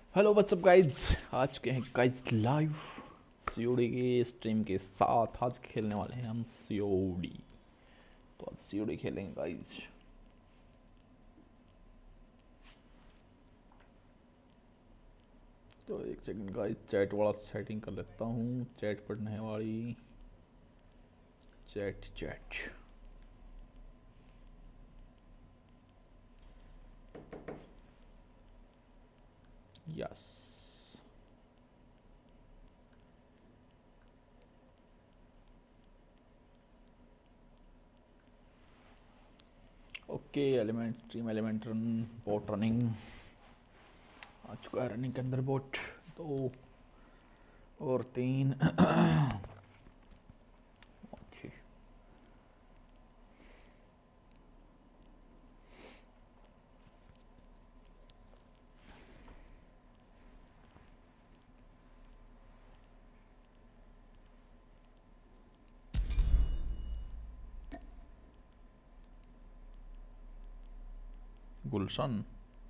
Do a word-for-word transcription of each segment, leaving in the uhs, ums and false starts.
Hello what's up guys. आज के हैं गाइज लाइव सीओडी के स्ट्रीम के साथ। आज खेलने वाले हैं हम सीओडी। तो आज सीओडी खेलेंगे गाइज। तो एक सेकंड गाइज, चैट वाला सेटिंग कर लेता हूँ। चैट पढ़ने वाली chat chat yes. Okay, element stream element run bot running आ चुका है। रनिंग के अंदर बोट दो और तीन। ओके, गुलशन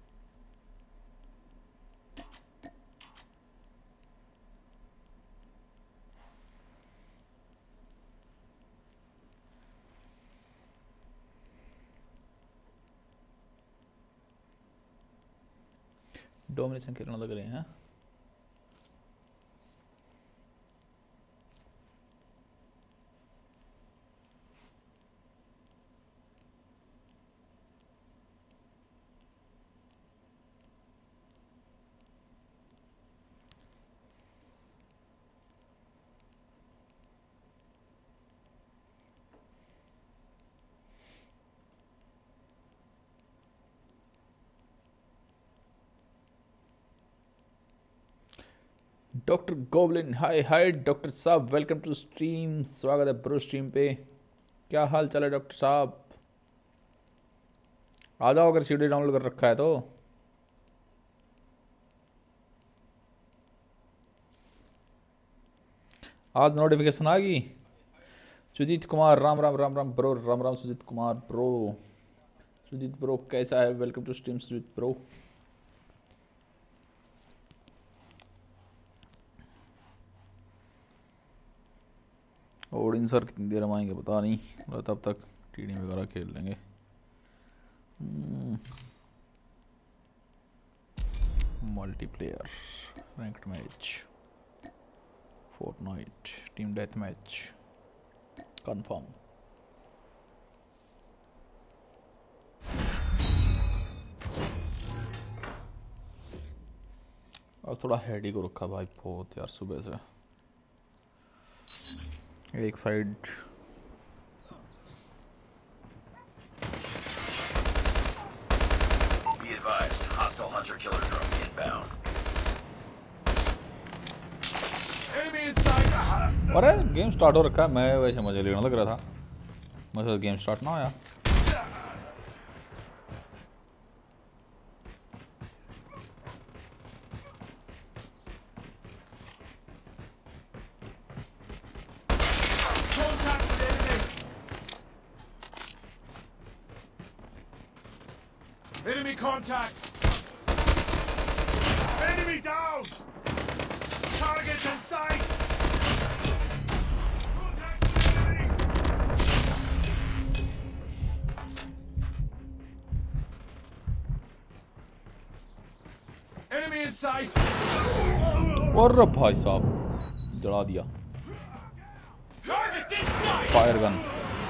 डोमिनेशन खेलने लग रहे हैं। Doctor goblin, hi hi doctor साहब, वेलकम टू स्ट्रीम। स्वागत है ब्रो स्ट्रीम पे। क्या हाल चाल है डॉक्टर साहब? आ जाओ अगर सीडी डाउनलोड कर रखा है तो। आज नोटिफिकेशन आ गई। Sujeet Kumar, Ram Ram Ram Ram bro, Ram Ram Sujeet Kumar bro. Sujeet bro कैसा है? Welcome to stream Sujeet bro. और इन सर कितनी देर में आएंगे पता नहीं, तब तक टीडी वगैरह खेल लेंगे। Multiplayer ranked match, Fortnite team death match confirm. और थोड़ा हेडी को रखा भाई बहुत यार सुबह से। एक side Be advised, hostile hunter killer drone inbound. Enemy inside. अरे गेम स्टार्ट हो रखा है। मैं वैसे मजे लेने लग रहा था, मुझे गेम स्टार्ट ना होया। Contact with enemy. Enemy contact. Enemy down. Targets in sight. Contact with enemy. Enemy in sight. और भाई साहब जला दिया। Targets in sight. Fire gun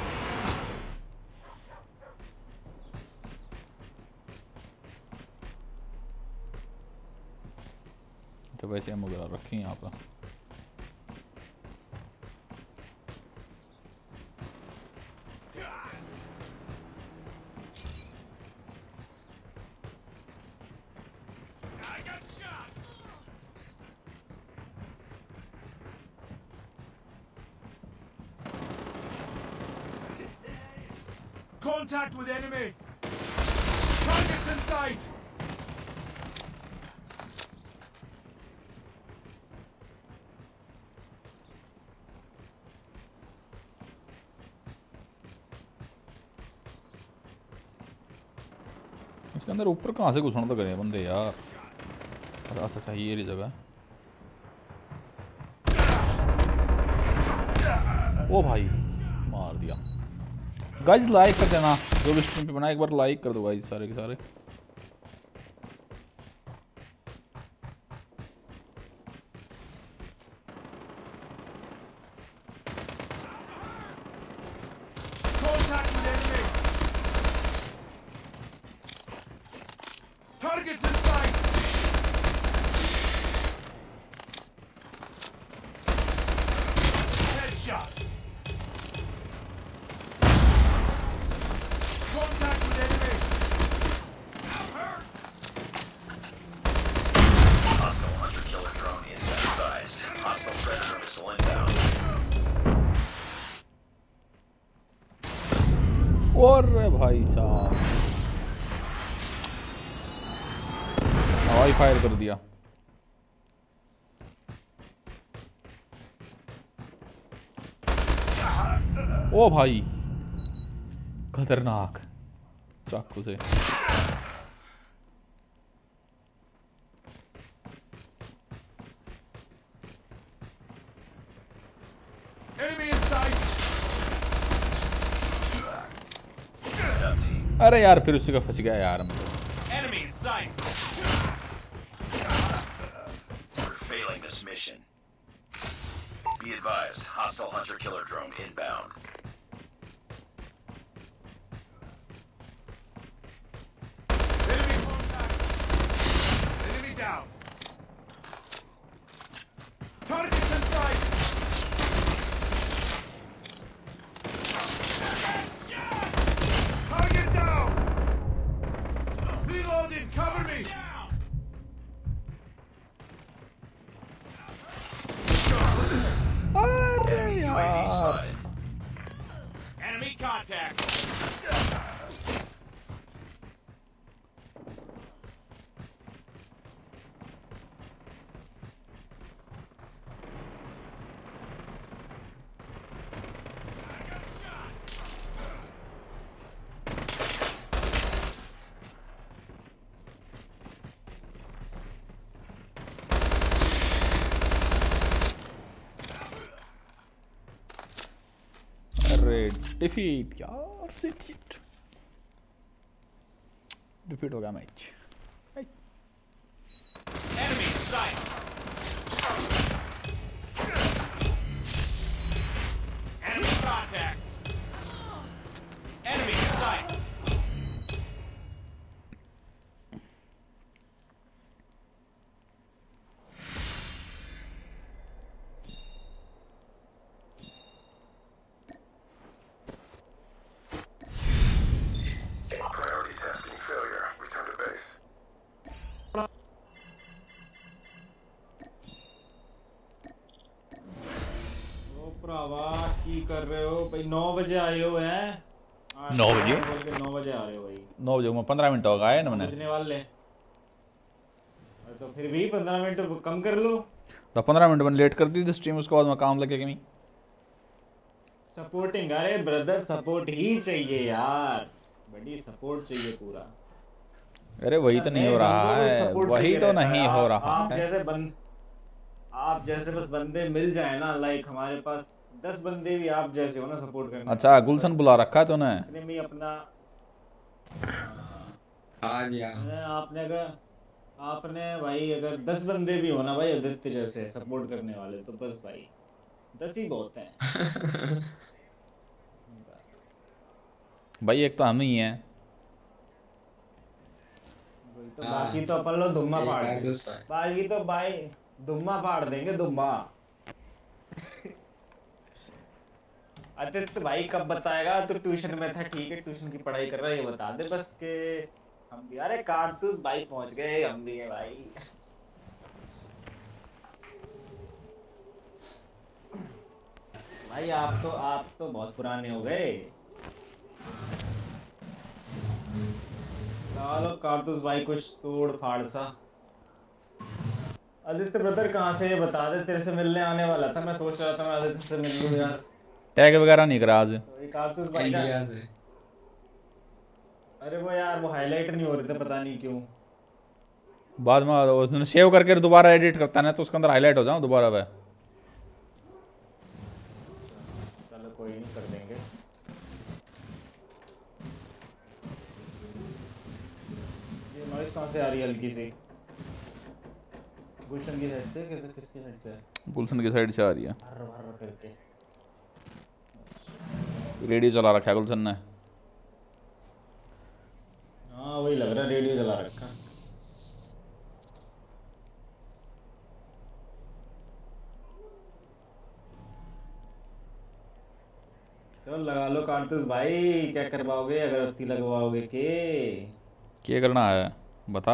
तो वैसे हम वगैरह रखे हैं यहाँ पर। I got shot. Contact with enemy. Targets in sight. इसके अंदर ऊपर कहाँ से घुसना तो करे बंदे यार। अच्छा अच्छा ये रही जगह। ओ भाई मार दिया। गाइस लाइक कर देना जो भी स्ट्रीम पे बना, एक बार लाइक कर दो गाइस सारे के सारे। Contact with enemy. Targets in sight. Headshot. Contact with enemy. I'm hurt. Hostile hunter killer drone advised. Hostile predator missile inbound. और भाई साहब हवाई फायर कर दिया। ओ भाई खतरनाक चाकू से। Enemy in sight. अरे यार फिर उसी का फंस गया यार हम। Enemy in sight. We're failing this mission. Be advised, hostile hunter killer drone inbound. Enemy contact. Enemy down. Targets in sight. Target down. Reloading. Cover me. Enemy U A V spotted. Enemy contact. अरे defeat यार से defeat हो गया match. Enemy in sight. Enemy contact. Enemy in sight. Priority testing failure. Return to base. ओ भरावा की कर रहे हो भाई? नौ बजे आए हो हैं? नौ बजे? बोल के नौ बजे आ रहे हो भाई? नौ बजे में पंद्रह मिनट हो गए ना मैंने। बजने वाले तो फिर भी पंद्रह मिनट कम कर लो। तो पंद्रह मिनट मैंने लेट कर दी थी स्ट्रीम, उसके बाद मैं काम लगे कहीं। सपोर्टिंग, अरे ब्रदर सपोर्ट ही चाहिए यार, बड़ी सपोर्ट चाहिए पूरा। अरे वही तो नहीं हो रहा है, वही तो नहीं हो रहा आप है। जैसे बंद आप जैसे बस बंदे मिल जाए ना, लाइक हमारे पास दस बंदे भी आप जैसे हो ना सपोर्ट करने। अच्छा गुलशन बुला रखा है तूने? इतने में अपना आ गया। आपने अगर आपने भाई अगर दस बंदे भी हो ना भाई आदित्य जैसे सपोर्ट करने वाले, तो बस भाई दस ही बहुत हैं। भाई एक तो हम ही हैं। तो बाकी तो अपन लोग धुम्मा एक पाड़ है देंगे, दूसरा। बाकी तो भाई धुम्मा पाड़ देंगे धुम्मा। आदित्य भाई कब बताएगा? तो ट्यूशन में था, ठीक है ट्यूशन की पढ़ाई कर रहा है, ये बता दे बस के हम भी। अरे कारतूस भाई पहुंच गए, हम भी हैं भाई। भाई आप तो आप तो बहुत पुराने हो गए। चलो कारतूस भाई कुछ तोड़ फाड़ सा। आदित्य ब्रदर कहाँ से ये बता दे, तेरे से मिलने आने वाला था, मैं सोच रहा था मैं आदित्य से मिल लूं यार। टैग वगैरह नहीं करा आज। तो ये कारतूस भाई का, इंडिया से। अरे वो यार वो हाईलाइट नहीं हो रहे थे पता नहीं क्यों। बाद में उसने सेव करके दोबारा एडिट करता है ना तो उसके अंदर हाईलाइट हो जाऊं दोबारा वह। चलो कोई नहीं, कर देंगे। ये नॉइस कहाँ से आ रही है हल्की सी? गुलशन की साइड से? किस किसकी साइड से? गुलशन की साइड से आ रही है। हर हर करके रेडियो चला रखा है गुलशन ने। हाँ वही लग रहा है, रेडियो चला रखा। चलो लगा लो कारतूस भाई, क्या करवाओगे? अगरबत्ती लगवाओगे के? क्या करना है बता।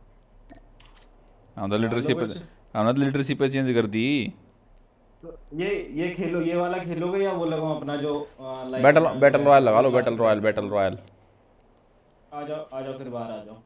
हमने लीडरशिप हमने लीडरशिप चेंज कर दी। तो ये ये खेलो, ये वाला खेलोगे या वो लगाओ अपना जो बैटल बैटल रॉयल लगा लो। बैटल रॉयल बैटल रॉयल आ जाओ आ जाओ, फिर बाहर आ जाओ।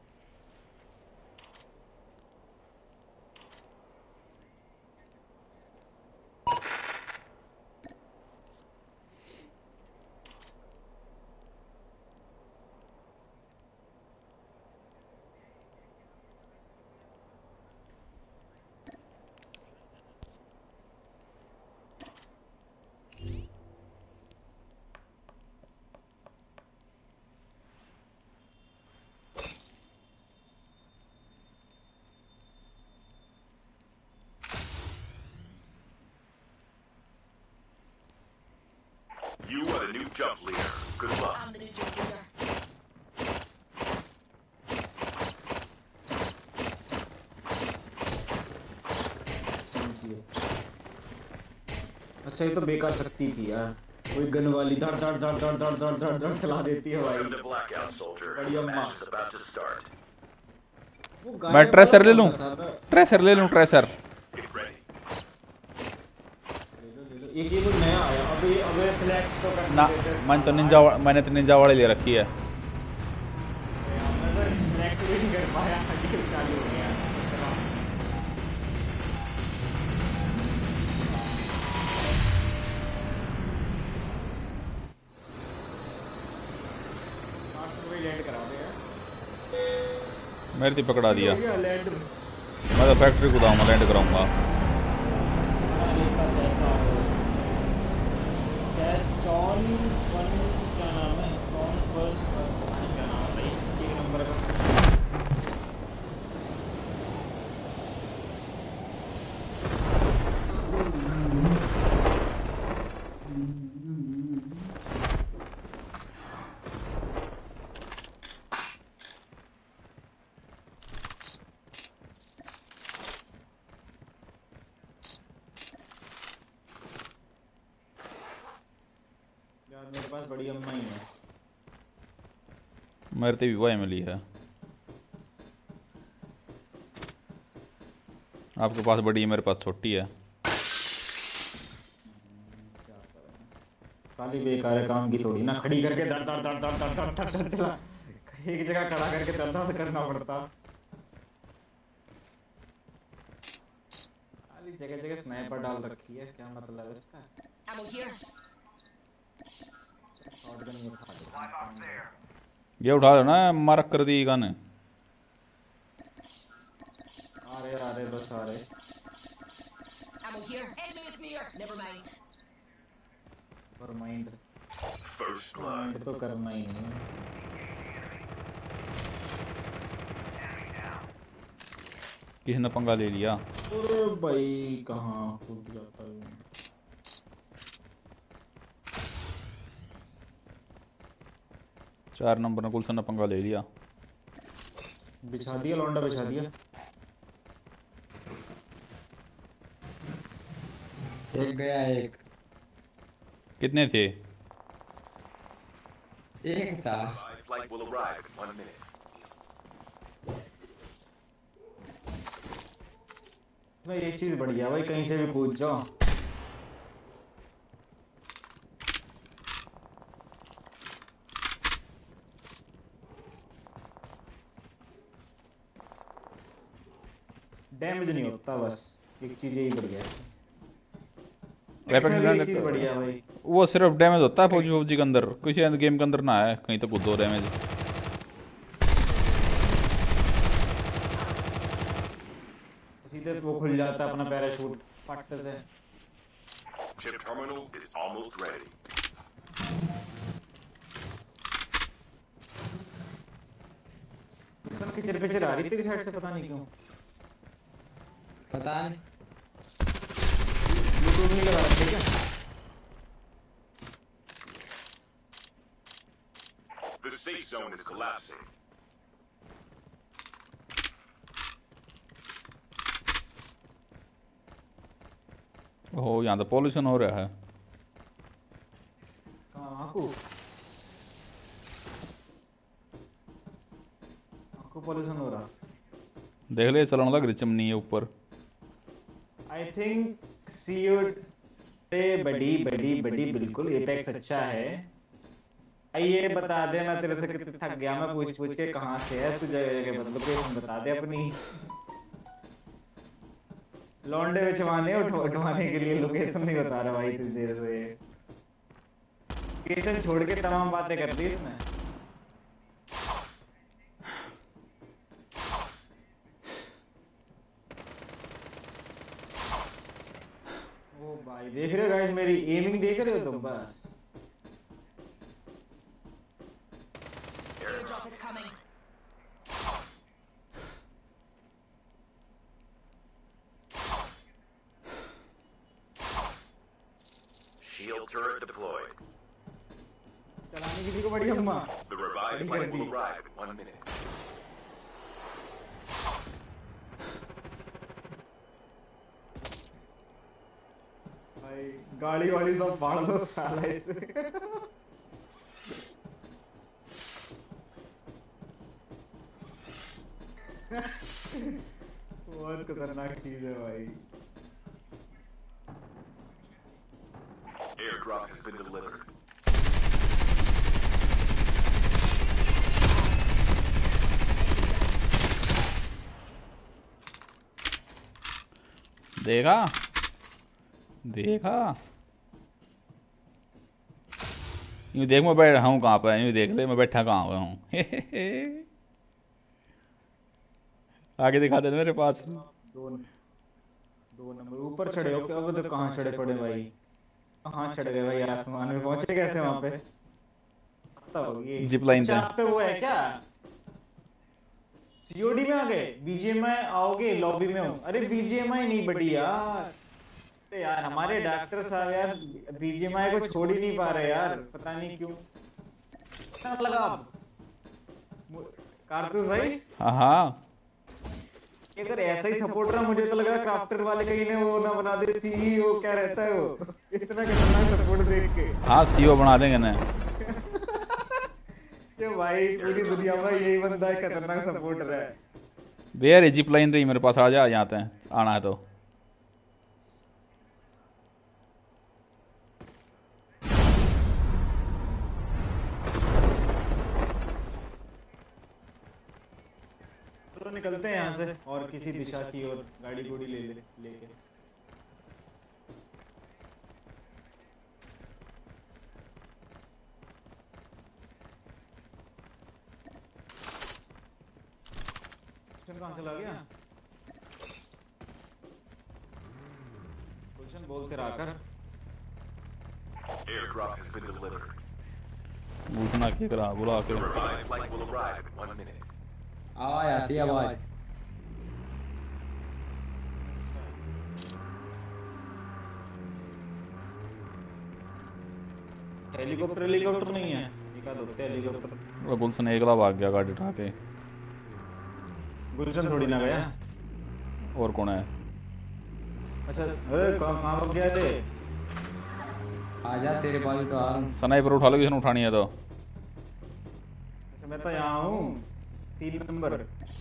You are the new jump leader. Good luck. I'm the new jump leader. अच्छा ये तो बेकार शक्ति थी यार, कोई गन वाली धड़ धड़ धड़ धड़ धड़ धड़ धड़ धड़ चला देती है भाई। Welcome to Blackout, soldier. बढ़िया The माँ। match is about to start. वो मैं गायब ट्रेसर ले वाला लूं। कौन सा था? ट्रेसर ले लूं ट्रेसर। Get ready. ले लो, ले लो। एक ये कोई नया आया, अबे अबे सिलेक्ट तो कर ना देते। मैंने तो निंजा मैंने तो निंजा वाले ले रखी है। हमने तो सिलेक्ट भी नहीं कर पाया, आगे चालू हो गया। लैंड करा दे यार। मेरे तो पकड़ा दिया। हो गया लैंड। मैं तो फैक्ट्री को जाऊंगा लैंड कराऊंगा। जॉन वन क्या नाम है? जॉन फर्स्ट क्या नाम है भाई? एक नंबर का। मेरे पास बड़ी अम्मा ही है। मेरे तो विवाह मिली है। आपके पास बड़ी है, मेरे पास छोटी है। खाली बेकार काम की थोड़ी ना, खड़ी करके दर दर दर दर दर दर दर दर चला, एक जगह खड़ा करके दर दर करना पड़ता। खाली जगह जगह स्नाइपर डाल रखी है, क्या मतलब है इसका? Ammo here. शॉटगन ये उठा ले। ये उठा लो ना, मारक कर दी गन। आ रहे आ रहे बस आ रहे। Ammo here. Enemy is near. Never mind. पर माइंड First blood. माइंड तो करना ही नहीं। किसी ने पंगा ले लिया। अरे भाई कहाँ कूद जाता है? चार नंबर ने गुलशन ने पंगा ले लिया। बिछा दिया लौंडा, बिछा दिया। एक गया एक कितने थे? एक था। Live flight will arrive in one minute. भाई एक चीज बढ़िया भाई, कहीं से भी कूद जाओ। डैमेज नहीं होता, बस एक चीज यही बढ़िया है। वेपन एक चीज बढ़िया भाई, वो सिर्फ डैमेज होता है फौजी फौजी के अंदर, किसी गेम के अंदर ना है कहीं तो कूदो डैमेज। से वो खुल जाता है अपना पैराशूट फट से। Chip terminal is almost ready. उसकी चिर पे चिर आ रही तेरी साइड से, पता नहीं क्यों। पता नहीं ब्लूटूथ नहीं लगा रखा क्या? The safe zone is collapsing. ओह यहाँ तो पॉल्यूशन हो रहा है। कहाँ को को पॉल्यूशन हो रहा? देख ले चलाना लग रही चिमनी है ऊपर। आई थिंक सीओ बड़ी बड़ी बड़ी बिल्कुल एपेक्स अच्छा है। ये बता दे, मैं तेरे से कितने थक गया मैं पूछ पूछ के कहाँ से है तू, जगह मतलब लोकेशन बता दे अपनी। लौंडे बिछवाने उठवाने के लिए लोकेशन नहीं बता रहा भाई इतनी देर से। लोकेशन छोड़ के तमाम बातें कर दी इसने। ओ भाई देख रहे हो गाइस, मेरी एमिंग देख रहे हो तुम? बस Airdrop is coming. Shield turret deployed. चलाने किसी को बड़ी अम्मा। The revived Ready, flight ready. will arrive in one minute. भाई गाड़ी वाड़ी सब फाड़ दो साला इसे। बहुत खतरनाक चीज है भाई। Airdrop has been delivered. देखा देखा यूं देख मैं बैठा हूँ कहाँ पे, यूं देख ले मैं बैठा कहाँ हुआ हूँ। आगे दिखा दे मेरे पास। दो दो नंबर ऊपर चढ़े हो क्या? अब तो कहाँ चढ़े पड़े भाई, कहाँ चढ़ गए भाई? आसमान में पहुंचे कैसे वहाँ पे? पता होगी जिप लाइन पे। अच्छा, पे वो है क्या? सीओडी में आ गए? बीजीएमआई आओगे? लॉबी में हो? अरे बीजीएमआई नहीं बड़ी यार। अरे यार हमारे डॉक्टर साहब यार बीजीएमआई को छोड़ ही नहीं पा रहे यार, पता नहीं क्यों। क्या लगा कारतूस भाई? हाँ हाँ अगर ऐसा ही सपोर्ट रहा, मुझे तो लग रहा क्राफ्टर वाले कहीं ने वो ना बना दे सीईओ, क्या रहता है वो इतना खतरनाक सपोर्ट देख के। हाँ सीईओ बना देंगे ना। क्यों भाई, पूरी दुनिया में यही बंदा है खतरनाक सपोर्टर है। वेयर है जिप लाइन रही मेरे पास, आ जा जाते हैं आना है तो। तो निकलते हैं यहाँ से और किसी दिशा की ओर गाड़ी गुड़ी ले ले लेके। कहाँ चला गया? गुलशन बोलते रहा कर। Airdrop has been delivered. पूछना क्या करा बुला के। The revived flight will arrive in one minute. आवाज आती है आवाज। हेलीकॉप्टर हेलीकॉप्टर नहीं है, निकाल होते हेलीकॉप्टर। वो गुलशन एकला भाग गया गाड़ी उठा के। गुलशन थोड़ी ना गया। और कौन है? अच्छा अरे कहाँ कहाँ रुक गया थे? आजा तेरे बाजू तो आ रहा हूँ। स्नाइपर उठा लो, किसने उठानी है तो। अच्छा मैं तो यहाँ हूँ तीन नंबर।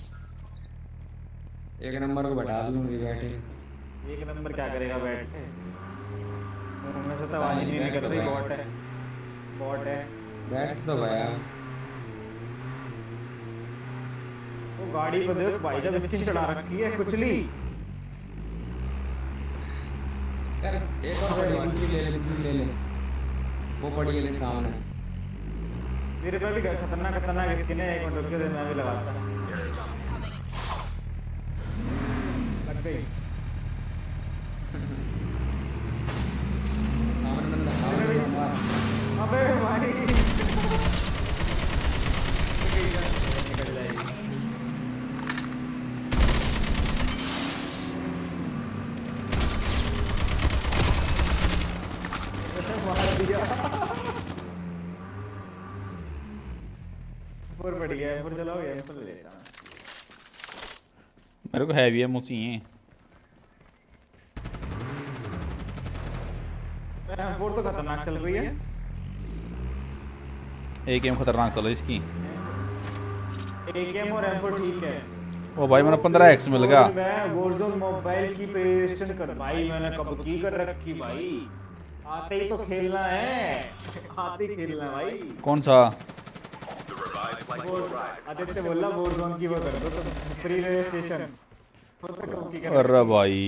एक नंबर को बैठा दूंगी बैठे। एक नंबर क्या करेगा बैठ के? उनमें से तो आवाज नहीं निकल रही। बॉट है, बॉट है। बैठ तो गया। वो गाड़ी को देख भाई, जब इसकी चढ़ा रखी है कुचली। यार एक और बड़ी कुछ ले ले कुछ ले ले। वो पड़ी है सामने। मेरे पे भी खतरनाक खतरनाक स्किन है, एक मिनट रुक के मैं भी लगाता। Airdrop is coming. लग गई। अबे भाई निकल जाएगी। मार दिया। ऊपर पड़ गया, ऊपर चला गया, ऊपर ले लेता हूं। मेरे को हैवी है मुझे चाहिए। फोर तो खतरनाक चल रही है। एक एम खतरनाक चल रही है इसकी। एक एम और एम फोर ठीक है। ओ भाई मैंने पंद्रह एक्स मिल गया। मैं वॉरज़ोन मोबाइल की प्लेलिस्ट कर भाई, मैंने कब की कर रखी भाई। आते ही तो खेलना है, आते ही खेलना है भाई। कौन सा? आदित्य बोला वॉरज़ोन की वो कर दो तो फ्री रजिस्ट्रेशन। अरे भाई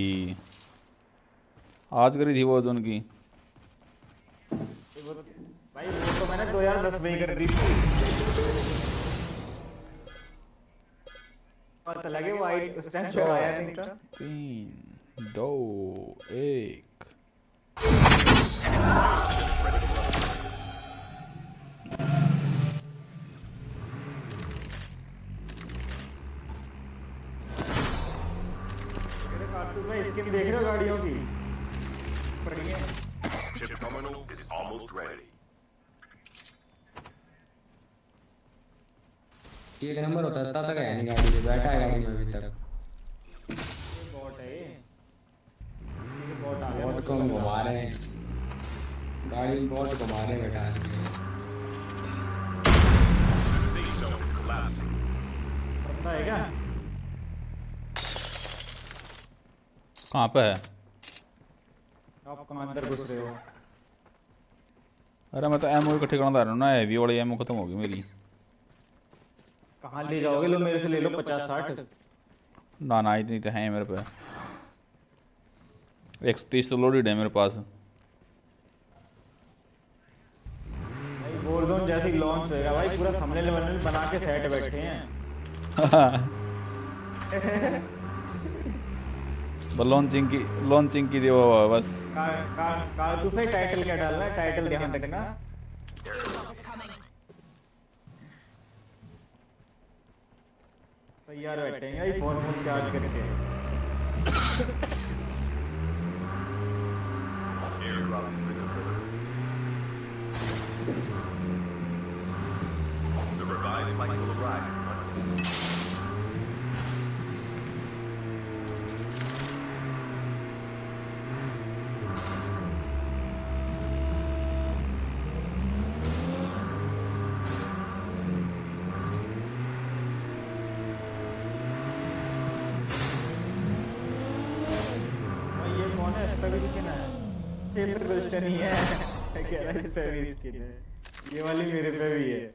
आज करी थी वॉरज़ोन की भाई, वो तो मैंने दो हज़ार दस में ही कर दी थी। पता लगे वो आई उस टाइम पे आया नहीं था। तीन दो एक भाई स्किन देख रहे हो गाड़ियों की? बढ़िया। Chip terminal is almost ready. एक नंबर होता है, तब तक है नहीं गाड़ी पे, बैठा है गाड़ी में अभी तक। बॉट है ये। ये बॉट आ गया। बॉट को हम घुमा रहे हैं, गाड़ी में बॉट घुमा रहे हैं बैठा के। Safe zone is collapsing. बंदा है क्या? कहाँ पे है? आप कहाँ अंदर घुस रहे हो? अरे मैं तो एमओ इकट्ठे करना रहा हूँ ना, हैवी वाली एमओ खत्म हो गई मेरी। कहाँ ले जाओगे? लो मेरे से ले लो पचास साठ। ना ना इतनी तो है मेरे पे। एक सौ तीस तो लोडेड है मेरे पास। भाई वॉरज़ोन जैसी लॉन्च होएगा भाई, पूरा थंबनेल वंबनेल बना के सेट बैठे हैं। लॉन्चिंग की लॉन्चिंग की वो बस। कार कार कार तू से टाइटल क्या डालना है? टाइटल ध्यान रखना। तैयार बैठे हैं भाई, फोन फोन चार्ज करके। Airdrop has been delivered. The revived flight will arrive in one minute. नहीं है कह रहा है सर्विस की है। ये वाली मेरे पे भी है।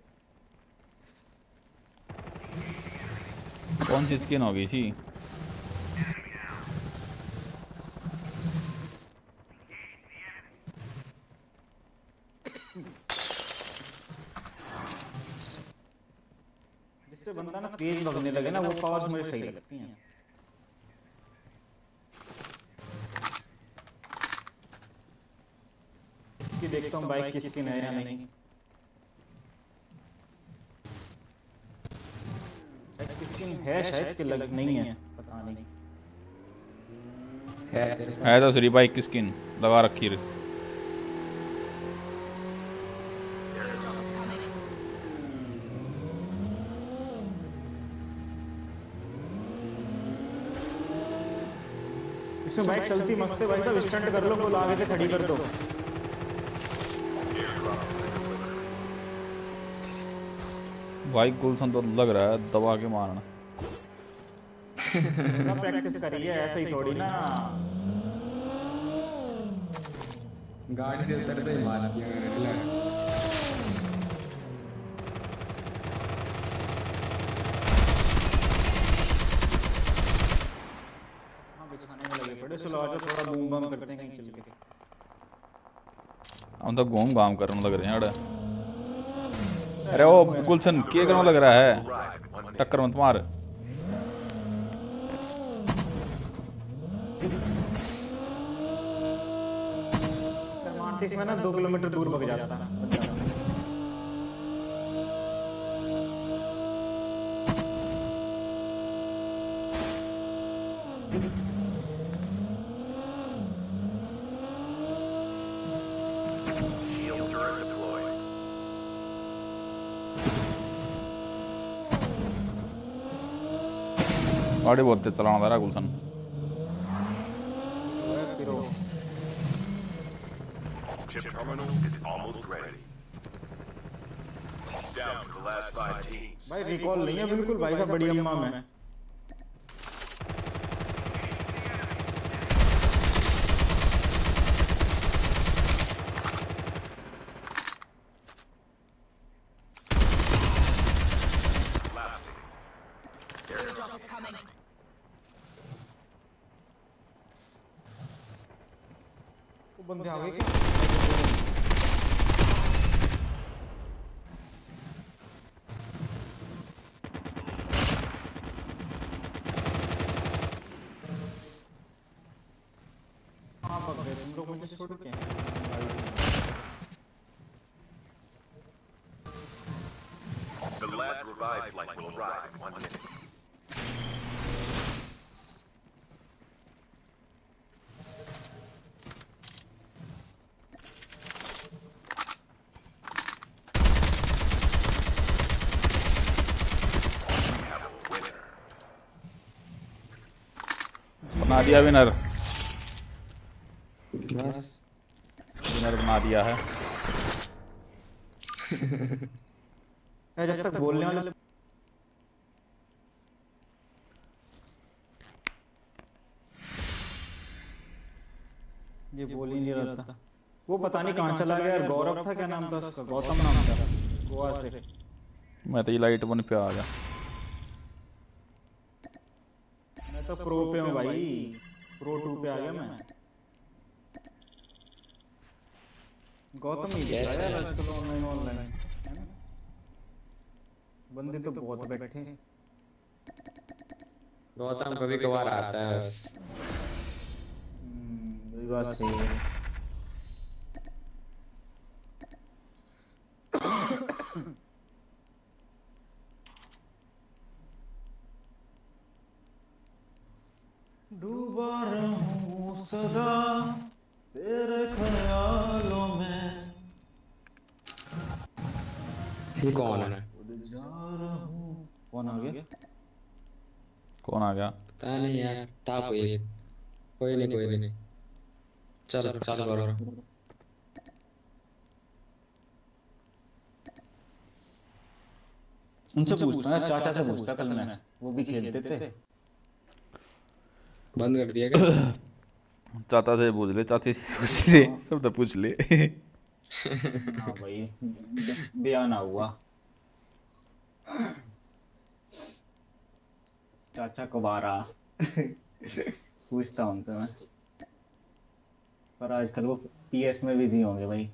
कौन सी स्किन होगी थी? जिससे बंदा ना तेज भगने लगे ना, वो पावर्स मुझे सही लगती हैं। देखता हूँ बाइक की स्किन है या नहीं। स्किन है शायद कि लग नहीं है, पता नहीं। है तो सरी बाइक की स्किन लगा रखी है। इसमें बाइक चलती मस्त है भाई साहब, स्टंट कर लो, को आगे से खड़ी कर दो। भाई गुलशन तो लग रहा है दबा के मारना। प्रैक्टिस करिए, ऐसे ही थोड़ी ना गाड़ी से उतरते ही मार दिया मैंने। हाँ बिछाने में लगे पड़े। चलो आज थोड़ा बूम बम करते हैं कहीं चल के। हम तो घूम घाम करने लग रहे हैं। अरे अरे ओ गुलशन क्या करने लग रहा है? टक्कर मत मार। में ना दो किलोमीटर दूर भग जाता है। गाड़ी बहुत तेज चलाना था Gulshan. Chip terminal is almost ready. Down to the last five teams. भाई रिकॉल नहीं है बिल्कुल भाई साहब, बड़ी अम्मा में Airdrop is coming. वो बंदे आ गए क्या? हाँ पक गए तुम लोग, मुझे छोड़ के The last revived flight will arrive in one minute. बना दिया विनर। बस विनर बना दिया है। जब तक बोलने वाले ये बोल ही नहीं रहा था। वो पता नहीं कहाँ चला गया यार। गौरव था, क्या नाम था उसका? गौतम नाम था, गोवा से। मैं तो ये लाइट वन पे आ गया। मैं तो प्रो पे हूँ भाई, प्रो टू पे आ गया मैं। गौतम ही दिखा यार आजकल ऑनलाइन ऑनलाइन, है ना? बंदे तो बहुत बैठे हैं। गौतम कभी कभार आता है बस। हम्म, वही बात सही है। डूबा रहूं सदा तेरे ख्यालों में, ये कौन है? जा रहूं। कौन आ गया? कौन आ गया? पता नहीं यार, था कोई। कोई नहीं कोई नहीं, चल चल करो। उनसे पूछता है, चाचा से पूछता कल मैं, वो भी खेलते थे। बंद कर दिया क्या? चाचा से पूछ ले, चाची से पूछ ले, सब तो पूछ ले। हाँ भाई, बयान ना हुआ। चाचा को बारा पूछता हूँ उनसे मैं, पर आजकल वो पीएस में बिजी होंगे भाई।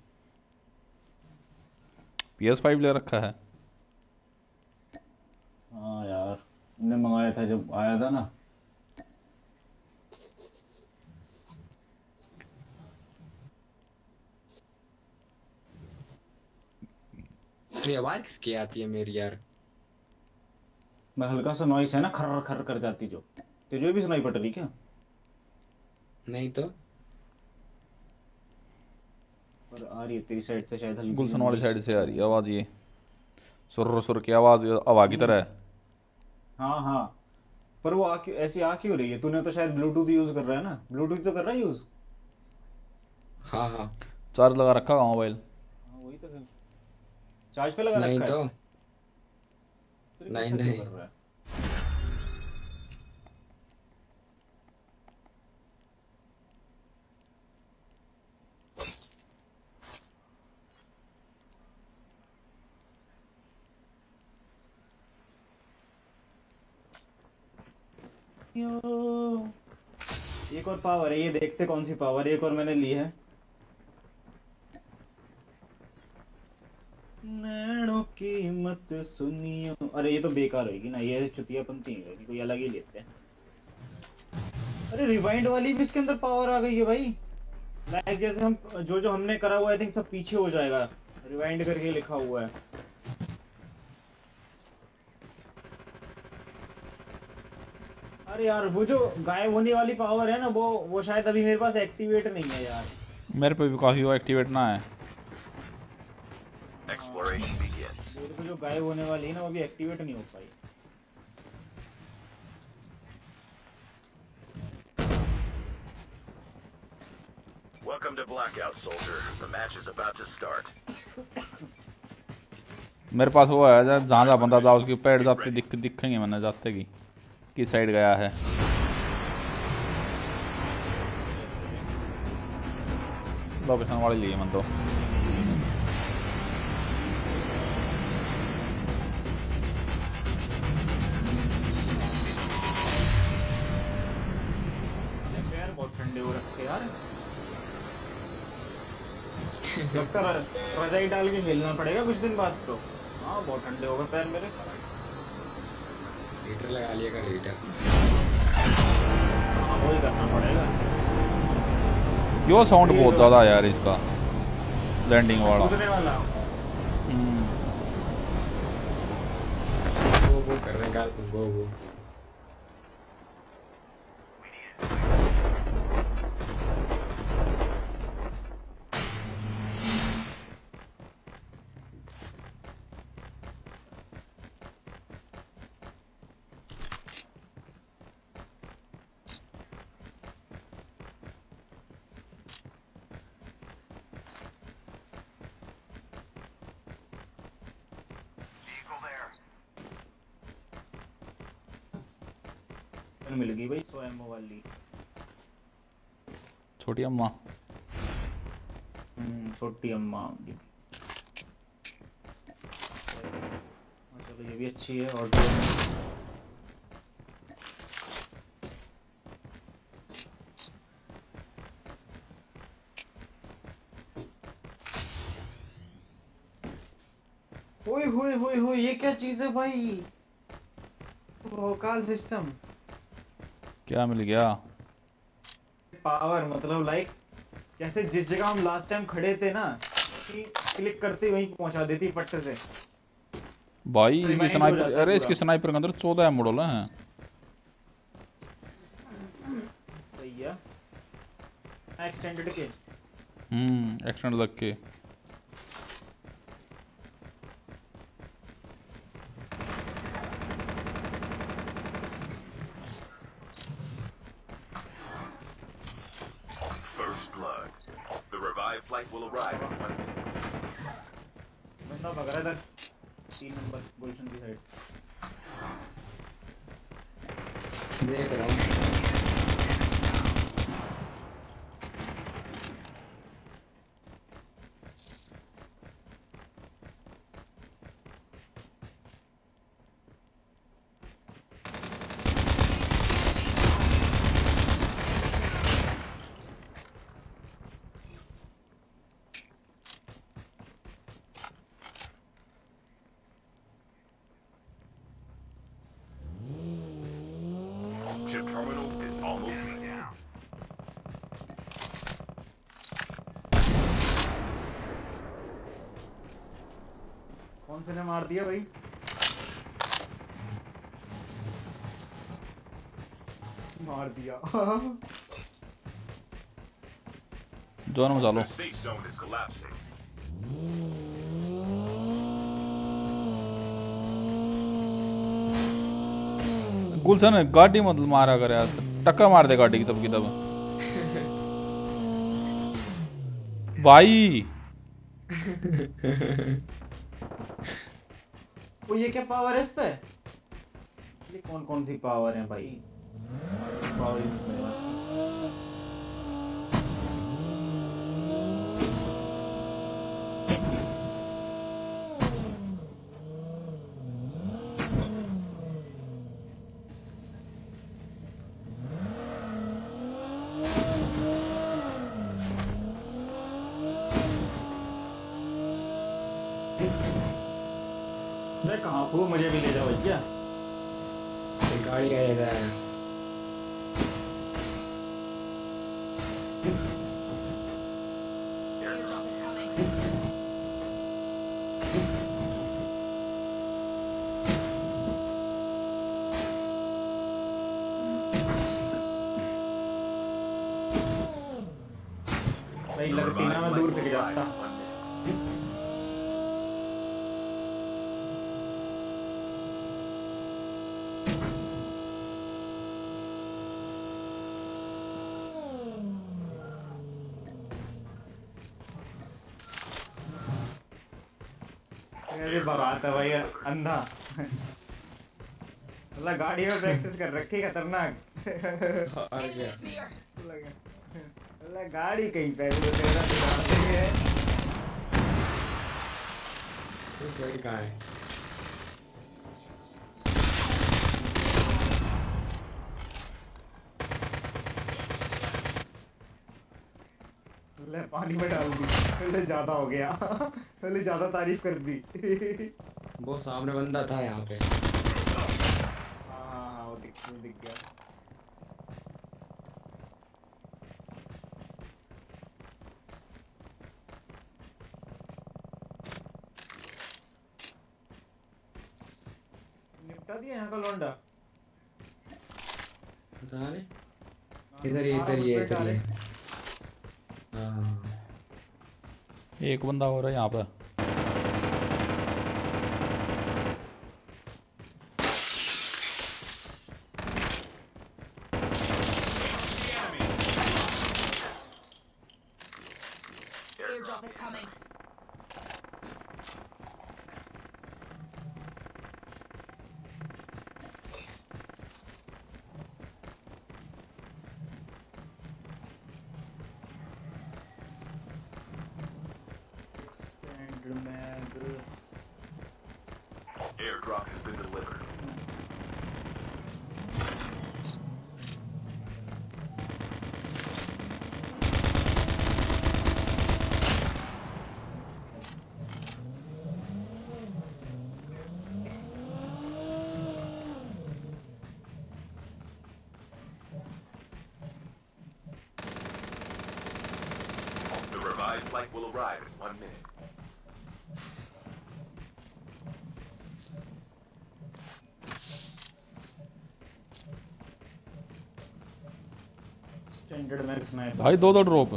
पी एस फाइव ले रखा है। हाँ यार, हमने मंगाया था जब आया था ना। ये आवाज किसकी आती है मेरी यार? मैं हल्का सा नॉइस है ना, खर खर कर जाती जो। तुझे भी सुनाई पड़ रही क्या? नहीं तो पर आ रही है तेरी साइड से शायद हल्की। गुलशन वाली साइड से आ रही है आवाज। ये सुर सुर की आवाज हवा की तरह है। हाँ हाँ, पर वो आ क्यों ऐसी आ क्यों रही है? तूने तो शायद ब्लूटूथ यूज कर रहा है ना? ब्लूटूथ तो कर रहा है यूज। हाँ हाँ चार्ज लगा रखा है मोबाइल। हाँ वही तो है, चार्ज पे लगा नहीं रखा तो है। फिर नहीं, कैसे क्यों नहीं। कर रहा है? एक और पावर है, ये देखते कौन सी पावर है। एक और मैंने ली है। नैनों की मत सुनियो। अरे ये तो बेकार होगी ना, ये चुतियापंती होगी, कोई अलग ही लेते हैं। अरे रिवाइंड वाली भी इसके अंदर पावर आ गई है भाई। लाइक जैसे हम जो जो हमने करा हुआ आई थिंक सब पीछे हो जाएगा, रिवाइंड करके लिखा हुआ है। अरे यार वो जो गायब होने वाली पावर है ना, वो वो शायद अभी मेरे पास एक्टिवेट नहीं है यार। मेरे पे भी काफी वो एक्टिवेट ना है। Exploration begins. मेरे को जो गायब होने वाली है ना, वो अभी एक्टिवेट नहीं हो पाई। Welcome to Blackout, soldier. The match is about to start. मेरे पास वो है जहाँ जहाँ बंदा था उसकी पैर जाते दिख दिखेंगे मैंने जाते की किस साइड गया है। लोकेशन वाले लिए मन तो पैर बहुत ठंडे हो रखे यार। लगता है रजाई डाल के खेलना पड़ेगा कुछ दिन बाद तो। हाँ बहुत ठंडे हो गए पैर मेरे। हीटर लगा लिया कर हीटर। हाँ वही करना पड़ेगा। यो साउंड बहुत ज्यादा यार इसका लैंडिंग वाला। कूदने वाला। हम्म वो वो कर रहे हैं गाल तुम वो वो। मिल गई भाई सौ एमओ वाली। छोटी अम्मा। हम्म छोटी अम्मा की। चलो ये भी अच्छी है और ओए होए होए होए ये क्या चीज है भाई। वोकाल सिस्टम क्या मिल गया? पावर मतलब लाइक जैसे जिस जगह हम लास्ट टाइम खड़े थे ना कि क्लिक करते वहीं पहुंचा देती पट्टे से भाई इसकी Remind हो स्नाइपर जाता है अरे इसकी पूरा। स्नाइपर के अंदर चौदह एम मॉडल हैं। सही है एक्सटेंडेड के। हम्म एक्सटेंड लग के First blood. The revived flight will arrive in one minute. बंदा भग रहा था तीन नंबर पोजीशन की साइड। देख रहा हूँ। Chip terminal is almost down. कौन से ने मार दिया भाई? मार दिया। जोन में चालो। The safe zone is collapsing. गुलशन गाड़ी मत मारा कर यार टक्का मार दे गाड़ी की तब की तब। भाई वो ये क्या पावर है इस पे? ये कौन कौन सी पावर है भाई? पावर कहाँ को मुझे भी ले जाओ भैया। गाड़ी का ये है। Airdrop is coming. भाई लगती ना मैं दूर फेंक जाता। ये भगाता है भाई अंधा। अल्लाह गाड़ी में प्रैक्टिस कर रखी खतरनाक। और क्या अल्लाह गाड़ी कहीं पे तो तेरा दिमाग है। ये साइड कहाँ है? ले पानी में डाल दी। पहले ज्यादा हो गया। पहले ज्यादा तारीफ कर दी। वो सामने बंदा था यहाँ पे। हाँ हाँ हाँ वो दिख दिख गया। निपटा दिया यहाँ का लौंडा। पता नहीं। इधर ही इधर ही इधर ही। हाँ। एक बंदा हो रहा है यहाँ पर। Airdrop is coming. Airdrop has been delivered. The revived flight will arrive in one minute. Standard max में भाई दो दो ड्रॉप।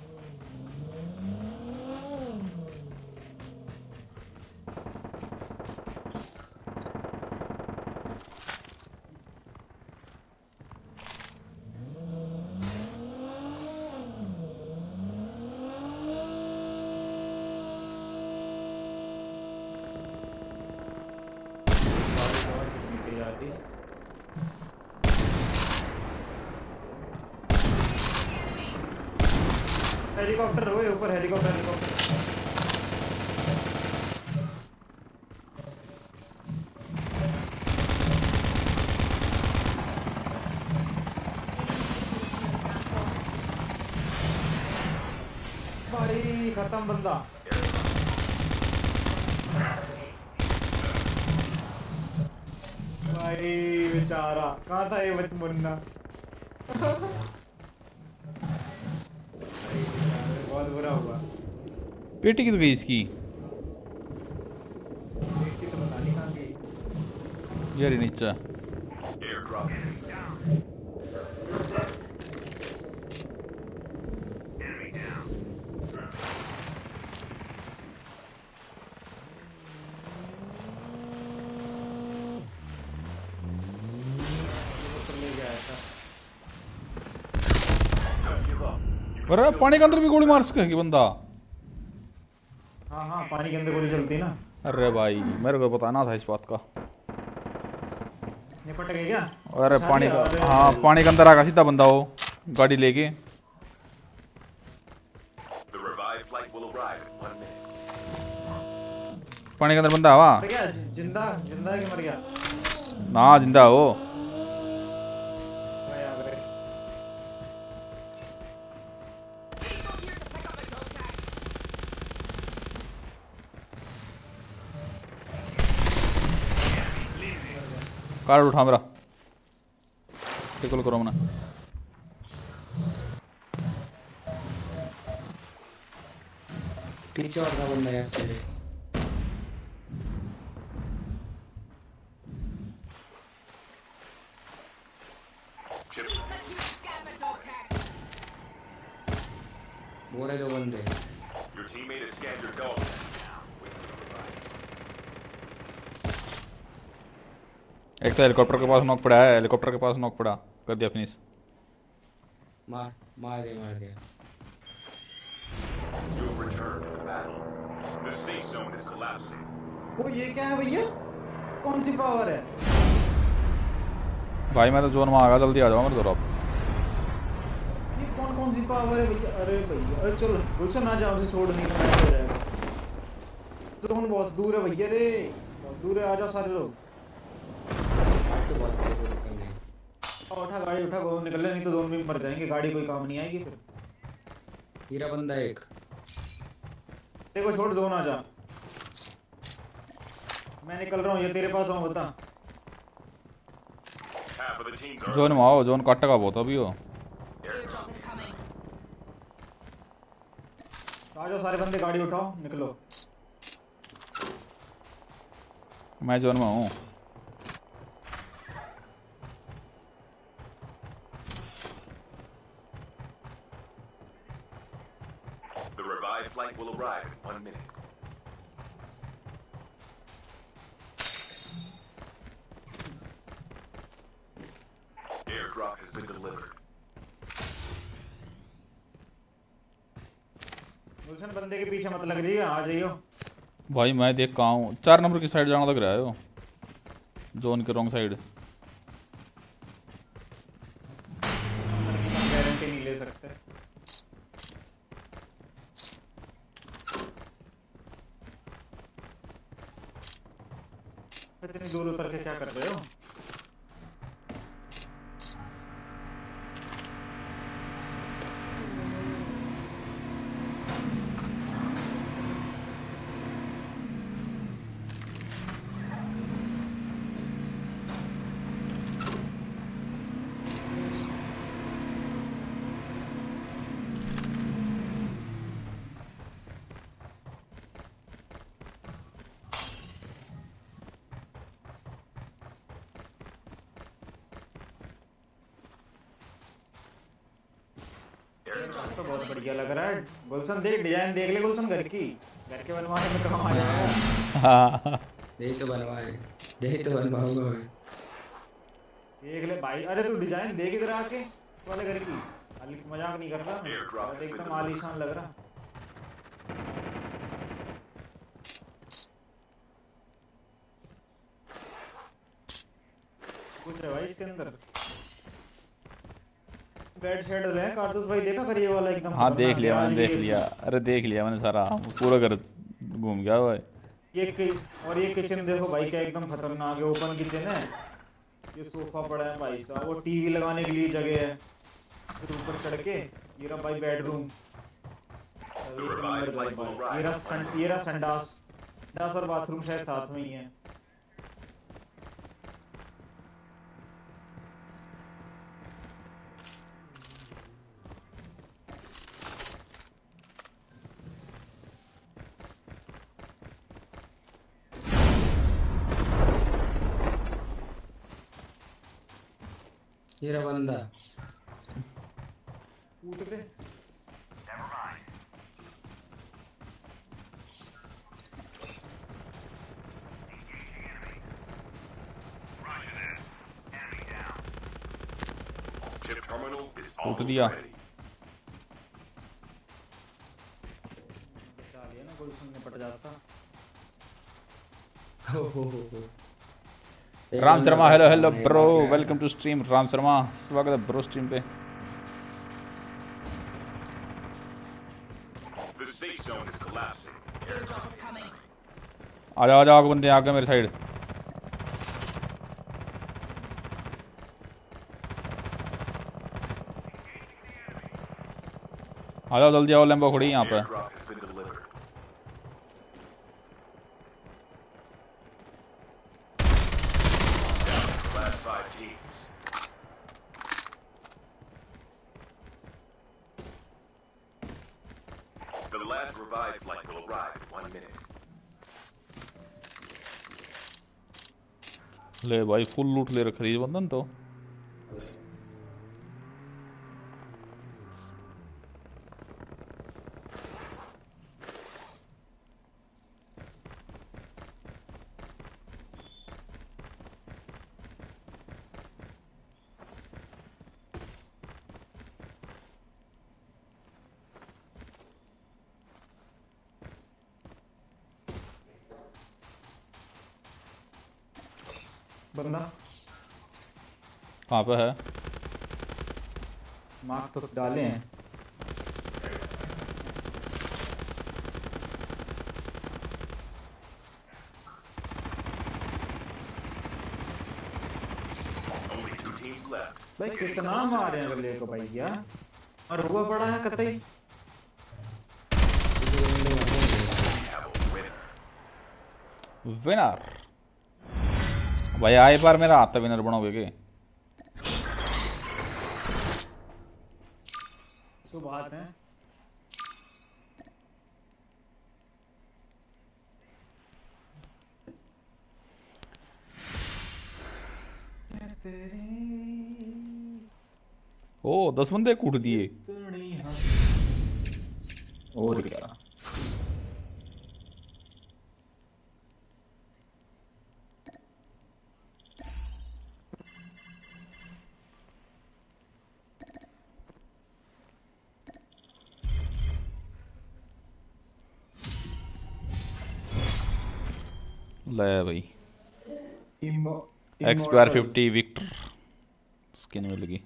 निकल जाती। हेलीकॉप्टर हुए ऊपर हेलीकॉप्टर हेलीकॉप्टर। भाई खत्म बंदा। भाई बेचारा कहाँ था ये बच मुन्ना। बहुत बुरा हुआ। पेटी किधर गई इसकी? देखी तो पता नहीं कहाँ गई। यार नीचे। Airdrop is अरे पानी के अंदर भी गोली मार सकेगी बंदा। हाँ हाँ पानी के अंदर गोली चलती है ना। अरे भाई मेरे को पता ना था इस बात का। निपट गई क्या? अरे अच्छा पानी दिया, अरे- हाँ पानी के अंदर आगा सीधा बंदा हो गाड़ी लेके। The revived flight will arrive in one minute. पानी के अंदर बंदा हवा तो क्या जिंदा जिंदा है कि मर गया? ना जिंदा हो। भाई आ गए। कार्ड उठा मेरा टिकल करो मना। पीछे और था बंदा यहाँ से। Chip. Scavenger dog tags. वो रहे दो बंदे। Your teammate has scanned your dog. Wait for the revive. एक तो हेलीकॉप्टर के पास नॉक पड़ा है। हेलीकॉप्टर के पास नॉक पड़ा कर दिया फिनिश। मार मार दिया मार दिया। You have returned to the battle. The safe zone is collapsing. वो ये क्या है भैया? कौन सी पावर है? भाई मैं तो जोन में आ गया, जल्दी आ जाओ मेरे तरफ। ये कौन कौन सी पावर है भैया? अरे भैया अरे चलो गुलशन आ जाओ, उसे छोड़ नहीं हो जाएगा। जोन बहुत दूर है भैया रे, बहुत दूर है, आ जाओ सारे लोग। तो बहुत बड़े बड़े कर रहे हैं। और उठा गाड़ी उठा, बहुत निकल ले, नहीं तो जोन में मर जाएंगे, गाड़ी कोई काम नहीं आएगी फिर। हीरा बंदा एक। देखो छोड़, जोन आ जा, मैं निकल रहा हूँ, ये तेरे पास हूँ, बता। Half of the teams are zone में आओ, जोन कटेगा बहुत अभी हो। Airdrop is coming. आ जाओ सारे बंदे, गाड़ी उठाओ, निकलो। मैं जोन में हूँ। The revived flight will arrive in one minute. Airdrop has been delivered. गुलशन बंदे के पीछे मत लग जाइए, आ जाइयो। भाई मैं देख कहाँ हूँ, चार नंबर की साइड जाना लग रहा है वो, जोन के रॉन्ग साइड। गारंटी नहीं ले सकते। इतनी दूर उतर के क्या कर रहे हो? तो बहुत बढ़िया लग रहा है गुलशन, देख डिजाइन देख ले गुलशन, घर की, घर के बनवाने में काम आ जाएगा। हाँ यही तो बनवाए, यही तो बनवाऊंगा मैं। देख ले भाई, अरे तू डिजाइन देख इधर आके, इस वाले घर की, खाली मजाक नहीं कर रहा मैं, एकदम आलीशान लग रहा। कुछ है भाई इसके अंदर, बेड शेड ले, कारतूस भाई देखा कर ये वाला एकदम। हाँ देख लिया मैंने, देख ये लिया, अरे देख लिया मैंने सारा, पूरा घर घूम गया भाई। ये कि, और ये किचन देखो भाई क्या एकदम खतरनाक है, ओपन किचन है, ये सोफा पड़ा है भाई साहब, वो टीवी लगाने के लिए जगह है, फिर ऊपर चढ़ के ये रहा भाई बेडरूम, ये रहा सन, ये रहा संडास, संडास और बाथरूम शायद साथ में ही है। ये रहा बंदा। कूद पे Chip terminal is कूट almost दिया। ready. बचा लिया ना, गुलशन निपट जाता। हो हो हो हो। Ram Sharma, hello hello bro, welcome to stream. Ram Sharma स्वागत है ब्रो स्ट्रीम पे। The safe zone is collapsing. Airdrop is coming. आ जाओ आ जाओ बंदे, आगे मेरे साइड। आ जाओ जल्दी आओ, लैम्बो खड़ी यहाँ पे। Airdrop has been delivered. Down to the last five teams. The last revived flight will arrive in one minute. ले भाई फुल लूट ले रखी है बंदन तो। बंदा कहाँ पे है? मार्क तो डाले हैं। Only two teams left. भाई कितना मार रहे हैं अगले को भाई यार, और हुआ पड़ा है कतई। Have a winner. विनर भाई आए बार मेरा हाथ विनर बनाओगे के? तो बात है ओ दस बंदे कूट दिए। और क्या ले भाई emote expire fifty victor skin मिल गई।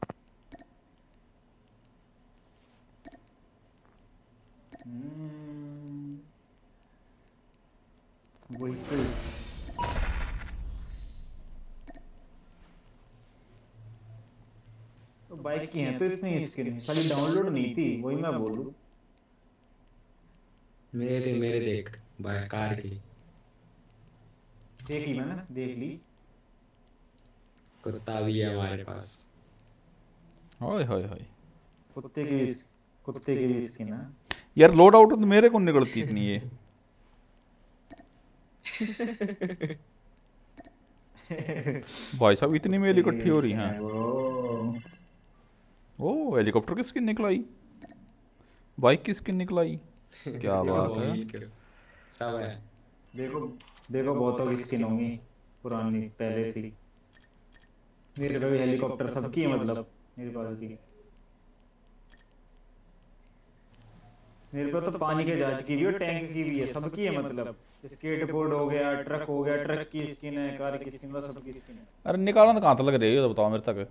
वही तो तो बाइक की है तो इतनी स्किन खाली डाउनलोड नहीं थी, वही मैं बोलूं। मेरे मेरे देख भाई कार की देख ली मैंने, देख ली। कुत्ता भी है हमारे पास। हाय हाय हाय कुत्ते की भी कुत्ते की भी स्किन है यार। लोड आउट तो मेरे को निकलती इतनी है। भाई साहब इतनी मेल इकट्ठी हो रही हैं। ओ हेलीकॉप्टर की स्किन निकलाई, बाइक की स्किन निकलाई, क्या बात है। सब है। देखो देखो बहुतों की स्किन होंगी पुरानी पहले से। मेरे पे भी हेलीकॉप्टर सबकी है, मतलब मेरे पास भी। मेरे पे तो पानी के जहाज की भी और टैंक की भी है, सबकी है। मतलब स्केटबोर्ड हो गया, ट्रक हो गया, ट्रक की स्किन है, कार की स्किन, सबकी स्किन है। अरे निकालना तो कहाँ तक लग रही है, तो बताओ मेरे तक।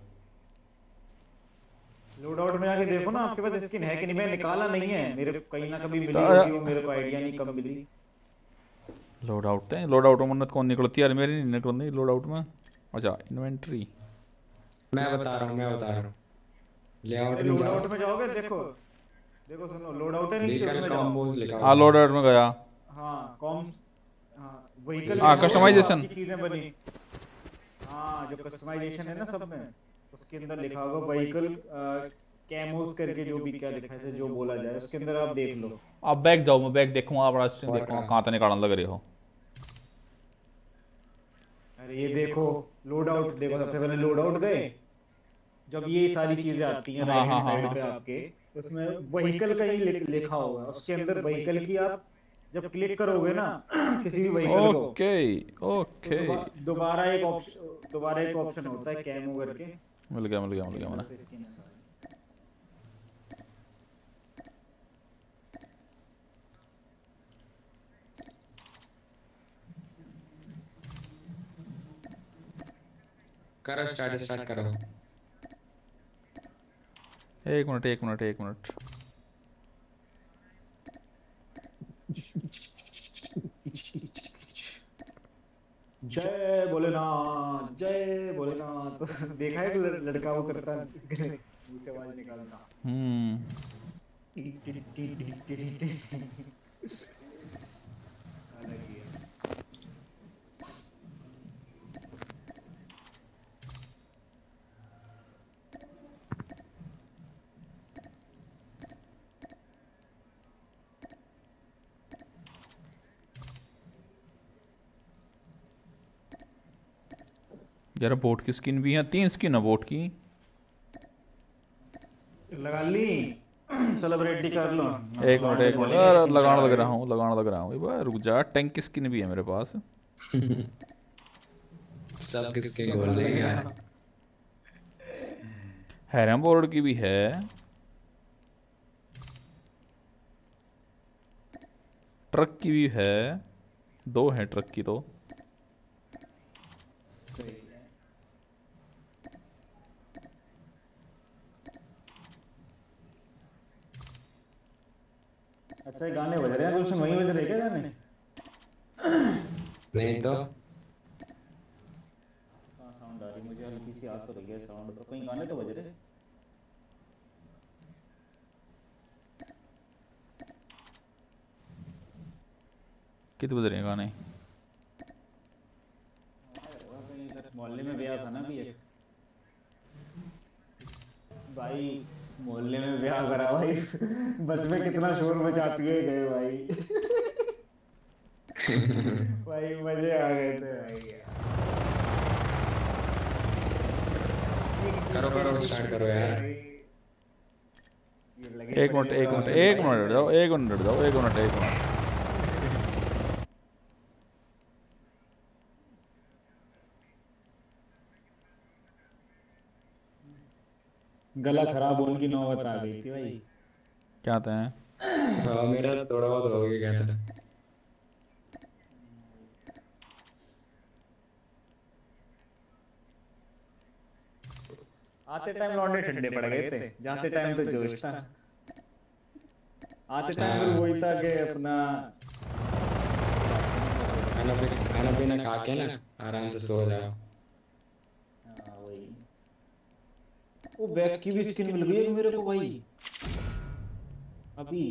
लोड आउट में आके देखो ना आपके पास स्किन है कि नहीं। मैं निकाला नहीं है, मेरे कहीं ना कभी मिली होगी, वो मेरे को आइडिया नहीं कब मिली। लोड आउट है, लोड आउट में मन्नत कौन निकलती है यार? मेरी नहीं निकल नहीं लोड आउट में। अच्छा इन्वेंटरी मैं बता रहा हूँ मैं बता रहा हूँ लेआउट में लोड जाओ। आउट में जाओगे, देखो देखो सुनो, लोड आउट है नीचे, व्हीकल उसमें जाओ। कॉम्बोज लिखा हाँ लोड आउट में गया। हाँ कॉम्स, हाँ व्हीकल, हाँ, customization। चीजें बनी। हाँ जो कस्टमाइजेशन है ना सब में, उसके अंदर लिखा होगा व्हीकल कैमोस करके, जो भी क्या लिखा है जो बोला जाए, उसके अंदर आप देख लो। आप बैक जाओ, मैं बैक देखूंगा, अपना स्क्रीन और देखूंगा कहाँ? कहाँ तक निकालने लग रही हो। अरे ये देखो लोड आउट, देखो सबसे पहले लोड आउट गए, जब ये सारी चीजें आती हैं हाँ, राइट हाँ, हैंड साइड हाँ, पे आपके, उसमें व्हीकल का ही लिख- लिखा होगा। उसके अंदर व्हीकल की आप जब क्लिक करोगे ना किसी भी व्हीकल को, ओके तो ओके दोबा- दोबारा एक ऑप्शन दोबारा एक ऑप्शन होता है कैमो करके। मिल गया मिल गया मिल गया मैंने। करो स्टार्ट स्टार्ट करो। एक मिनट एक मिनट एक मिनट। जय भोलेनाथ, जय भोलेनाथ। देखा है कि लड़का वो करता है मुंह से आवाज निकालता। हम्म अलग ही है। यार बोट की स्किन भी है, तीन स्किन है बोट की। लगा ली, सेलिब्रिटी कर लो। एक मिनट एक मिनट, अरे लगाना लग रहा हूँ लगाना लग रहा हूँ भाई, रुक जा। टैंक की स्किन भी है मेरे पास। सब किसके बोल रहे हैं यार। हैरम बोर्ड की भी है। ट्रक की भी है, दो है ट्रक की तो। अच्छा गाने बज रहे हैं कुछ वहीं बज रहे क्या गाने? नहीं तो हाँ साउंड आ रही मुझे हल्की सी आ तो रही है साउंड तो कहीं गाने तो बज रहे। कितने बज रहे हैं गाने? मोहल्ले में ब्याह था ना भी एक भाई मोहल्ले में ब्याह करा भाई बस में कितना शोर मचाती है गए भाई भाई मजे आ गए थे भाई करो करो स्टार्ट करो यार। एक मिनट एक मिनट एक मिनट हट जाओ एक मिनट हट जाओ एक मिनट एक मिनट गला खराब होने की नौबत आ गई थी भाई। क्या आते हैं? हाँ मेरा थोड़ा बहुत हो गया क्या था। आते टाइम लौंडे ठंडे पड़ गए थे जाते टाइम तो जोश था। आते टाइम फिर वही था कि अपना खाना पीना खाना पीना खा के ना आराम से सो जाओ। हाँ वही वो बैग की भी स्किन मिल गई है मेरे को भाई अभी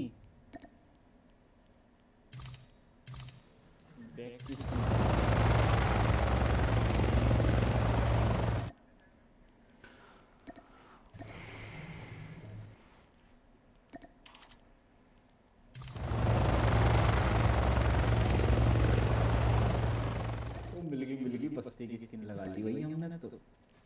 बैग की स्किन मिल गई मिल गई बस्ती की स्किन लगा ली भाई हमने तो।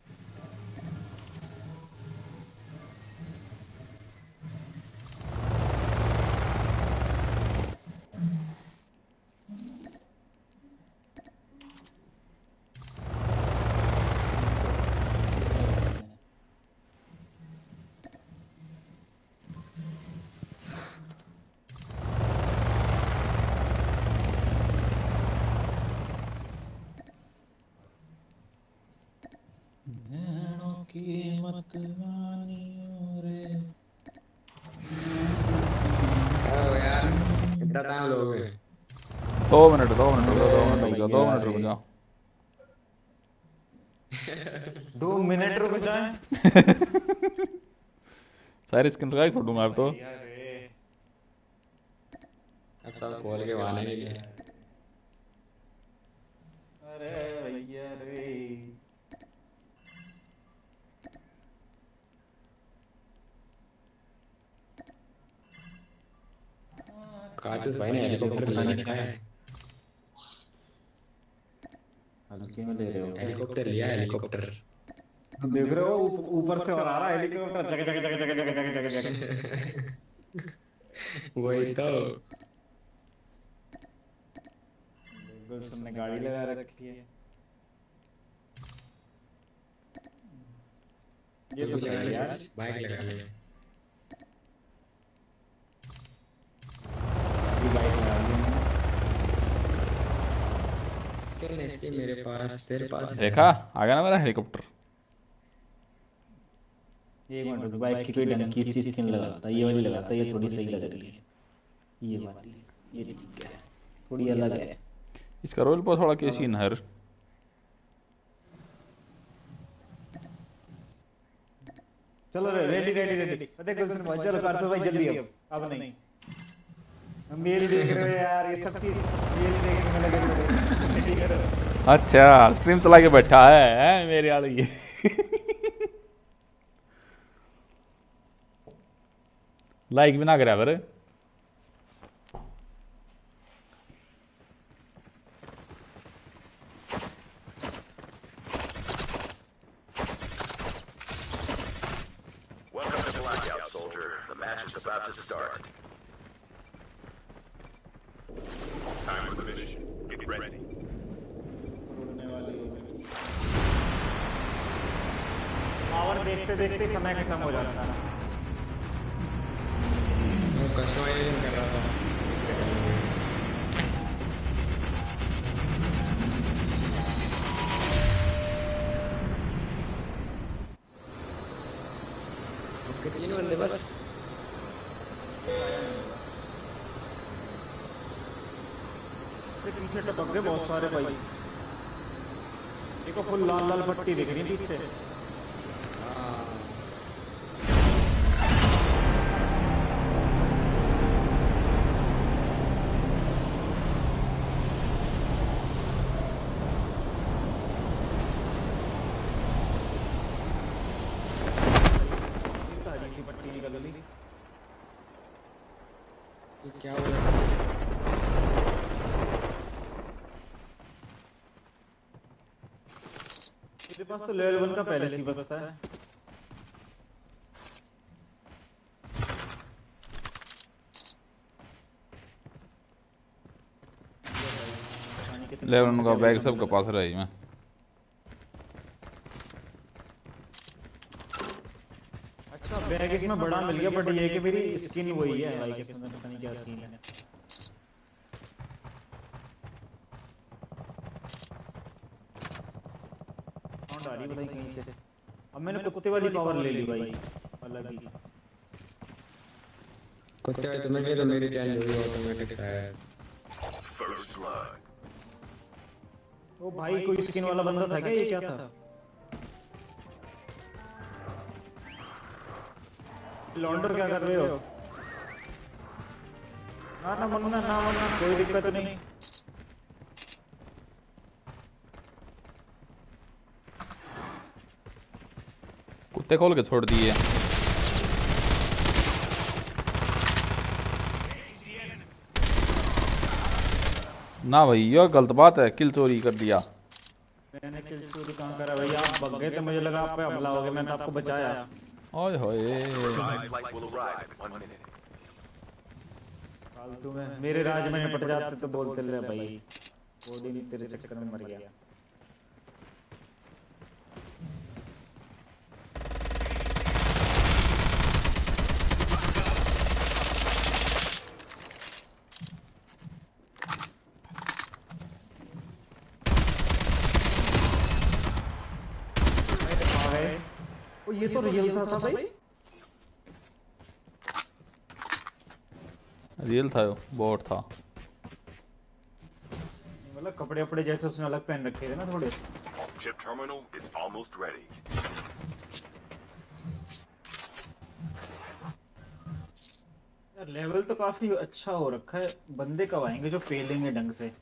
दो मिनट दो मिनट दो मिनट रुक जाओ दो मिनट रुक जाओ दो मिनट रुक जाए सारी स्किन लगाई छोड़ूंगा आप तो। अब सब खोल के वाले नहीं है। अरे भैया रे कातिस भाई ने हेलीकॉप्टर ले रखा है। हल्के में ले रहे हो हेलीकॉप्टर लिया हेलीकॉप्टर देख रहे हो ऊपर से और आ रहा है हेलीकॉप्टर जग जग जग जग जग जग जग जग वही तो बिल्कुल तुमने गाड़ी लगा रखी है ये तो लगा ले यार बाइक लगा ले ये बाइक लगा ली स्किन इसकी मेरे पास तेरे पास देखा आ गया ना मेरा हेलीकॉप्टर। ये मिनट बाइक की कोई ढंग की सी स्किन लगाता ये वाली लगाता ये थोड़ी सही लग रही है ये वाली ये ठीक है थोड़ी अलग है। इसका रोल पर थोड़ा कैसी नहर चलो रेडी रेडी रेडी देखो चलो कर दो भाई जल्दी अब अब नहीं मेल देख रहे हो यार ये सब चीज मेल देखने में लगे रेडी करो। अच्छा स्ट्रीम चला के बैठा है, है मेरे यार ये लाइक भी ना करे पर Welcome to Blackout, soldier. The match is about to start. Time for the mission. Get ready. Power देखते देखते समय खत्म हो जाता है। वो कस्टमाइजेशन कर रहा था ओके तीन बंदे बस पीछे टपक गए बहुत सारे भाई। देखो फुल लाल लाल पट्टी दिख रही पीछे। पट्टी निकल गई। क्या हो रहा है? मेरे पास तो लेवल वन का पहले से बसता है। लेवल वन का बैग सबके पास रही मैं। अच्छा बैग इसमें बड़ा मिल गया, बट ये कि मेरी स्किन वही है भाई, कि पता नहीं क्या सीन है। साउंड आ रही है बताइए कहीं से। अब मैंने कुत्ते वाली पावर ले ली भाई, अलग ही। कुत्ते वाली तो मेरे तो मेरी चेंज हुई ऑटोमेटिक शायद। First blood. ओ भाई कोई स्किन वाला बंदा था क्या? ये क्या था? लॉन्डर क्या कर रहे हो? ना ना मरना ना मरना, कोई दिक्कत नहीं। कुत्ते खोल के छोड़ दिए। ना भाई ये गलत बात है, किल चोरी कर दिया। मैंने किल चोरी कहाँ करा भाई? आप भाग गए थे, मुझे लगा आप पे हमला हो गया, मैंने आपको बचाया। ओए होए Revived flight will arrive in one minute. फालतू में मेरे राज में निपट जाते तो बोलते ले भाई, बॉडी नहीं तेरे चक्कर में मर गया। ओ ये तो रियल था, था भाई। रियल था, बॉट था। मतलब कपड़े अपड़े जैसे उसने अलग पहन रखे थे ना थोड़े। Chip terminal is almost ready. यार लेवल तो काफी अच्छा हो रखा है, बंदे कब आएंगे जो पेलेंगे ढंग से?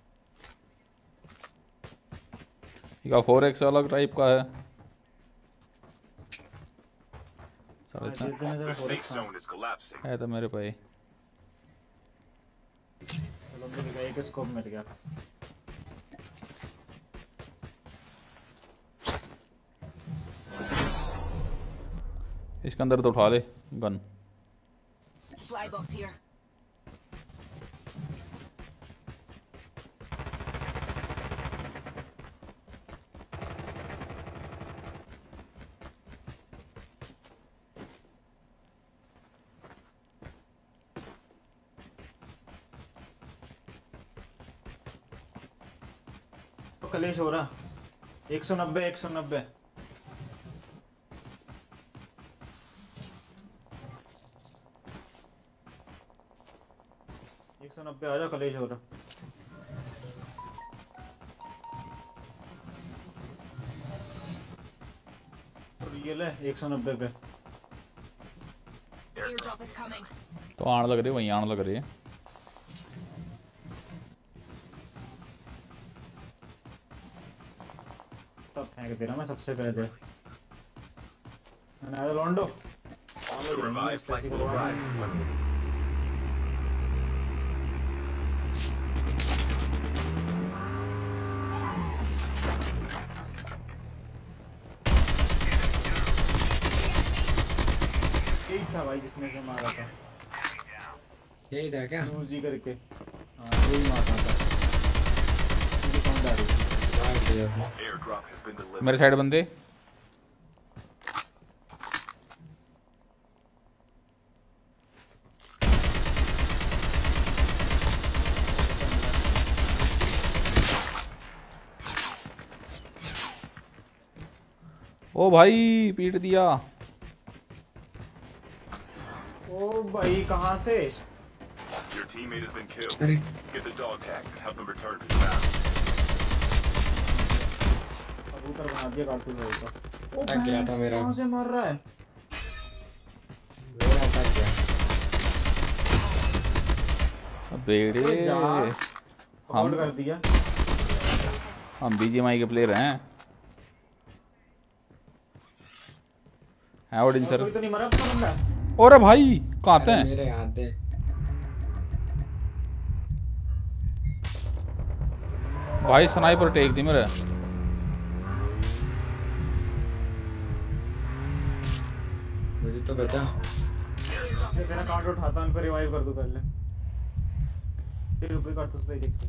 इसका फोर एक्स अलग टाइप का है। साढ़े हाँ, चार The safe zone is collapsing. है तो मेरे पे। चलो मिल गया, एक स्कोप मिल गया। इसके अंदर तो उठा ले गन। Supply box here. कलेश हो रहा। एक सौ नब्बे एक सौ नब्बे। एक सौ नब्बे आ जाओ, कलेश हो रहा। रियल है एक सौ नब्बे पे। Airdrop is coming. तो आने लग रही, वहीं आने लग रही है। तब फेंक दे रहा मैं सबसे पहले। मैंने लॉन्डो The revived flight will arrive in one minute. यही था भाई जिसने से मारा था। यही था क्या? यूजी करके। हाँ वही मारा था। इसकी साउंड आ रही थी। Airdrop has been delivered. मेरे साइड बंदे। ओ भाई पीट दिया। ओ भाई कहाँ से? Your teammate has been killed. अरे Get the dog tags and help them return to the battle. कबूतर बना दिया कार्टून भाई का। ओ अटक गया था मेरा। कहाँ से मार रहा है? मेरा अटक गया। बेड़े अबे जा। हम आउट कर दिया। हम बीजीएमआई के प्लेयर हैं। है ओडिन सर। कोई तो नहीं मरा अपना बंदा। अरे भाई कहाँ अरे हैं? मेरे यहाँ थे। भाई स्नाइपर टेक दी मेरे। मुझे तो बचा। ये तेरा कार्ड उठाता उनको रिवाइव कर दूं पहले। फिर रुपए कार्ड उस पे देखते।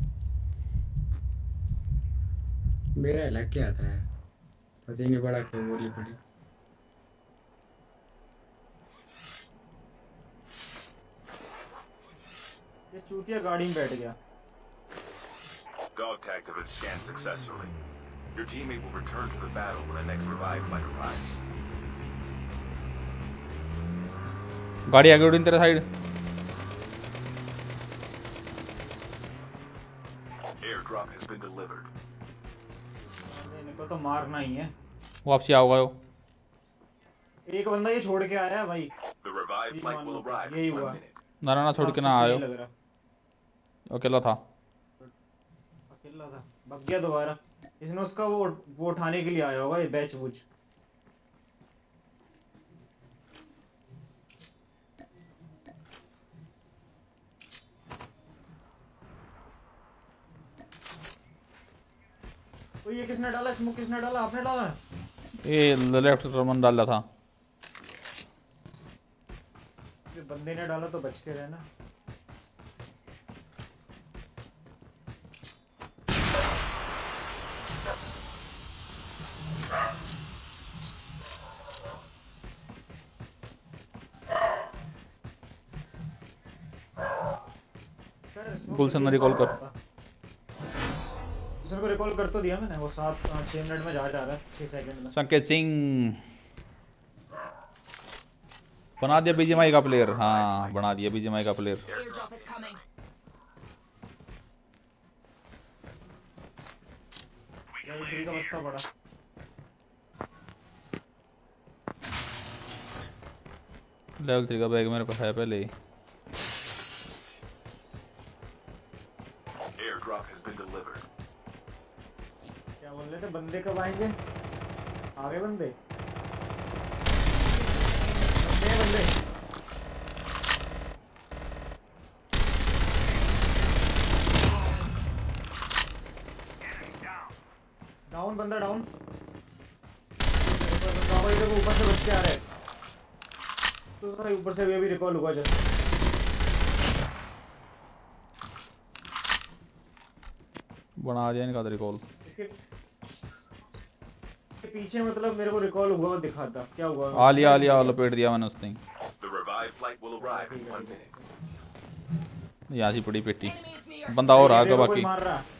मेरा लग गया था यार। पता ही नहीं पड़ा क्यों गोली पड़ी। ये चूतिया गाड़ी में बैठ गया। Dog tags have been scanned successfully. Your teammate will return to the battle when the next revive flight arrives. गाड़ी आगे उड़ी तेरे side. Airdrop has been delivered. इनको तो मारना ही है। वापसी आओगे वो। एक बंदा ये छोड़ के आया है भाई। The revive ये flight मान will लो, arrive यही in one हुआ। minute. ना ना ना छोड़ के ना आयो। लग रहा। अकेला था। अकेला था। भाग गया दोबारा। इसने उसका वो वो उठाने के लिए आया होगा ये बैच बुच। तो ये किसने डाला स्मोक किसने डाला आपने डाला ये लेफ्ट टर्मन डाला था। ये बंदे ने डाला तो बच के रहना। गुलशन ने रिकॉल कर। गुलशन को रिकॉल कर तो दिया मैंने। वो सात छह मिनट में जा जा रहा है छह सेकंड में। संकेत सिंह बना दिया बीजीएमआई का प्लेयर। हाँ बना दिया बीजीएमआई का player. Airdrop is coming. Level three का बस्ता पड़ा। लेवल थ्री का बैग मेरे पास है पहले ही। Airdrop has been delivered. क्या बोल रहे थे बंदे कब आएंगे? आगे बंदे बंदे बंदे डाउन बंदा डाउन। बाबा इधर ऊपर से बच के आ रहे हैं। तो भाई ऊपर से भी रिकॉल हुआ जस्ट। बना दिया इनका रिकॉल। इसके पीछे मतलब मेरे को रिकॉल हुआ वो दिखाता क्या हुआ। आ लिया आ लिया लपेट दिया मैंने उसने। The revive flight will arrive in one minute. यहाँ सी पड़ी पेटी। Enemy is near. बंदा और आ गया देखो, बाकी। कोई मार रहा।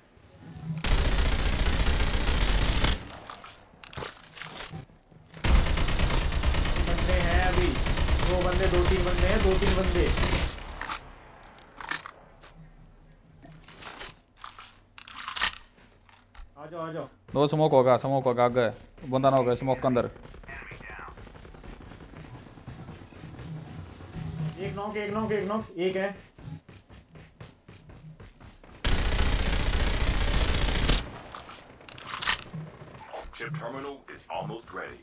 बंदे हैं अभी दो बंदे दो तीन बंदे हैं दो तीन बंदे। आ जाओ आ जाओ। दो स्मोक होगा स्मोक होगा आगे बंदा ना होगा स्मोक के अंदर। एक नॉक एक नॉक एक नॉक एक है। Chip terminal is almost ready.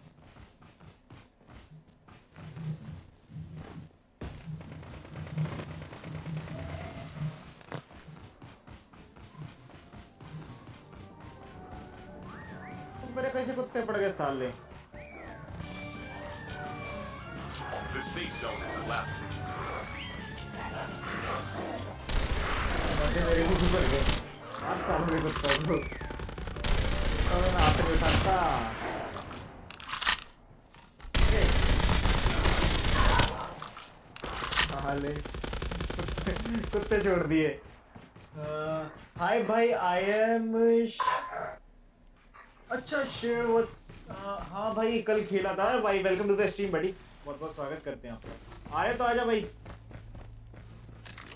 मेरे कैसे कुत्ते पड़ गए साले। The safe zone is elapsing. बंदे मेरे को ऊपर गए। आज सालों के कुत्ता को। तो मैं हाथ में उठाता। साले कुत्ते छोड़ दिए। हाय भाई आई एम अच्छा शेर वो हाँ भाई कल खेला था भाई। वेलकम टू द स्ट्रीम बड़ी बहुत बहुत स्वागत करते हैं आपका। आए तो आजा भाई।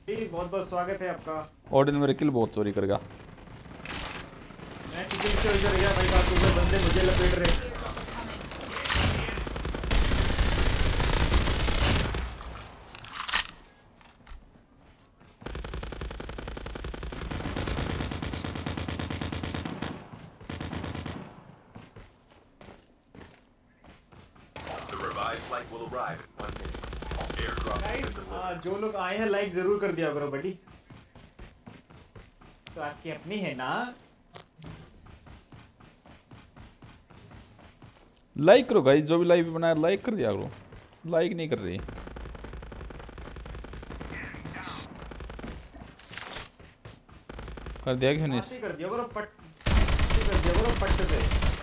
बहुत बहुत स्वागत है आपका। ऑडियंस मेरे किल बहुत चोरी करेगा। मैं किल से उधर गया भाई, बात ऊपर बंदे मुझे लपेट रहे। The revived flight will arrive in one minute. Airdrop has been delivered. हाँ, जो लोग आए हैं लाइक जरूर कर दिया करो बड़ी। तो आपकी अपनी है ना। लाइक करो गाइस, जो भी लाइव बनाया लाइक कर दिया करो। लाइक नहीं कर रही। कर दिया कि नहीं? ऐसे कर दिया करो पट, ऐसे कर दिया करो पट से।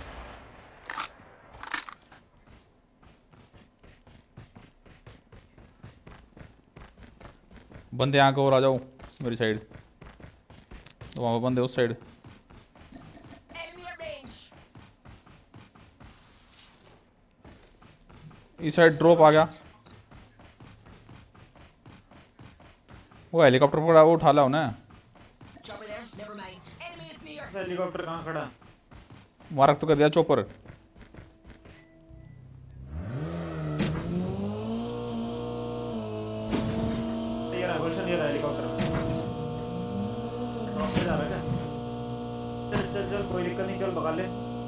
बंदे यहाँ को और आ जाओ मेरी साइड। तो वहाँ पे बंदे उस साइड। Enemy at range. इस साइड ड्रॉप आ गया। वो हेलीकॉप्टर पकड़ा, वो उठा लाओ ना। Chopper there. Never mind. Enemy is near. Helicopter कहाँ खड़ा? मारक तो कर दिया चॉपर। ये रहा गुलशन, ये रहा हेलीकॉप्टर। ड्रॉप पे जा रहा है क्या? चल चल चल, कोई दिक्कत नहीं, चल भगा ले।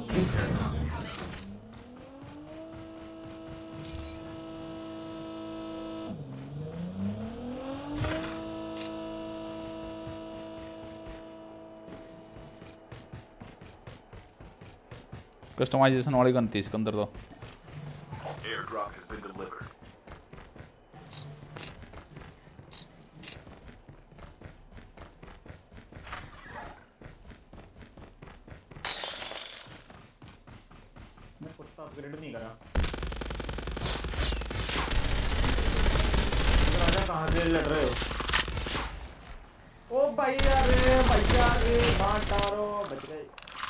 कस्टमाइजेशन वाली गन थी इसके अंदर तो। Airdrop has been delivered. मैं कुत्ता अपग्रेड नहीं करा। इधर आजा, कहाँ से लड़ रहे हो? ओ भाई अरे भैया रे, भाटारो बच गए।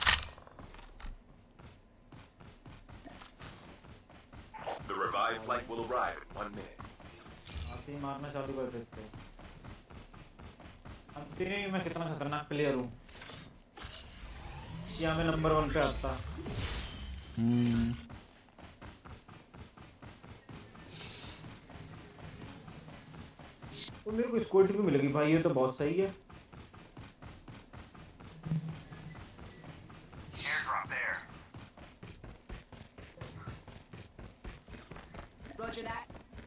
The revived flight will arrive in one minute. आते ही मारना चालू कर देते हो। अब तेरे मैं कितना खतरनाक प्लेयर हूँ। एशिया में नंबर वन पे आता। हम्म। तो मेरे को स्कोर भी मिलेगी भाई, ये तो बहुत सही है। Airdrop there. Roger that.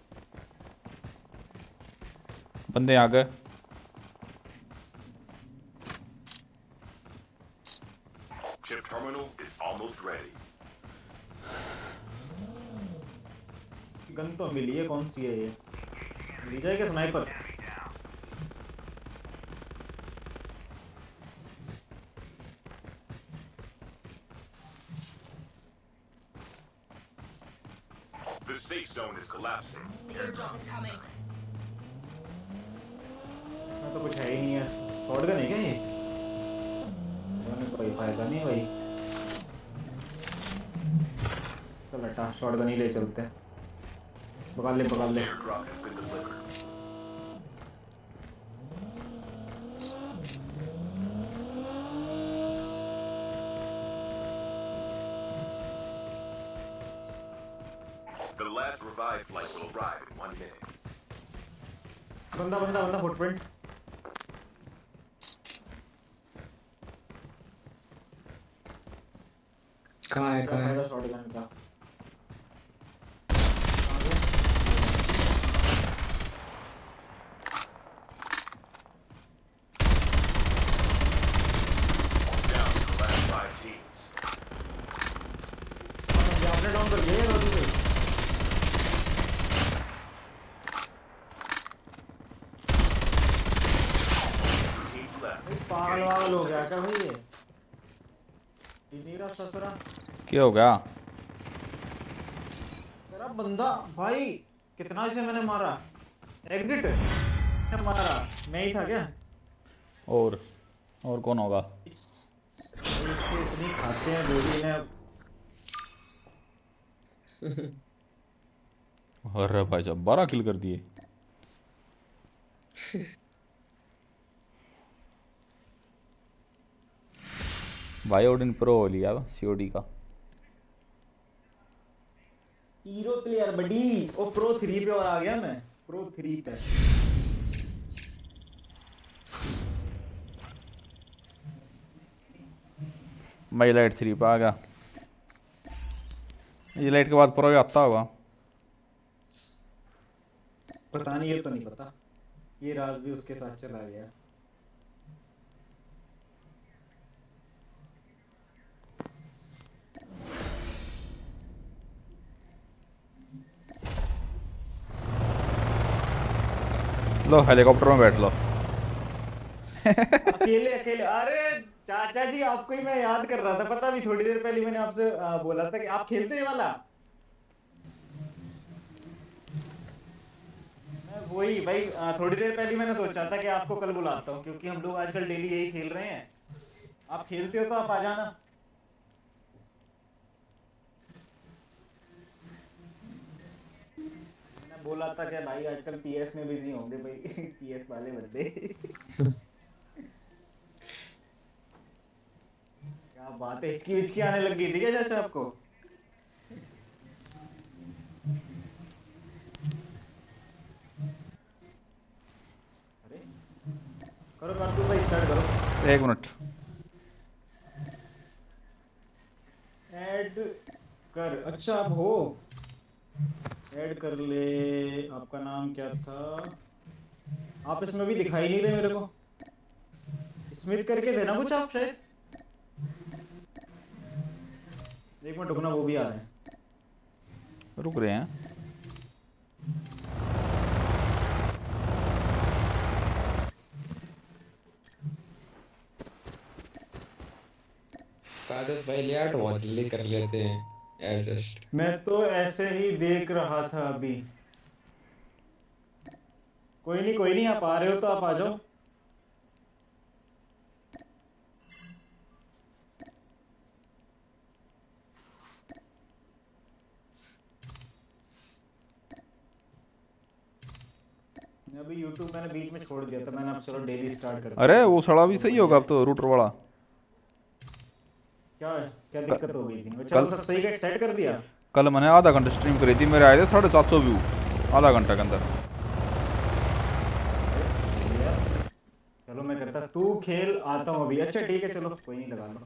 बंदे आ गए। Chip terminal is almost ready. Gun तो मिली है, कौन सी है ये? विजय के sniper. The safe zone is collapsing. Airdrop is coming. इसमें तो कुछ है ही नहीं है। शॉट गन है क्या ये? मैंने कोई फायदा नहीं भाई। चल हटा, शॉट गन ही ले चलते हैं। पकड़ ले पकड़ ले। Airdrop has been delivered. The last revived flight will arrive in one minute. बंदा बंदा बंदा फुटप्रिंट। कहाँ है कहाँ है? शॉट गन का। Down to the last five teams. आपने डाउन कर दिया रोटी पे। Two teams left. भाई पागल वागल हो गया क्या भाई ये? ये मेरा ससुरा। क्या हो गया? तेरा बंदा भाई कितना इसे मैंने मारा। एग्जिट ने मारा, मैं ही था क्या? और और कौन होगा? इससे इतनी खाते हैं गोली ने। अरे भाई साहब बारह किल कर दिए। भाई ओडिन प्रो हो लिया सीओडी का। हीरो प्लेयर बड़ी ओ प्रो थ्री पे और आ गया मैं प्रो थ्री पे। मैं लाइट थ्री पे आ गया। ये लाइट के बाद प्रो आता होगा। पता नहीं, ये तो नहीं पता। ये राज भी उसके साथ चला गया। लो हेलीकॉप्टर में बैठ लो। अकेले अकेले अरे चाचा जी आपको ही मैं याद कर रहा था। पता भी थोड़ी देर पहले मैंने आपसे आ, बोला था कि आप खेलते हैं वाला। मैं वही भाई आ, थोड़ी देर पहले मैंने सोचा था कि आपको कल बुलाता हूँ क्योंकि हम लोग आजकल डेली यही खेल रहे हैं। आप खेलते हो तो आप आ जाना। मैंने बोला था कि भाई आजकल पीएस में बिजी होंगे भाई पीएस वाले बंदे। क्या बात है, हिचकी विचकी आने लग गई थी क्या जैसे आपको? अरे करो कर दो भाई, स्टार्ट करो। एक मिनट। ऐड कर। अच्छा आप हो, ऐड कर ले। आपका नाम क्या था? आप इसमें भी दिखाई नहीं रहे मेरे को। स्मिथ करके देना कुछ आप शायद। एक मिनट रुकना, वो भी आ रहे हैं। रुक रहे हैं। कादस भाई लेआउट बहुत जल्दी कर लेते हैं एडजस्ट। मैं तो ऐसे ही देख रहा था अभी। कोई नहीं कोई नहीं, आप आ रहे हो तो आप आ जाओ। अभी YouTube मैंने बीच में छोड़ दिया था। मैंने अब चलो डेली स्टार्ट कर दिया। अरे वो सड़ा भी सही होगा अब तो, रूटर वाला। क्या क्या दिक्कत हो गई थी? चलो सब सही का सेट कर दिया। कल मैंने आधा घंटा स्ट्रीम करी थी, मेरे आए थे साढ़े सात सौ व्यू आधा घंटा के अंदर। चलो मैं करता, तू खेल, आता हूँ अभी। अच्छा ठीक है, चलो कोई नहीं, लगा लो।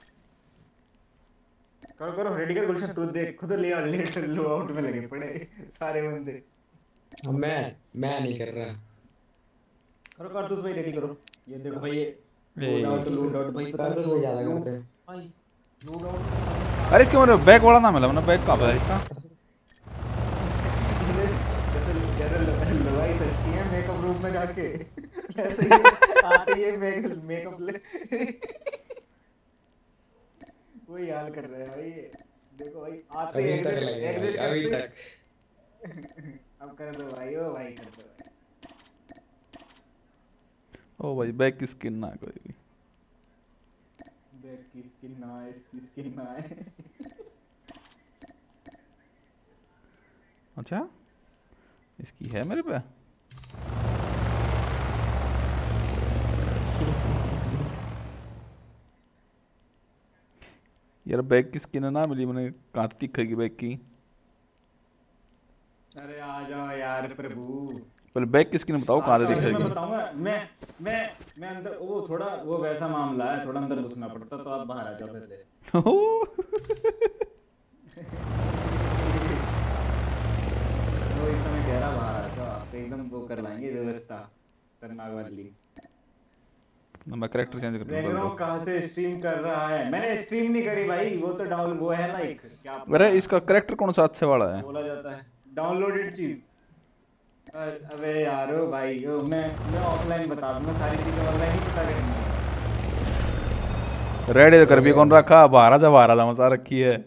करो करो रेडी कर गुलशन। तू देख खुद ले आउट लो आउट में लगे पड़े सारे बंदे। मैं मैं नहीं कर रहा। करो कारतूस भाई रेडी करो। ये देखो भाई, ये ए, लूट आउट लूट आउट भाई। पता कादस भाई ज्यादा करते हैं भाई लूट आउट। अरे इसके मेरे बैग वाला ना मिला, मैंने बैग कहाँ पे है इसका? जैसे लवाई सकती है मेकअप रूम में जाके, ऐसे ही आती है मेकअप मेकअप ले। वही हाल कर रहे हैं भाई। देखो भाई आते अभी हैं तक लगे भाई, अभी तक। अब कर दो भाई, ओ भाई कर दो भाई। ओ भाई बैग की स्किन ना कोई भी। बैग की स्किन ना है, इसकी स्किन ना है। अच्छा इसकी है मेरे पे। यार बैग की स्किन ना मिली, मैंने कहाँ दिखेगी बैग की? अरे आ जाओ यार प्रभु। पहले बैग की स्किन बताओ कहाँ से मैं दिखेगी? बताऊंगा। मैं मैं मैं अंदर, वो थोड़ा वो वैसा मामला है, थोड़ा अंदर घुसना पड़ता, तो आप बाहर आ जाओ पहले। वो इस समय कह रहा बाहर आ जाओ, आप एकदम वो कर लाएंगे व्यवस्था खतरनाक वाली। मैं कैरेक्टर चेंज कर रैग्नारोक दूंगा। कहाँ से स्ट्रीम कर रहा है? मैंने स्ट्रीम नहीं करी भाई, वो तो डाउन वो है लाइक क्या अरे इसका कैरेक्टर कौन सा अच्छे वाला है? बोला जाता है, डाउनलोडेड चीज। अबे यार ओ भाई, ओ मैं मैं ऑफलाइन बता दूंगा सारी चीजें, ऑनलाइन ही पता करेंगे। रेडी कर भी कौन रखा? बाहर आजा बाहर आजा मचा रखी है।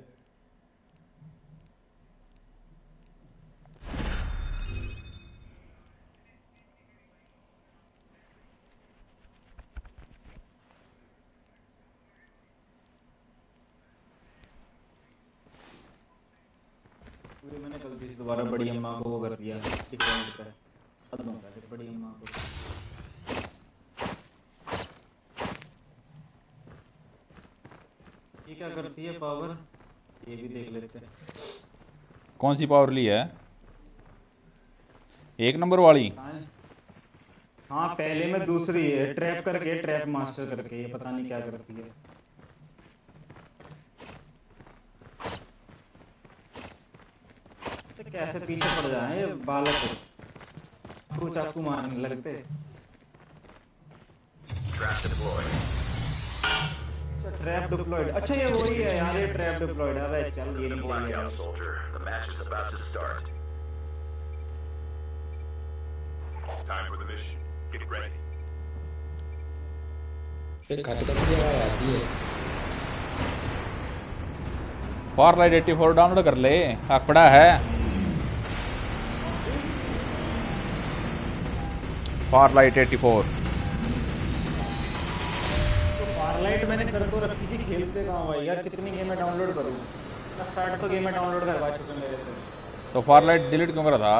पूरे मैंने गलती से दोबारा बड़ी अम्मा को वो कर दिया, डिफरेंट कर खत्म हो गया बड़ी अम्मा को। ये क्या करती है पावर, ये भी देख लेते हैं। कौन सी पावर ली है? एक नंबर वाली? हाँ पहले में दूसरी है, ट्रैप करके, ट्रैप मास्टर करके, ये पता नहीं क्या करती है। तो कैसे पीछे पड़ जाए ये बालक, तू चाकू मारने लगते। अच्छा ट्रैप डिप्लॉयड, अच्छा ये वही है यार, ये ट्रैप डिप्लॉयड है। अबे चल ये नहीं चाहिए यार। Time for the mission. Get ready. फिर खटखट की आवाज आती है। फारलाइट चौरासी डाउनलोड कर ले, आकड़ा है। फारलाइट चौरासी। तो फारलाइट मैंने कर तो रखी थी, खेलते कहाँ भाई यार, कितनी गेमें डाउनलोड करूँ? साठ तो गेमें डाउनलोड करवा चुके मेरे से। तो फारलाइट डिलीट क्यों करा था?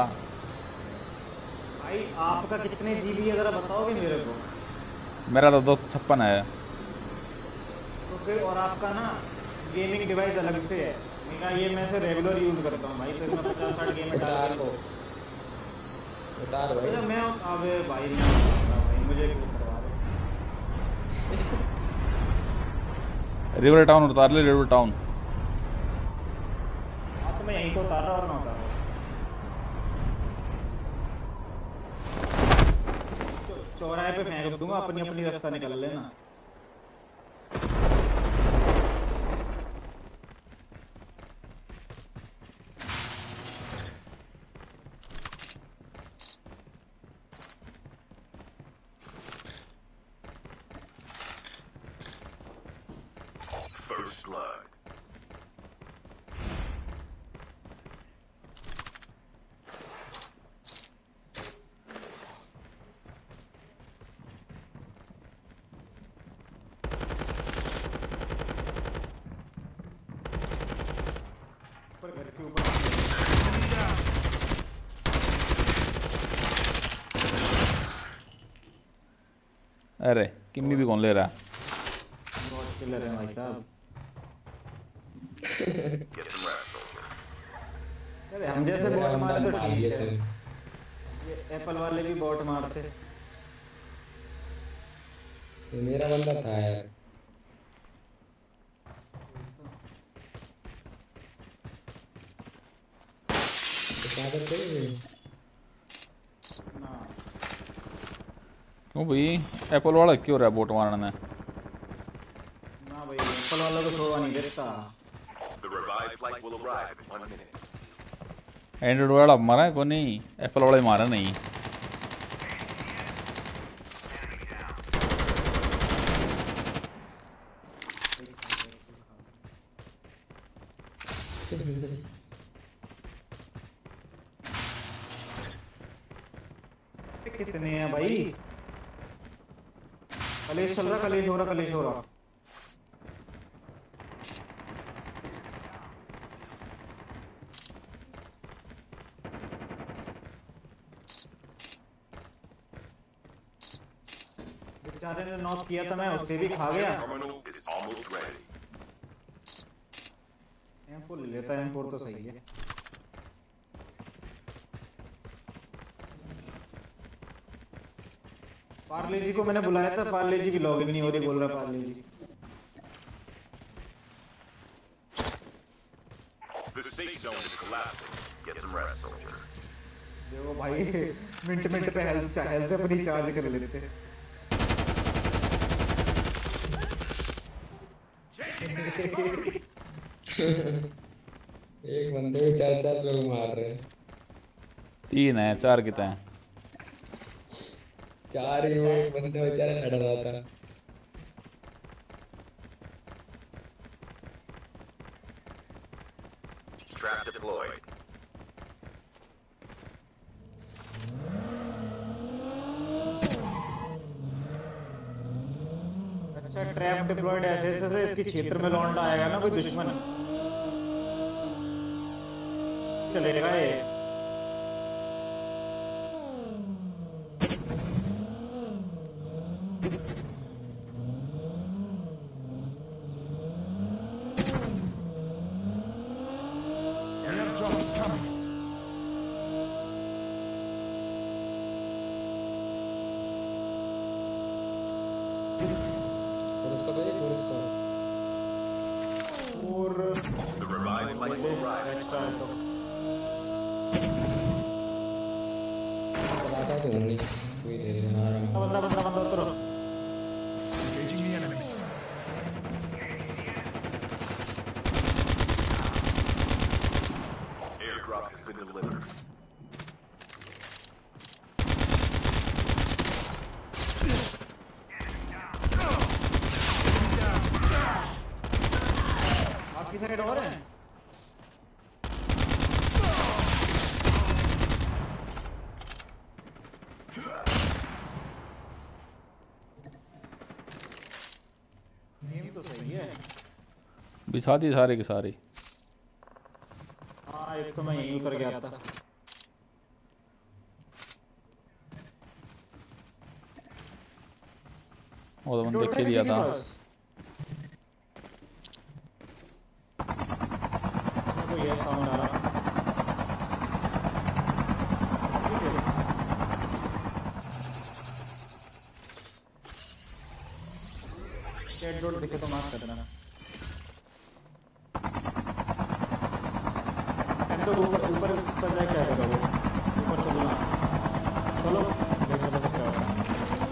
भाई आपका कितने जीबी है जरा बताओगे मेरे को? मेरा तो दो सौ छप्पन है। तो फिर और आपका ना गेमिंग डिवाइस अलग से है, मेरा ये मैं से रेगुलर यूज करता हूँ भाई, तो इसमें पचास साठ गेम डाल दो। उतार भाई। मैं अबे भाई मैं भाई मुझे क्यों करवा रहे? रिवर टाउन उतार ले, रिवर टाउन। हाँ तो मैं यहीं तो उतार रहा और ना उतार रहा। चौराहे पे फेंक दूंगा, अपनी अपनी रास्ता निकल लेना। First blood. ऊपर घर के ऊपर अरे किम्मी भी कौन ले रहा है? बहुत किलर है भाई साहब। Get some rest, soldier. अरे हम जैसे मेरा बॉट बंदा मारे तो मार ठीक दिया है, तूने। ये एप्पल वाले भी बॉट मारते। ये मेरा बंदा था यार। तो क्या करते हैं? ना क्यों भाई, एप्पल वाला क्यों रहा है बोट मारने में? ना भाई एप्पल वाला तो छोड़ा नहीं देता। The revived flight will arrive in one minute. Android वाला मारा है को नहीं, एप्पल वाला ही मारा नहीं। कितने हैं भाई? कलेश चल रहा, कलेश हो रहा, कलेश हो रहा। बेचारे ने नॉक किया था, मैं उससे भी खा गया। Terminal is almost ready. M four ले लेता है, एम फोर तो सही है। पार्ले जी को मैंने बुलाया था, पार्ले जी की लॉगिन नहीं हो रही, बोल रहा पार्ले जी। The safe zone is collapsing. Get some rest, soldier. देखो भाई मिनट मिनट पे हेल्थ हेल्थ अपनी चार्ज कर लेते हैं। एक बंदे को चार चार लोग मार रहे हैं। तीन है, चार कितने हैं? चार ही वो एक बंदा बेचारा लड़ रहा था। Trap deployed. अच्छा ट्रैप डिप्लॉयड ऐसे ऐसे इसके क्षेत्र में लौंडा आएगा ना कोई दुश्मन, चलेगा ये। और The revived flight will arrive. Extra है तो चलाता तो नहीं कोई दे देना आराम बंदा बंदा बंदा उतरो Engaging the enemies. Airdrop has been delivered. आपकी साइड और है नेम तो सही है बिछा दी सारे के सारे। हाँ एक तो मैं यहीं उतर गया था वो तो मैंने देख ही दिया था। कोई है साउंड आ रहा चैट डॉट दिखे तो माफ कर देना तो ऊपर ऊपर ऊपर जाए क्या करोगे ऊपर चलो ना चलो देख चलो क्या होता है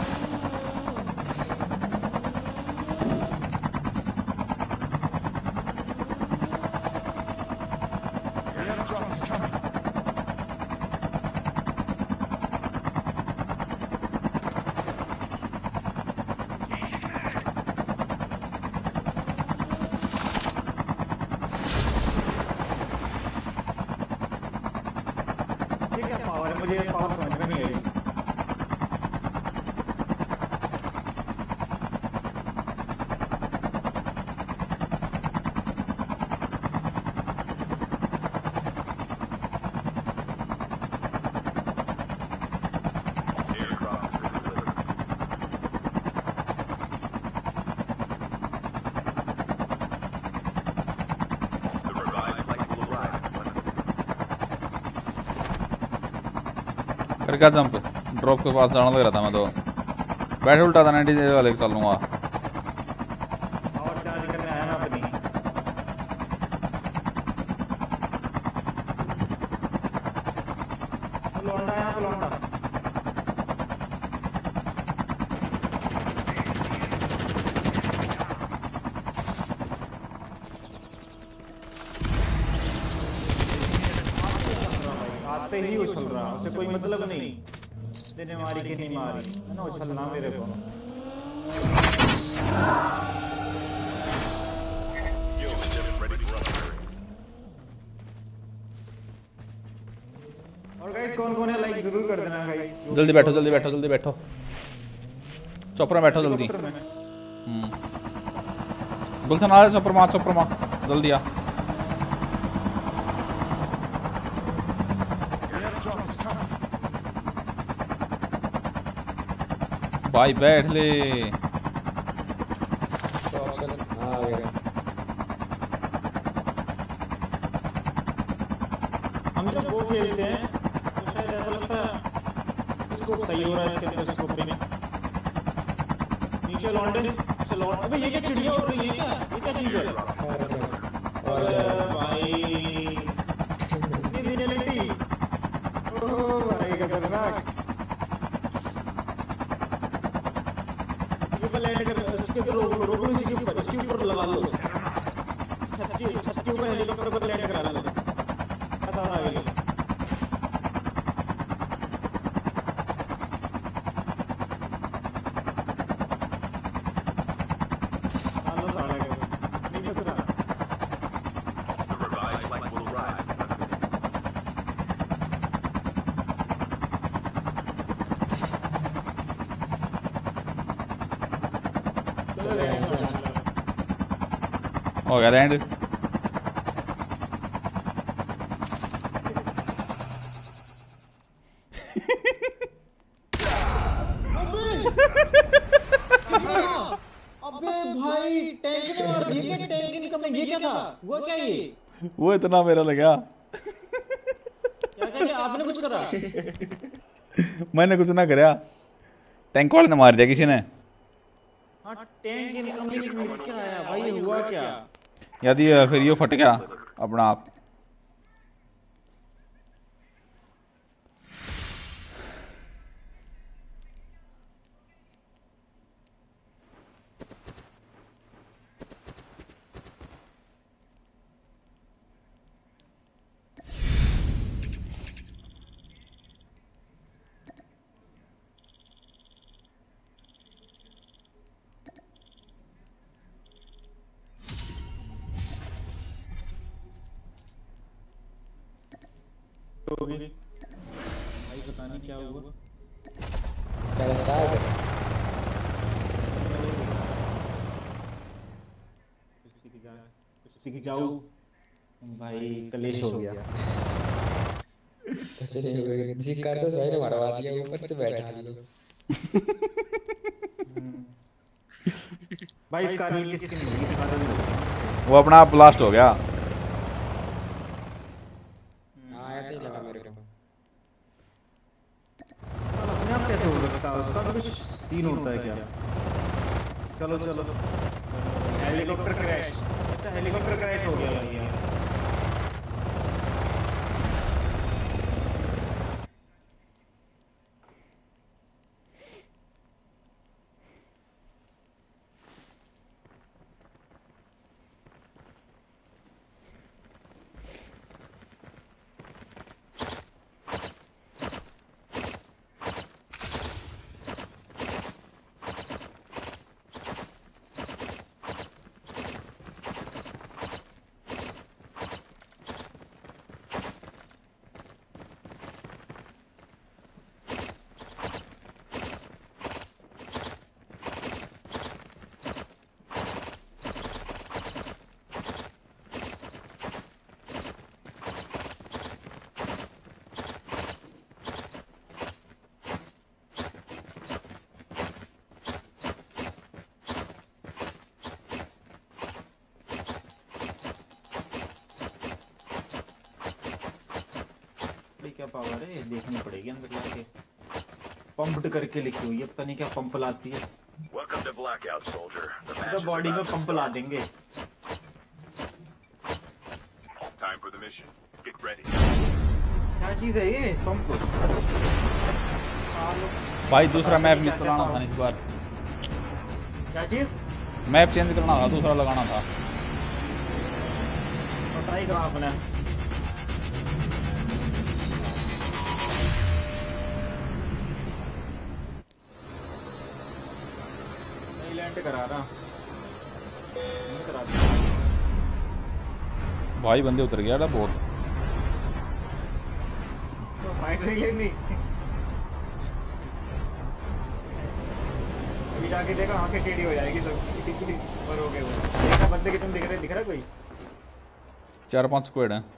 Airdrop is coming. ये क्या पावर है मुझे ये पावर समझ में नहीं आई Airdrop has been delivered. The revived flight will arrive. करके जंप ड्रॉप के पास जाना लग रहा था मैं तो बैठ उल्टा था नाइनटी वाले चल लूँगा। पावर चार्ज करने आया मैं अपनी लौंडा यहाँ पे लौंडा आते ही उछल रहा उसे कोई मतलब नहीं देने मारी कि नहीं मारी है ना उछलना मेरे को Yo, ship ready for upgrade. और गाइस कौन कौन है लाइक जरूर कर देना गाइस जल्दी बैठो जल्दी बैठो जल्दी बैठो चौपर में बैठो जल्दी। हम्म गुलशन आ चौपर मार चौपर मार जल्दी आ। Airdrop is coming. भाई बैठ ले। तो ऑप्शन आ गया हम जब वो खेलते हैं तो शायद ऐसा लगता है इसको सही हो रहा है इसके अंदर स्कोप में नीचे लौंडे नीचे लौंडे अबे ये क्या चिड़िया उड़ रही है क्या ये क्या चीज है और और अरे भाई ये रियलिटी ओह भाई खतरनाक ये पे लैंड कर इसके ऊपर रोक रोक लो इसके ऊपर इसके ऊपर लगा लो छत के छत के ऊपर हेलीकॉप्टर पर लैंड करा लो पता आ गया डालो साढ़े के नहीं पता The revived flight will arrive. चलो ऐसा हो गया लैंड। अबे भाई टैंक ने मार दिया क्या टैंक इनकमिंग ये क्या था हुआ क्या ये वो इतना मेरा लगा क्या क्या आपने कुछ करा मैंने कुछ ना कराया टैंक वाले ने मार दिया किसी ने। हाँ टैंक इनकम भी मिल क्या आया भाई, ये हुआ क्या? यदि फिर ये फट गया अपना आप। तो भी भाई पता नहीं क्या हुआ। पहले स्टार्ट है। कुछ की जा कुछ की जाओ भाई, कलेश हो गया। कैसे नहीं हुए जी कर तो सही ने मरवा दिया, ऊपर से बैठा लो। भाई इसका रील किसकी नहीं हुई, इसका रील वो अपना आप ब्लास्ट हो गया। हां ऐसे ही लगा मेरे को। अपने आप कैसे हो सकता है, उसका तो कुछ सीन होता है क्या? चलो चलो हेलीकॉप्टर क्रैश। अच्छा हेलीकॉप्टर क्रैश हो गया भाई यार। क्या पावर है देखनी पड़ेगी अंदर जाके। पंप्ड करके लिखी हुई है, पता नहीं क्या पंप लाती है। Welcome to Blackout, soldier. The match तो is बॉडी में about to पंप ला start. देंगे। Time for the mission. Get ready. क्या चीज है ये पंप? भाई दूसरा मैप मिस कराना था इस बार। क्या चीज? मैप चेंज करना था, दूसरा लगाना था। ट्राई करा आपने? लैंड करा रहा नहीं करा भाई बंदे उतर गया था बहुत। तो फाइट रही है नहीं। अभी जाके देखा आंखें टेढ़ी हो जाएगी सब टिकली और हो गए वो। देखा बंदे कितने दिख रहे दिख रहा कोई? चार पांच स्क्वाड हैं।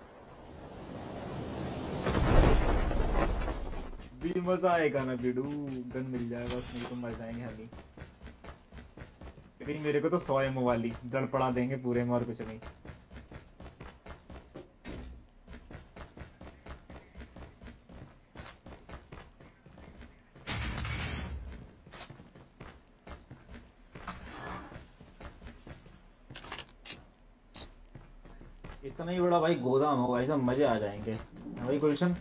भी मजा आएगा ना बिडू, गन मिल जाए बस, नहीं तो मर जाएंगे अभी। लेकिन मेरे को तो सौ एमओ वाली जड़ पड़ा देंगे पूरे में और कुछ नहीं। इतना ही बड़ा भाई गोदाम होगा, ऐसा मजे आ जाएंगे भाई। गुलशन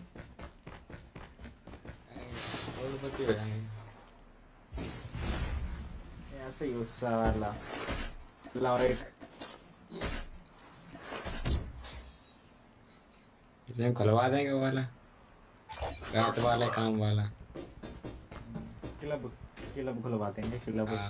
और बत्ती हो जाएंगे ऐसे ही उससा वाला लाइट इसे खुलवा देंगे वो वाला रात वाले काम वाला। क्लब क्लब खुलवा देंगे क्लब। हाँ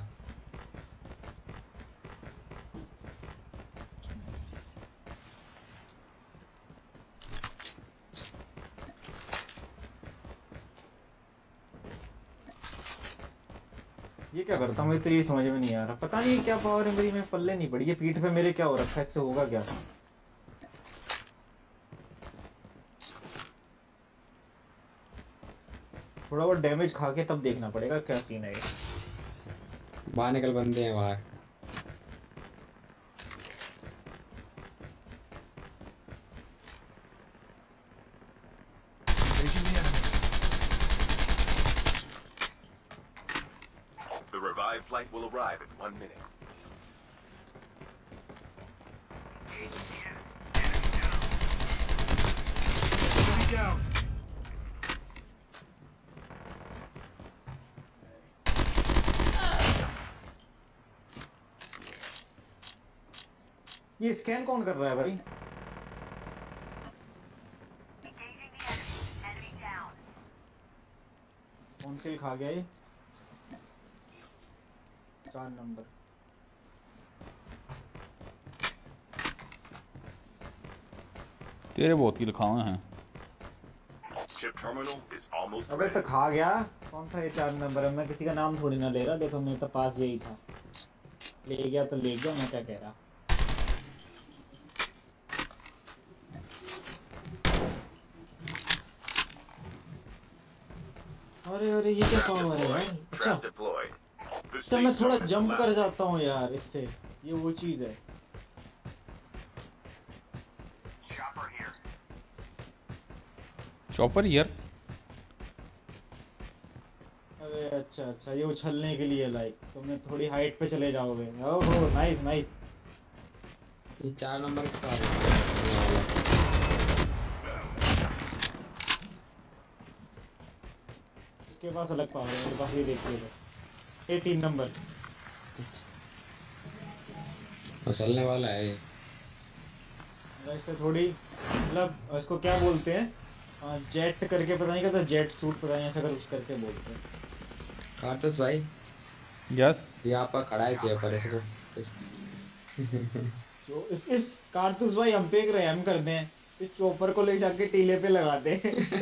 ये क्या करता हूँ मैं तो ये समझ में नहीं आ रहा, पता नहीं क्या पावर है मेरी में पल्ले नहीं पड़ी। ये पीठ पे मेरे क्या हो रखा है, इससे होगा क्या? थोड़ा बहुत डैमेज खा के तब देखना पड़ेगा क्या सीन है। बाहर निकल बंदे हैं बाहर। Engaging the enemy. The revived flight flight will arrive in one minute. Enemy down. ये स्कैन कौन कर रहा है भाई? कौन किल खा गया ये? चार नंबर। तेरे बहुत किल खाए हैं। Chip terminal is almost अबे ready. तो खा गया। कौन था ये चार नंबर? मैं किसी का नाम थोड़ी ना ले रहा। देखो मेरे तो पास यही था। ले गया तो ले गया, मैं क्या कह रहा। अरे अरे ये क्या पावर है यार? अच्छा Trap deployed. The तो मैं safe थोड़ा zone is जंप कर collapsing. जाता हूँ यार इससे। ये वो चीज है। चॉपर यार। अरे अच्छा अच्छा, ये उछलने के लिए लाइक तुमने थोड़ी हाइट पे चले जाओगे। ओहो नाइस नाइस। ये चार नंबर का है। इसके पास अलग पावर है, मेरे पास ये देखिए तो। ये तीन नंबर। मसलने वाला है ये। इससे थोड़ी मतलब इसको क्या बोलते हैं? जेट करके पता नहीं क्या था, जेट सूट पता नहीं ऐसा कर कुछ करके बोलते हैं। कारतूस भाई यस। ये आपका खड़ा है चेयर पर इसको इस... जो इस इस कारतूस भाई हम पे एक रहम कर दें, इस चॉपर को ले जाके टीले पे लगा दे।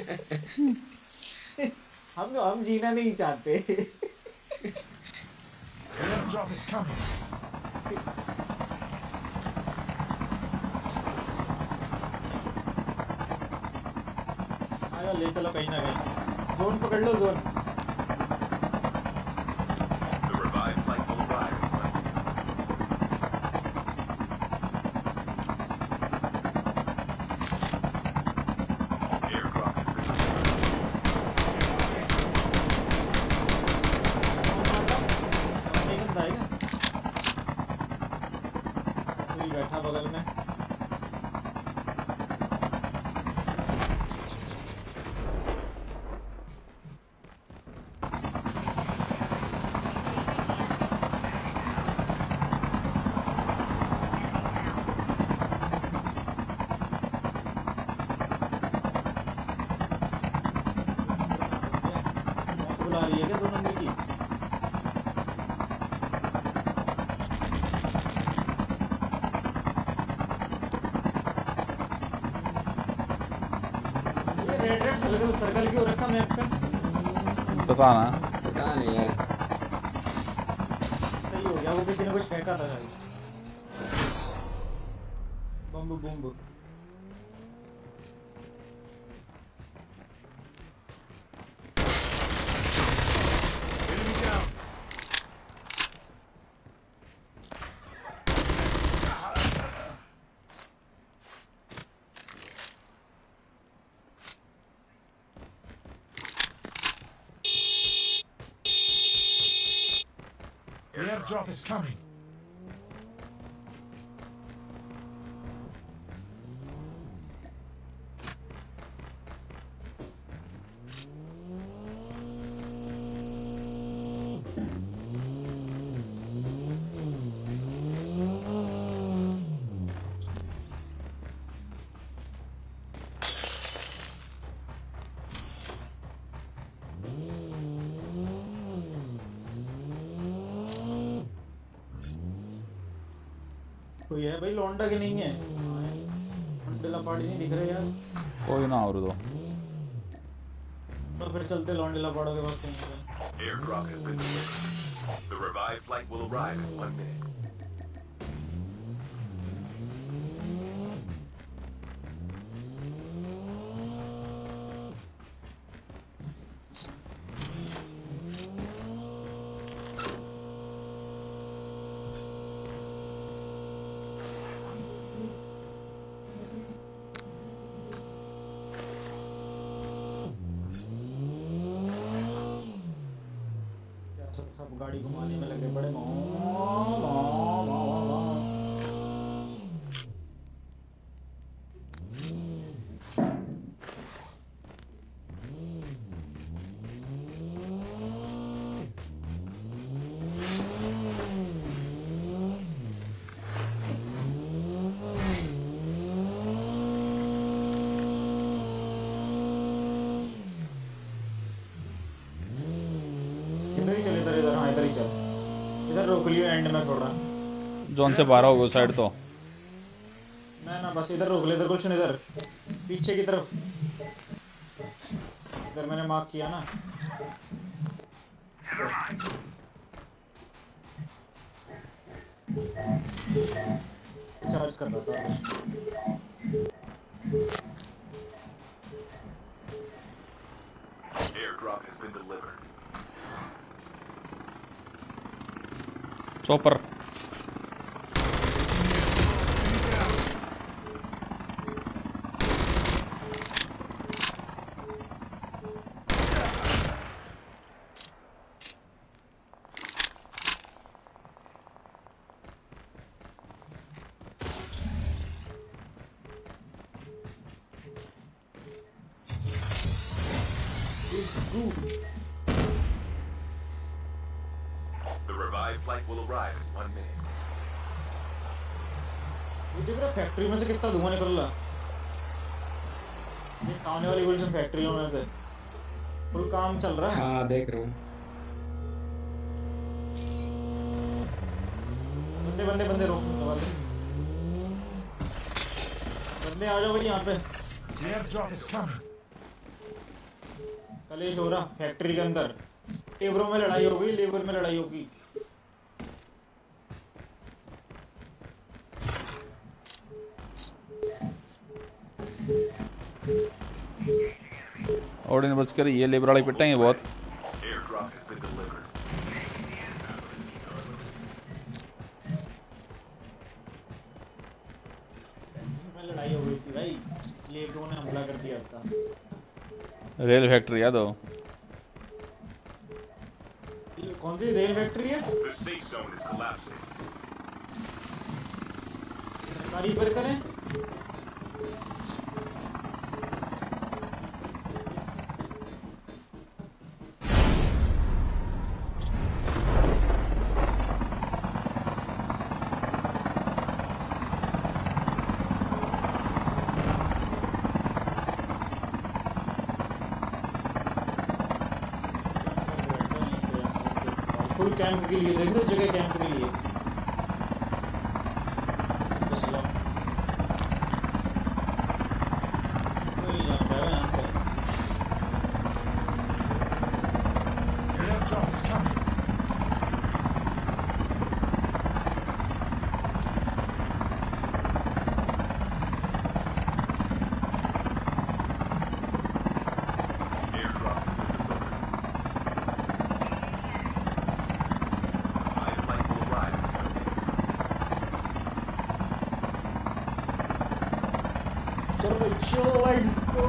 हम हम जीना नहीं चाहते। The airdrop is coming. आजा ले चलो कहीं ना कहीं। जोन पकड़ लो zone. The revived flight will arrive in one minute. Airdrop has been delivered. कोई बैठा बगल में। बुला रही है क्या दो नंबर की? ये रेड रेड सर्कल सर्कल क्यों रखा मैप पे? पता ना। पता नहीं यार। सही हो गया, वो किसी ने कुछ फेंका था शायद। बम्बू बम्बू। Enemy down. The airdrop is coming. कोई है भाई लौंडा के नहीं है? लौंडे लपाड़ी नहीं दिख रहे यार। कोई ना और दो। तो फिर चलते लौंडे लपाड़ों के पास कहीं पे। Airdrop has been delivered. The revived flight will arrive in one minute. क्या सब सब गाड़ी घुमाने में लगे बड़े जोन से बाहर होगा साइड तो ना ना बस इधर रोक ले, इधर कुछ नहीं, इधर पीछे की तरफ, इधर मैंने मार्क किया ना। चार्ज कर रहा था। Airdrop has been delivered. Chopper The revived flight will arrive in one minute. ये देख रहा फैक्ट्री में से कितना धुआं निकल रहा है। ये सामने वाली गोल्डन फैक्ट्री में से फुल काम चल रहा है। हाँ देख रहा हूँ। बंदे बंदे बंदे रोकने वाले बंदे आ जाओ भाई यहाँ पे। The airdrop is coming. कलेश हो रहा फैक्ट्री के अंदर, लेबरों में लड़ाई हो गई, लेबर में लड़ाई होगी। और इन बच कर ये लेबर वाले पिटाएंगे बहुत। Airdrop has been delivered. में लड़ाई हो गई थी भाई, लेबरों ने हमला कर दिया था। रेल फैक्ट्री याद हो? कौन सी रेल फैक्ट्री है? The safe zone is collapsing. सरकारी पर करें? फुल कैंप के लिए देख रहे हो, जगह कैंप के लिए। बस लो। कोई नहीं जान पाएगा यहाँ पे। The airdrop is coming. Airdrop has been delivered. Revived flight will arrive in one minute. चलो भाई, चलो भाई, let's go।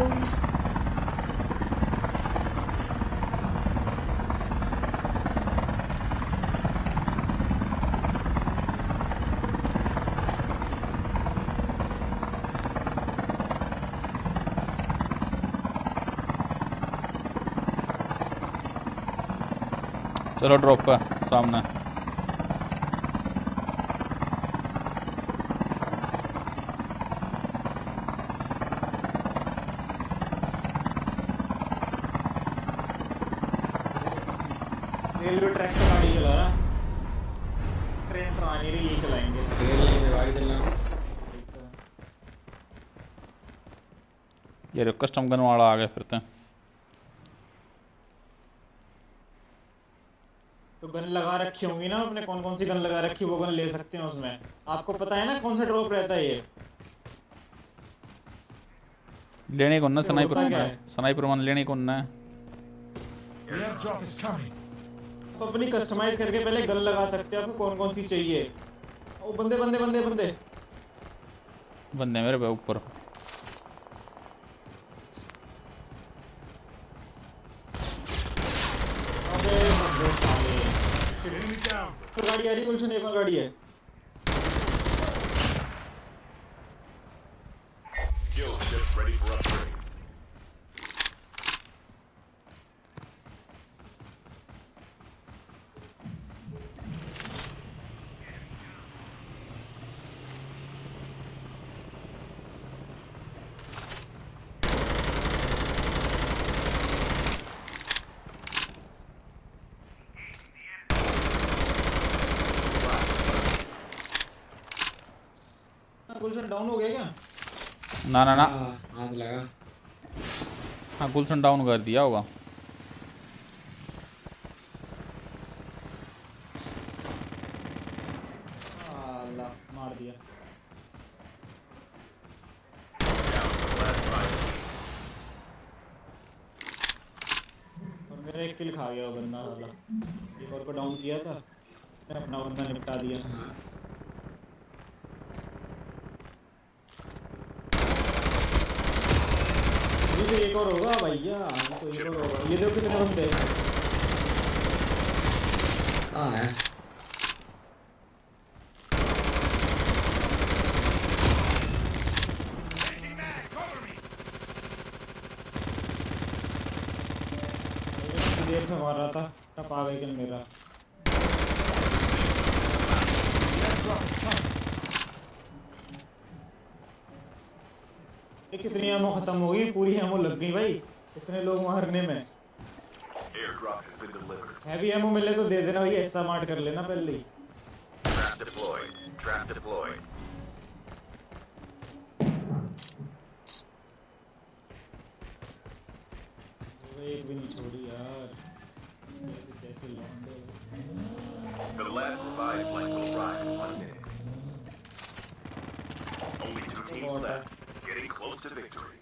चलो ड्रॉप पे सामने। रेलवे ट्रैक पे गाड़ी चला रहा है। ट्रेन तो आने रही, यही चलाएंगे। रेल लाइन में गाड़ी चलना। ये रो कस्टम गन वाला आ गया फिर तो। तो गन लगा रखी होंगी ना आपने, कौन कौन सी गन लगा रखी, वो गन ले सकते हैं उसमें। आपको पता है ना कौन सा ड्रॉप रहता है ये? लेने को ना स्नाइपर होता वन क्या है, है? स्नाइपर वन लेने को ना। The airdrop is coming. आप अपनी कस्टमाइज करके पहले गन लगा सकते हैं, आपको कौन कौन सी चाहिए। ओ बंदे बंदे बंदे बंदे बंदे मेरे पे ऊपर। अबे बंदे साले। तो गाड़ी आ रही गुलशन, एक और गाड़ी है। Skill ship ready for upgrade. Gulshan down हो गया क्या? ना ना ना, हाँ, हाथ लगा। हाँ गुलशन डाउन कर दिया होगा। अल्लाह मार दिया। और मेरा एक किल खा गया वो बंदा वाला। एक और को डाउन किया था, मैंने अपना बंदा निपटा दिया। तो एक और होगा भैया, तो एक और होगा। ये देखो कितने बंदे हैं। कहाँ है? देर से मार रहा था, टप आ गई किल मेरा। ये कितनी एमो खत्म हो गई, पूरी एमो लग गई भाई इतने लोग मारने में। Airdrop has been delivered. Heavy ammo मिले तो दे देना भाई, ऐसा मार कर लेना पहले ही। Trap deployed. Trap deployed. एक भी नहीं छोड़ी यार, कैसे कैसे लौंडे। The last revived flight will arrive in one minute. Only two teams left. Getting close to victory.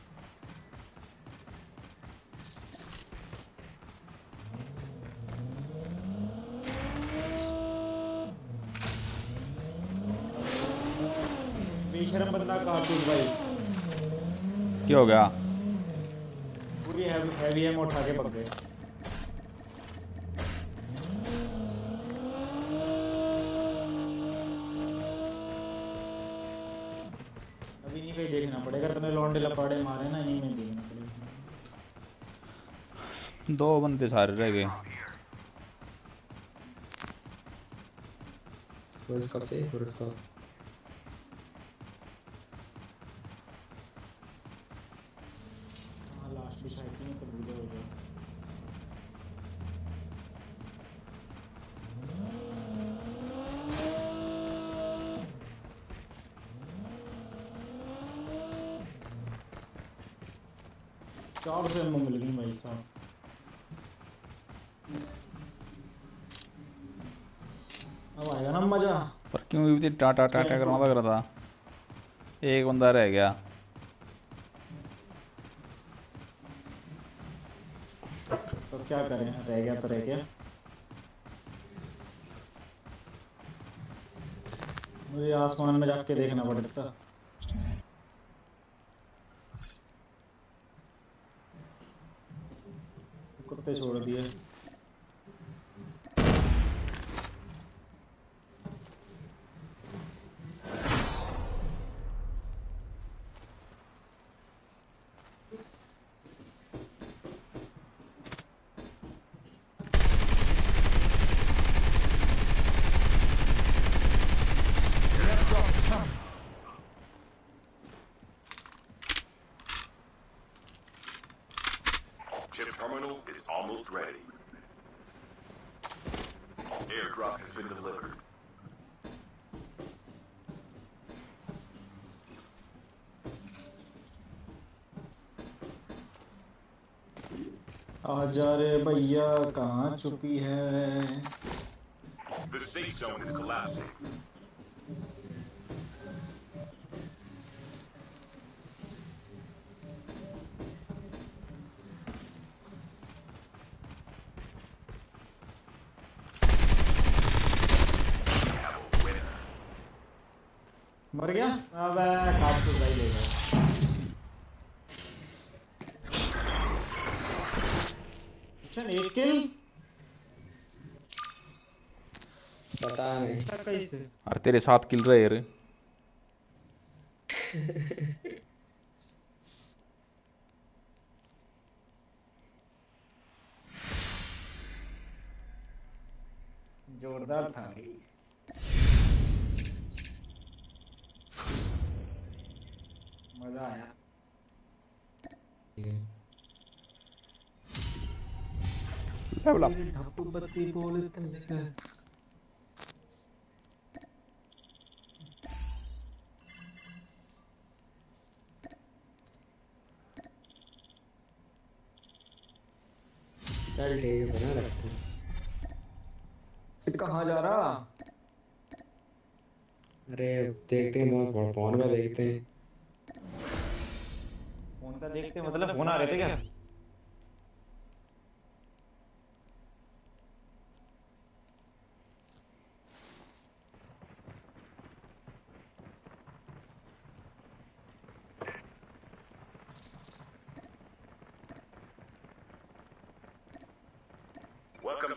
बेशरम बंदा कारतूस भाई। क्या हो गया? पूरी हैवी हैवी एमो उठा के पक गए। अभी नहीं कहीं देखना पड़ेगा, तूने लौंडे लपाड़े मारे ना, नहीं में देखना पड़ेगा। दो बंदे सारे रह गए। फुल स्कोप थे, फुल स्कोप। हाँ लास्ट भी शायद नहीं तो भूले हो गए। चार सौ एमओ मिल गई भाई साहब। अब आएगा ना मजा। पर क्यों भी टाटा टाटा करना लग रहा था। एक बंदा रह गया। तो क्या करें, रह गया तो रह गया। मुझे आसमान में जाके देखना पड़ता। कुत्ते छोड़ दिए। Chip terminal is almost ready. Airdrop has been delivered. आजा रे भैया कहाँ छुपी है। The safe zone is collapsing. मर गया। अबे कारतूस भाई ले गया। अच्छा एक किल। पता नहीं। कैसे? अरे तेरे साथ किल रहे यार। जोरदार था। मजा आया। Level up. ढप्पू बत्ती बोल तलका। चल ठीक है बना रखते हैं। कहाँ जा रहा? अरे देखते हैं तो फोन का देखते हैं। फोन का देखते हैं मतलब फोन आ रहे थे क्या? Welcome.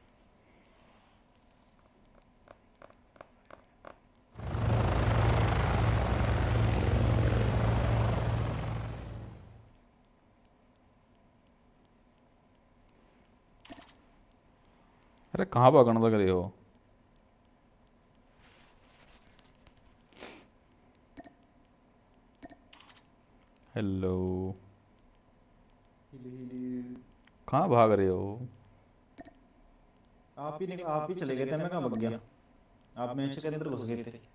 अरे कहाँ भागण लग रहे हो? हेलो, कहाँ भाग रहे हो? आप ही ने आप ही चले गए थे, मैं कहाँ भाग गया? आप मैच के अंदर घुस गए थे।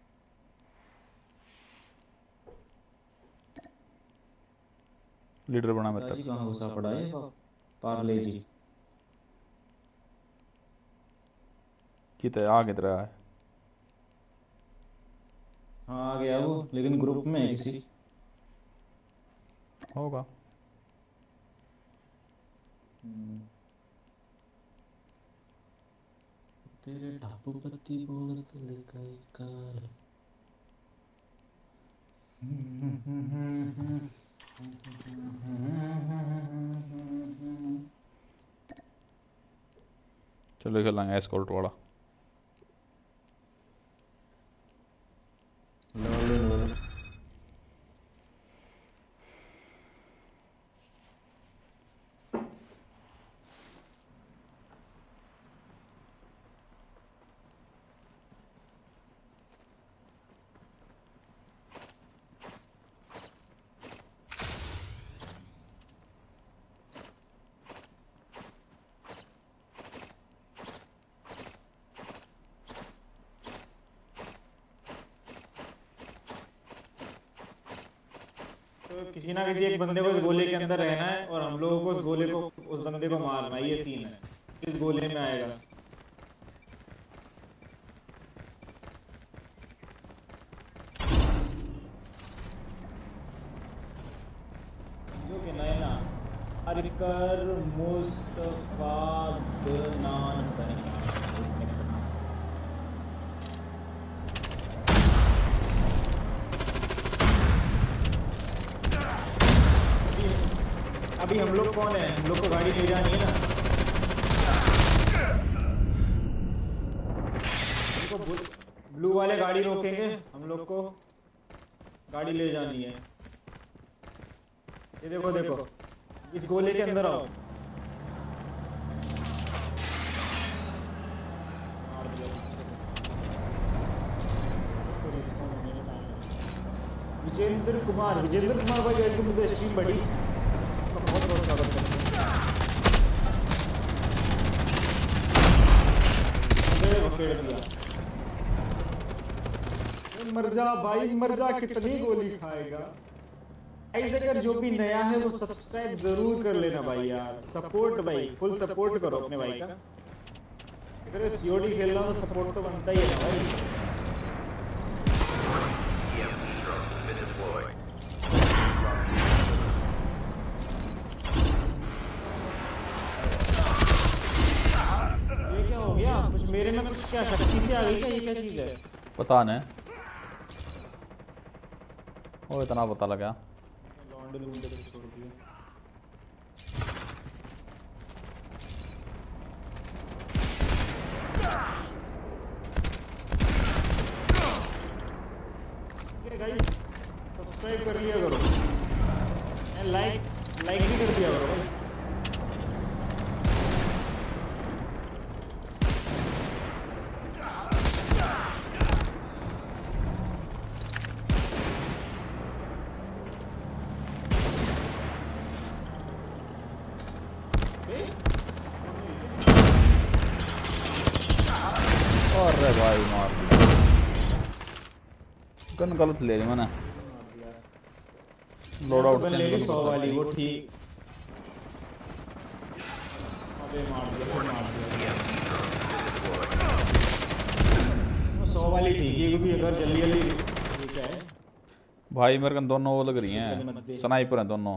लीडर बना मैं जी तक। कहाँ घुसा पड़ा है पार्ले जी? किधर आ किधर है? हाँ आ गया वो, लेकिन ग्रुप में है किसी। होगा। तेरे ढापू पत्ती बोल तलका कार। चलो खेलेंगे एस्कॉर्ट वाला। तो किसी ना किसी एक बंदे को इस गोले के अंदर रहना है और हम लोगों को उस गोले को उस बंदे को मारना है। ये सीन है, इस गोले में आएगा। जो कि नैना अरकर मुस्तफा दनान बनेगा। अभी हम लोग कौन है? हम लोग को गाड़ी ले जानी है ना। उनको ब्लू वाले गाड़ी रोकेंगे, हम लोग को गाड़ी ले जानी है। ये देखो देखो, इस गोले के अंदर आओ। विजेंद्र कुमार, विजेंद्र कुमार भाई वेलकम टू द स्ट्रीम बड़ी। बहुत बहुत स्वागत करते हैं। मर जा भाई मर जा, कितनी गोली खाएगा? ऐसे कर, जो भी नया है वो सब्सक्राइब जरूर कर लेना भाई यार। सपोर्ट भाई, फुल सपोर्ट करो अपने भाई का। अगर सीओडी खेल रहा हूँ तो सपोर्ट तो बनता ही है ना भाई। कुछ मेरे में कुछ क्या शक्ति से आ गई क्या? ये क्या चीज है? पता नहीं, वो इतना पता लगा। लौंडे लूंडे को छोड़ दिया। गाइस सब्सक्राइब कर लिया करो, लाइक लाइक भी कर दिया करो भाई। अरे भाई मार दिया, गन गलत ले ली मैंने, लोड आउट ले ली सौ वाली वो ठीक। अबे मार दिया, फिर मार दिया। सौ वाली ठीक है क्योंकि अगर जल्दी जल्दी ये क्या है भाई मेरे को दोनों वो लग रही हैं, स्नाइपर हैं दोनों।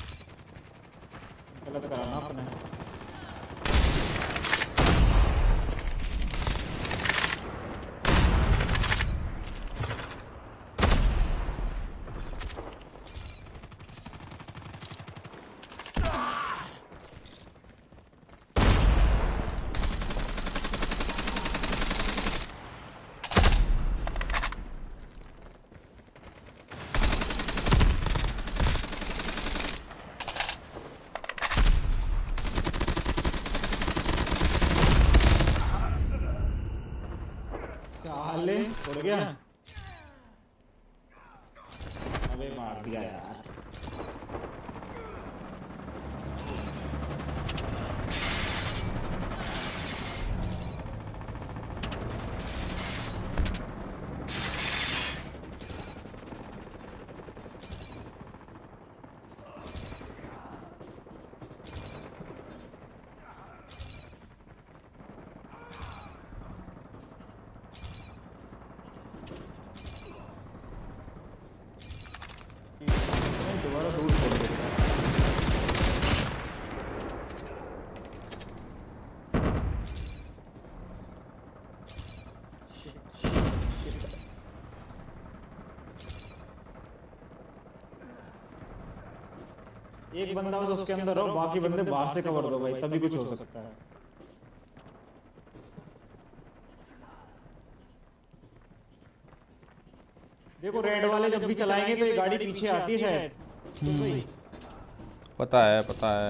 गलत कराना अपने। साले उड़ गया, अबे मार दिया यार। दोबारा दूर छोड़ देता। एक बंदा बस उसके अंदर हो, बाकी बंदे बाहर से कवर दो भाई, तभी कुछ हो सकता है। देखो रेड वाले जब भी चलाएंगे तो ये गाड़ी पीछे आती है शायद, तो भाई पता है पता है।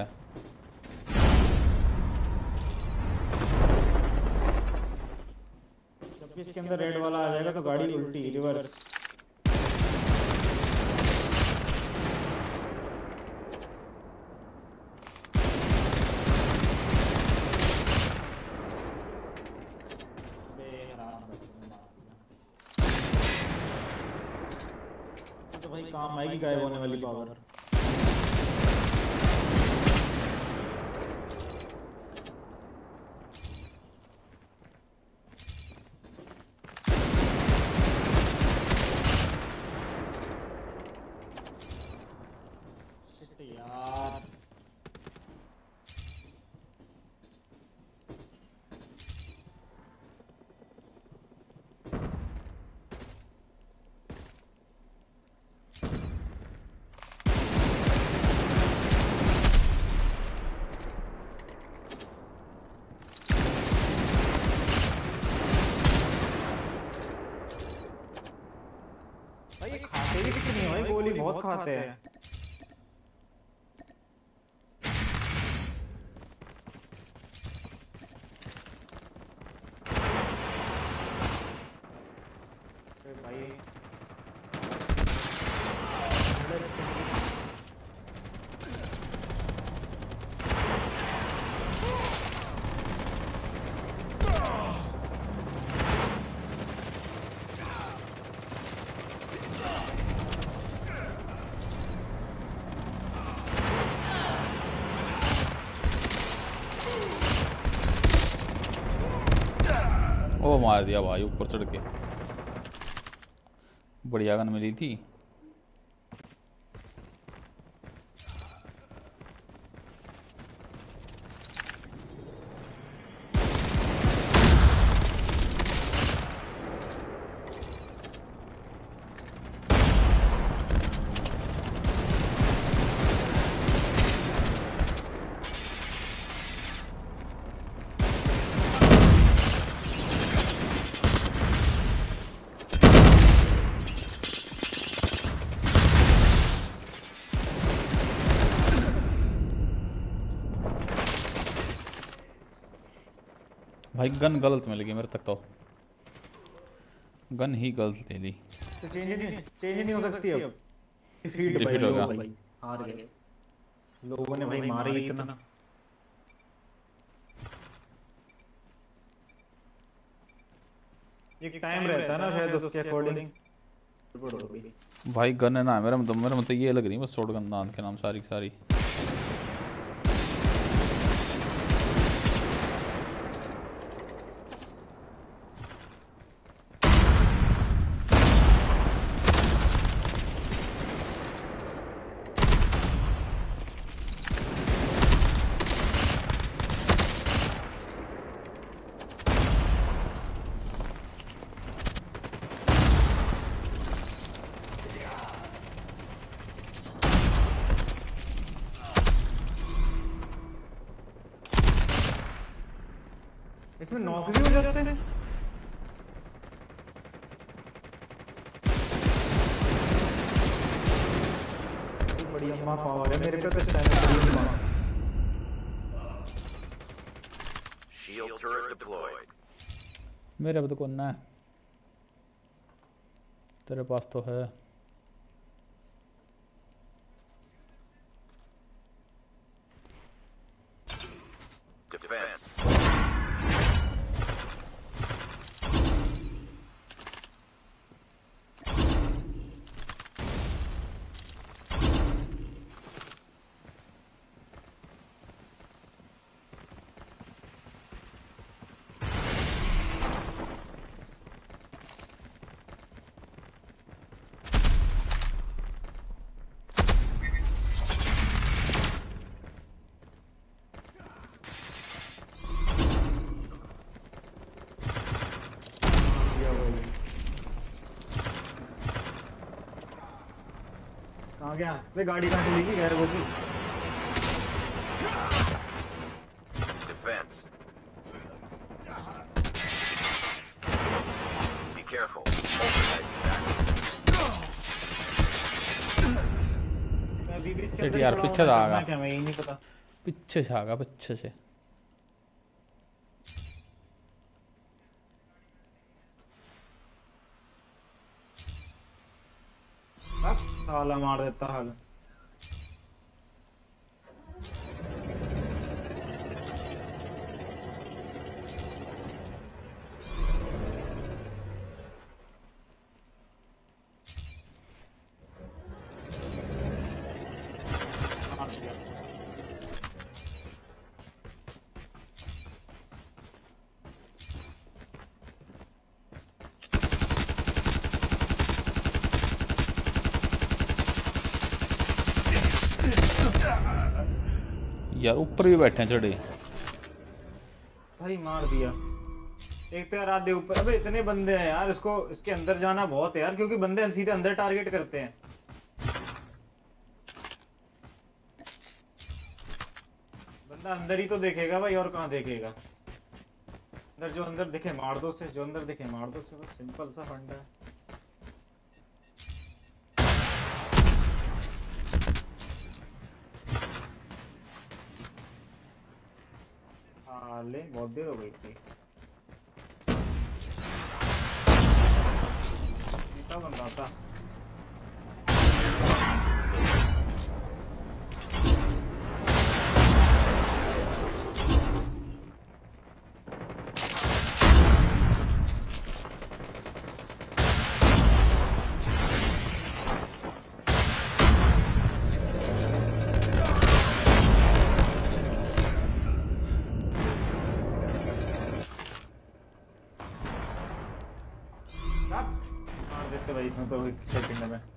जब भी इसके अंदर रेड वाला आ जाएगा तो गाड़ी उल्टी रिवर्स। तो भाई काम आएगी गायब होने वाली पावर। यार भाई ये खाते भी कितनी है भाई, गोली बहुत खाते हैं। भाई ओ मार दिया भाई ऊपर चढ़ के, बढ़िया गन मिली थी। भाई गन गलत मिल गई मेरे तक, तो गन ही गलत ले ली। तो चेंज नहीं चेंज नहीं हो सकती अब। डिफीट Defeat हो गया। भाई हार गए लोगों ने भाई मारे इतना। एक टाइम रहता है ना शायद उसके अकॉर्डिंग। भाई गन है ना मेरा मतलब, मेरा मतलब ये लग रही है बस शॉट गन नाम के नाम सारी की सारी। इसमें नॉक भी हो जाते हैं। बड़ी अम्मा पावर है मेरे पे तो स्टैमिना। Shield turret deployed. मेरे अब तो कौन है, तेरे पास तो है। Defense. कहाँ गया वे? गाड़ी कहाँ चलेगी गैर वो की? Defense. Be careful. मैं अभी भी इसके ये अंदर यार खड़ा पीछे हूँ, आ करना गया। क्या मैं ही नहीं पता। पीछे से आगा, पीछे से। अब साला मार देता हाल। मार दिया। यार ऊपर भी बैठे हैं चढ़े। भाई मार दिया। एक तो यार आधे ऊपर। अबे इतने बंदे हैं यार, इसको इसके अंदर जाना बहुत है यार, क्योंकि बंदे सीधे अंदर टारगेट करते हैं। बंदा अंदर ही तो देखेगा भाई, और कहाँ देखेगा। अंदर जो अंदर दिखे मार दो से, जो अंदर दिखे मार दो से, बस सिंपल सा फंडा है। हाँ ले बहुत देर हो गई थी। कितना बंदा था? मार देते भाई इसमें तो एक सेकंड में।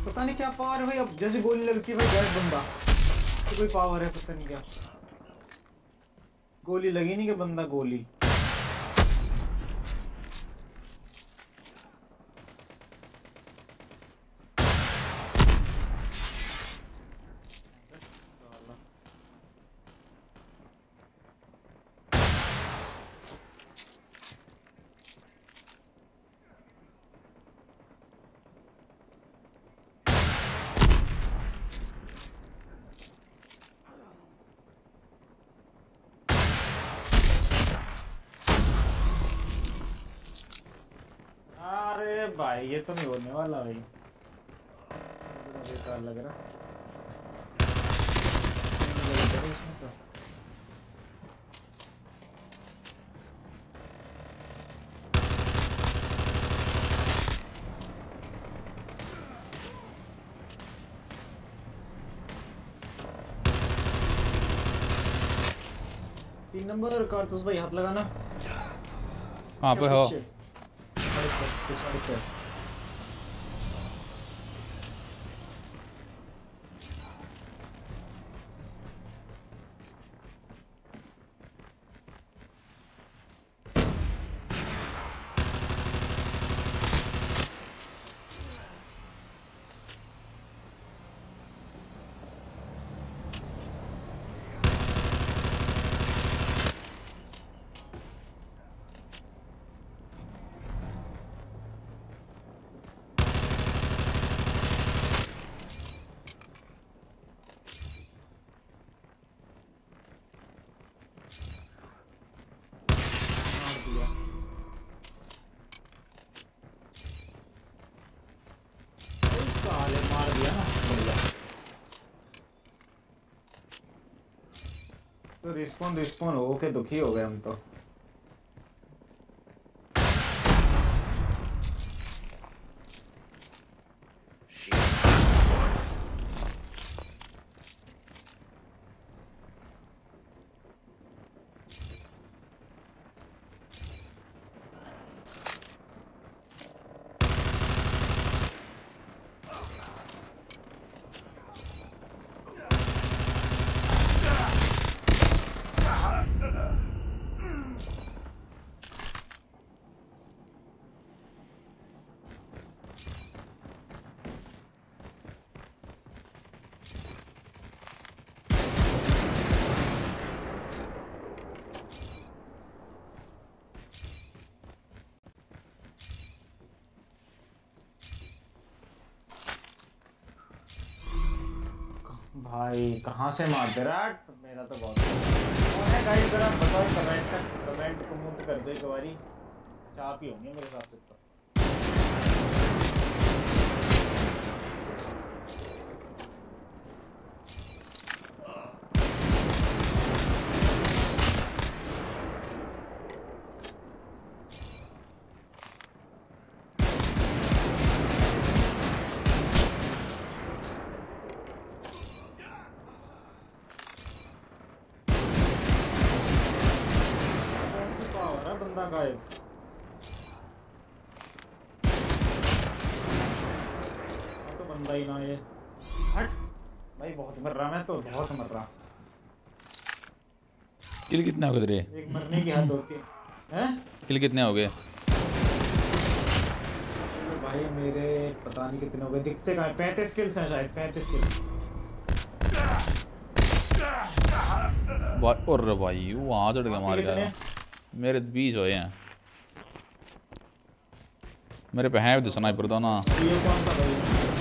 पता नहीं क्या पावर है भाई, अब जैसे गोली लगती है भाई गैस बंदा, तो कोई पावर है पता नहीं क्या, गोली लगी नहीं कि बंदा गोली। अरे भाई ये तो नहीं होने वाला भाई, बेकार लग रहा इसमें तो। तीन नंबर कारतूस भाई हाथ लगाना। कहाँ पे हो? मार दिया ना, बढ़िया। तो रिस्पॉन रिस्पॉन हो के दुखी हो गए हम तो। भाई कहाँ से मार दे रहा है मेरा तो बहुत है गाइस। जरा बताओ कमेंट कमेंट कमेंट कर दो एक बारी, चाप ही होंगे मेरे हिसाब से तो। गायब तो बंदा ही ना ये, हट भाई। बहुत मर रहा मैं तो, बहुत मर रहा। किल कितने हो गए तेरे? एक मरने की हद होती है। हैं किल कितने हो गए भाई मेरे? पता नहीं कितने हो गए, दिखते कहाँ? पैंतीस किल्स हैं शायद, पैंतीस किल्स। और भाई वहाँ चढ़ के मार गया। मेरे बीस हुए हैं, मेरे पे हैं भी स्नाइपर दो ना। ये कौन सा भाई?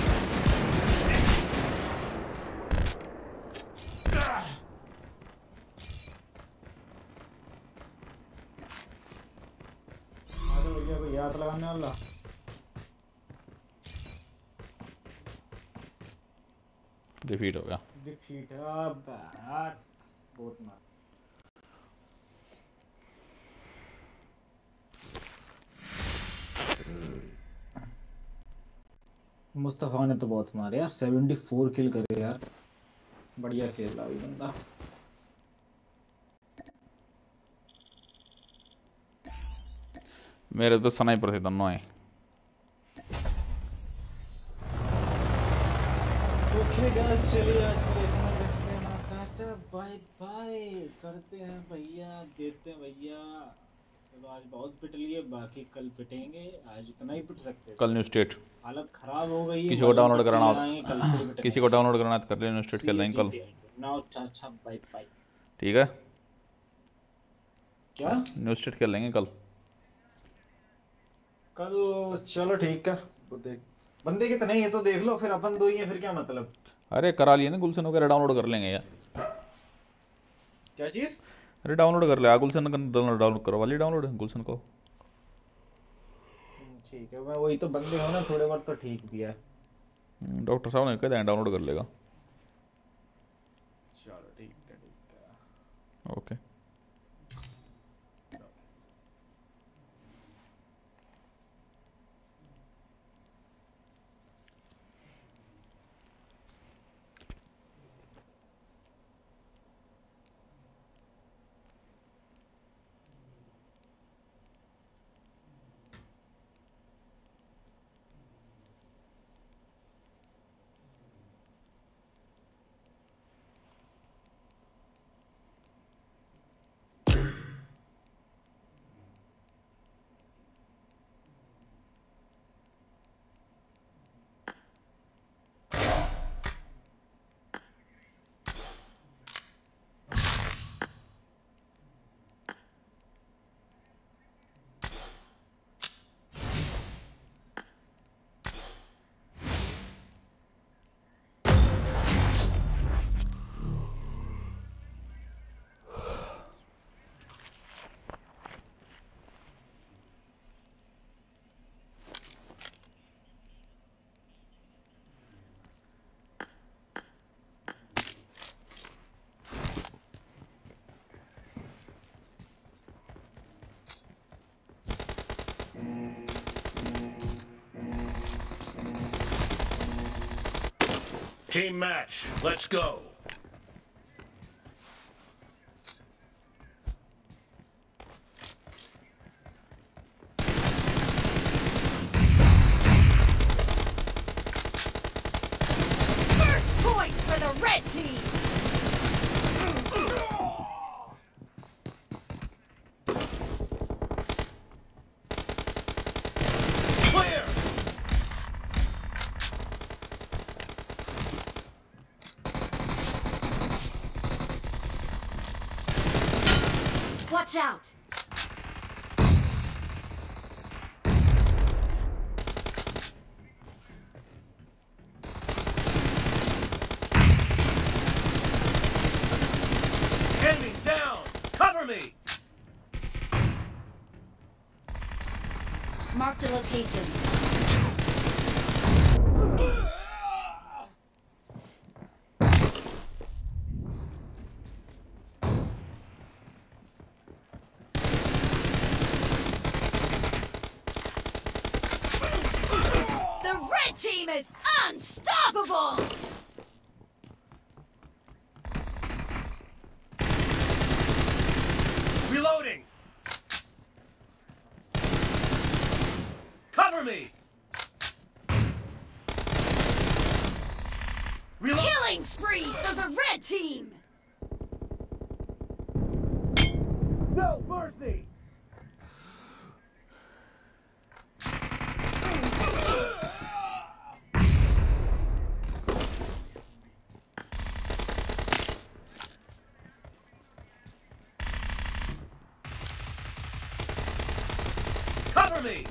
अरे भैया कोई याद लगाने वाला। डिफीट हो गया। डिफीट अब बहुत मार। मुस्तफा ने तो बहुत मारे यार, चौहत्तर किल करे यार, बढ़िया खेल रहा है बंदा। मेरे तो स्नाइपर थे दोनों है। ओके गाइस, चलिए आज के लिए इतना रखते हैं अपना टाटा बाय बाय करते हैं भैया, देते हैं भैया। चलो आज बहुत पिट लिए, बाकी कल पिटेंगे, आज इतना ही पिट सकते हैं। कल न्यू स्टेट हालत खराब हो गई है, किसी को डाउनलोड कराना कल हो किसी को डाउनलोड कराना है तो कर ले, न्यू स्टेट खेल लेंगे कल। नाउ टाटा बाय बाय। ठीक है, क्या न्यू स्टेट खेल लेंगे कल। कल चलो ठीक है, वो देख बंदे कितने हैं ये तो देख लो, फिर अपन दो ही हैं, फिर क्या मतलब। अरे करा लिए ना, गुलशन वगैरह डाउनलोड कर लेंगे यार। क्या चीज? अरे डाउनलोड कर ले, गुलशन का डाउनलोड करवा ली, डाउनलोड गुलशन को। ठीक है, मैं वही तो बंदे हो ना थोड़े बहुत तो ठीक दिया। डॉक्टर साहब ने कह दिया डाउनलोड कर लेगा। चलो ठीक है ठीक है okay. Team match, let's go. First point for the red team. Clear! Watch out. Enemy down! Cover me! Mark the location. The red team is unstoppable! Reloading! Cover me! Reload! Killing spree for the red team! No mercy! Cover me!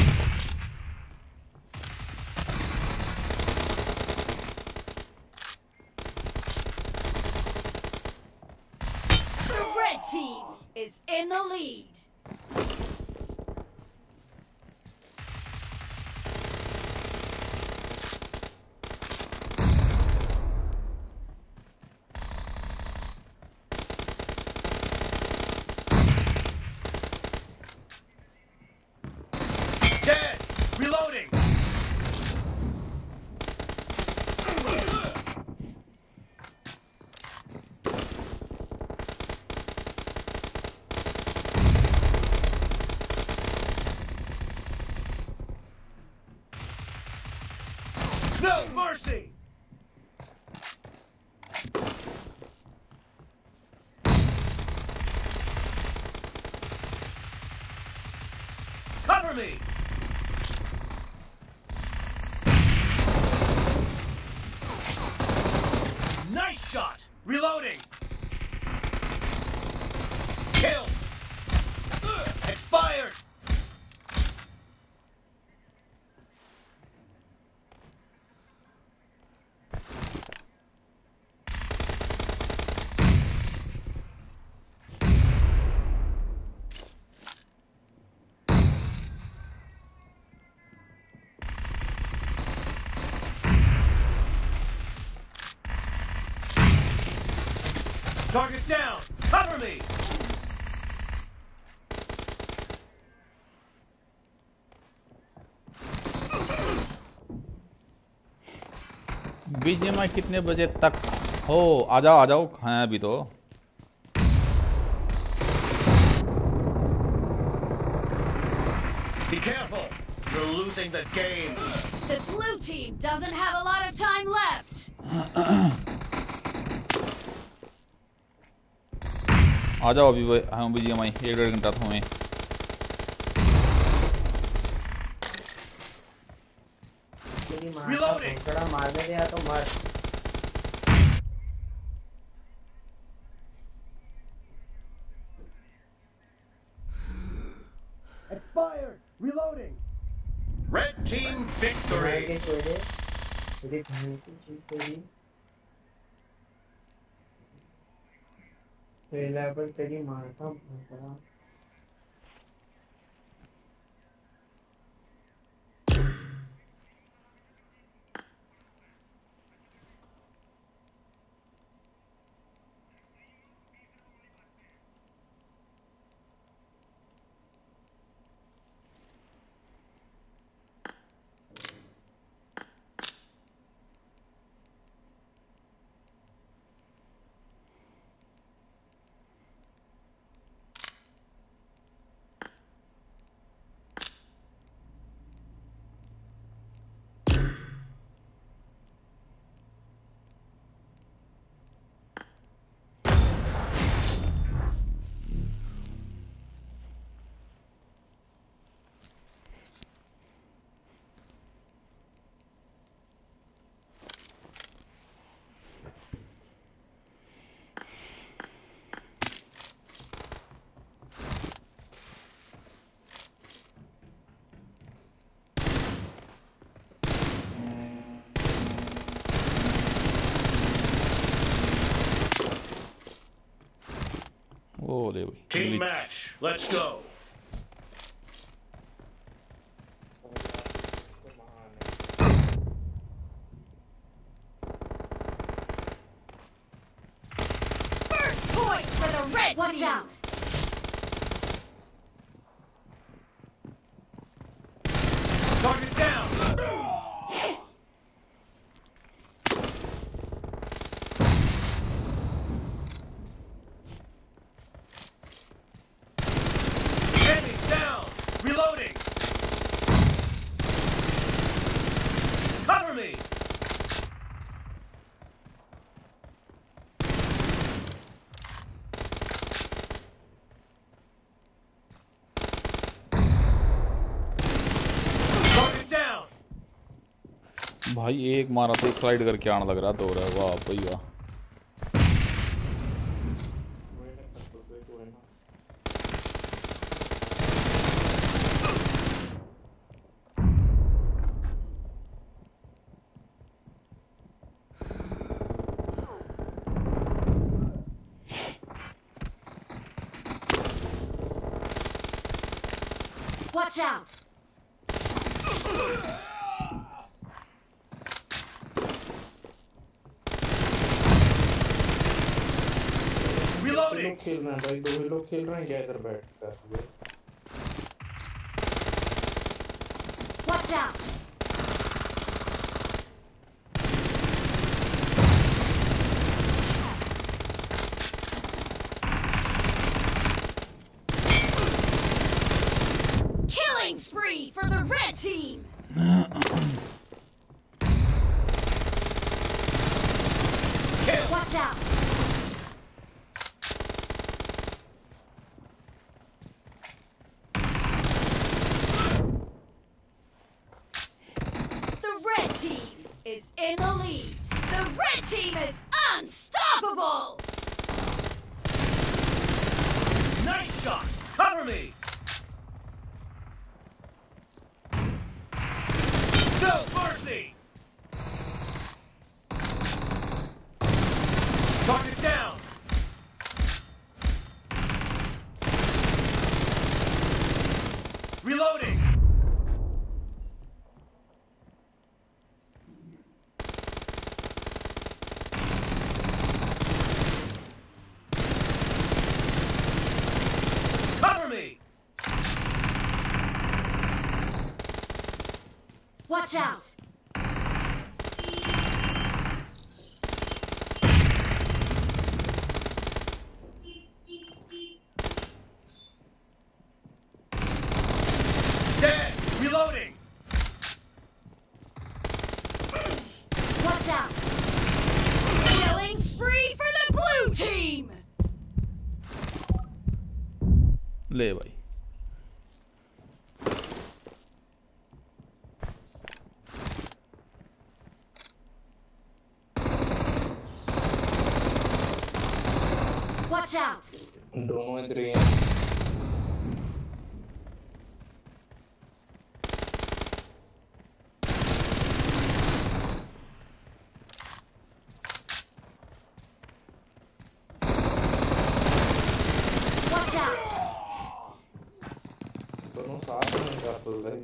The red team is in the lead. Dead! Reloading! No mercy! Reloading. Kill. Expired. Target down! Cover me! BGMI कितने बजे तक हो? आ जाओ आ जाओ, हैं अभी तो। Be careful! You're losing the game! The blue team doesn't have a lot of time left! आ जाओ अभी वो हम बीजीएमआई एक डेढ़ घंटा तो हमें। Reloading! थोड़ा मारने दिया तो मर। Expired! Reloading! Red team मार victory! के छोड़े। मेरी बहन की चीज तेरी। पहला पर तेरी मारता हूँ। Oh, there we Team match, let's go! First point for the red Watch team! Out! Target down! Enemy down! Reloading! Cover me! Target down! भाई एक मारा तो एक स्लाइड करके आने लग रहा तो रहा है। वाह भाई वाह। Watch out! Reloading! लोग खेल रहे हैं भाई, दो ही लोग खेल रहे हैं क्या इधर बैठ कर? Watch out! Killing spree for the red team! Kill! Watch out! The red team is in the lead. The red team is up! Unstoppable! Nice shot! Cover me! No mercy! Target down! Reloading! Cover me! Watch out! Dead! Reloading! Watch out! Killing spree for the blue team! ले भाई Watch out! दोनों इधर ही हैं। Watch out! दोनों साथ में कर तो भाई।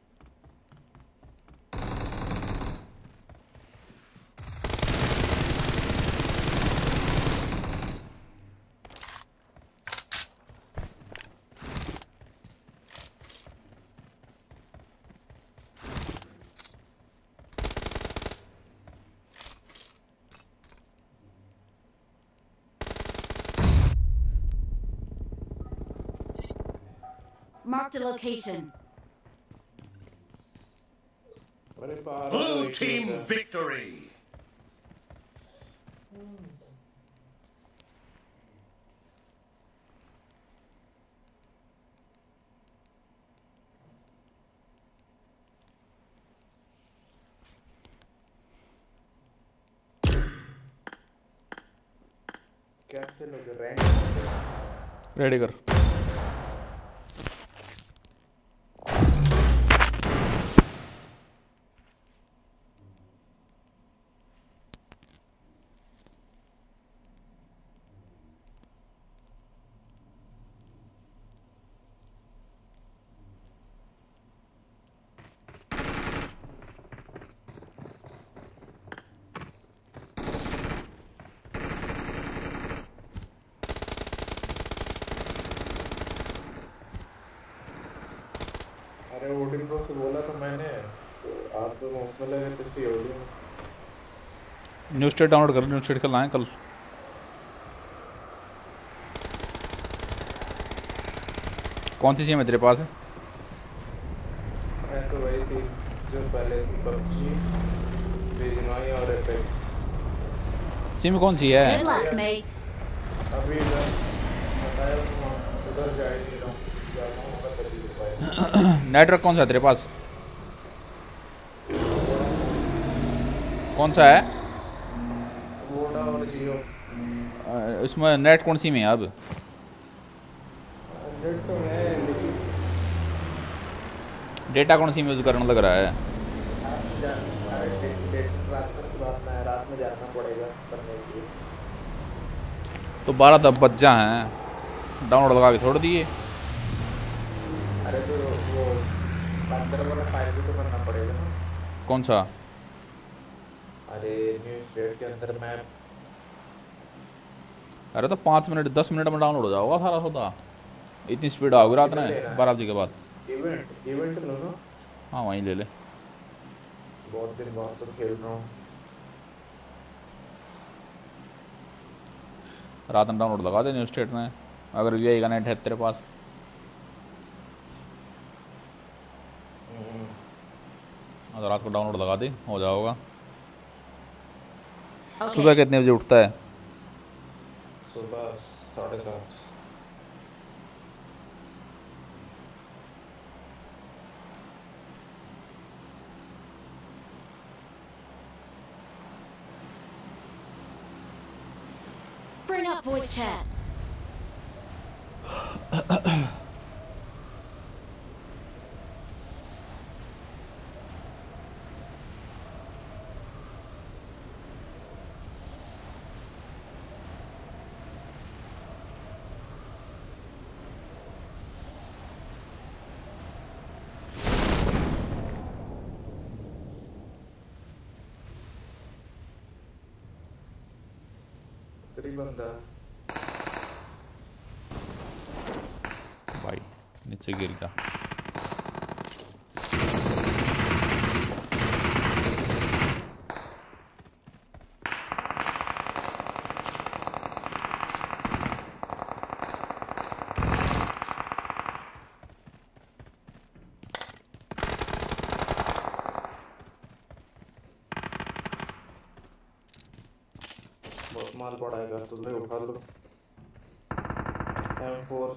Marked a location. अरे बाहर Blue एक team है। victory! क्या खेलोगे रैंक? रेडी कर अरे ओडिन प्रो से बोला था मैंने, तो आप तो मुफ्त में लगे थे सी ओडिन। न्यू स्टेट डाउनलोड कर न्यू स्टेट कल आए कल कौन सी सीम है तेरे पास है मैं तो वही थी जो पहले थी पबजी, बीजीएमआई और एपेक्स। सीम कौन सी है Good luck, mates. अभी इधर बताया तो उधर जा ही नहीं रहा हूँ, जाना होगा तभी हो पाएगा। नेटवर्क कौन सा है तेरे पास कौन सा है वोडा और जियो। अ, इसमें नेट कौन सी में है अब नेट तो है लेकिन डेटा कौन सी में यूज करने लग रहा है आप जा अरे डेट डेट रात तक रात में रात में जाना पड़ेगा करने के लिए। तो बारह दस बच्चा हैं डाउनलोड लगा के छोड़ दिए अरे तो वो अंदर वाला फाइल भी तो करना पड़ेगा ना। कौन सा अरे न्यू स्टेट के अंदर मैप। अरे तो पाँच मिनट दस मिनट में डाउनलोड हो जाओगा सारा सौदा इतनी स्पीड आओगी रात में बारह बजे के बाद इवेंट इवेंट लो ना। हाँ वहीं ले ले बहुत दिन बाद तो खेल रहा हूँ। रात में डाउनलोड लगा दे न्यू स्टेट में अगर वी आई का नेट है तेरे पास हाँ, तो रात को डाउनलोड लगा दे हो जाओगा सुबह कितने बजे उठता है सुबह साढ़े सात। Pairing up voice chat. तेरी बंदा भाई नीचे गिर गया। बहुत माल पड़ाएगा तो भाई उठा लो एम फोर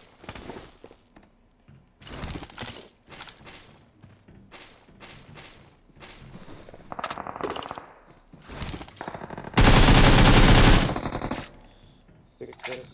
सिक्स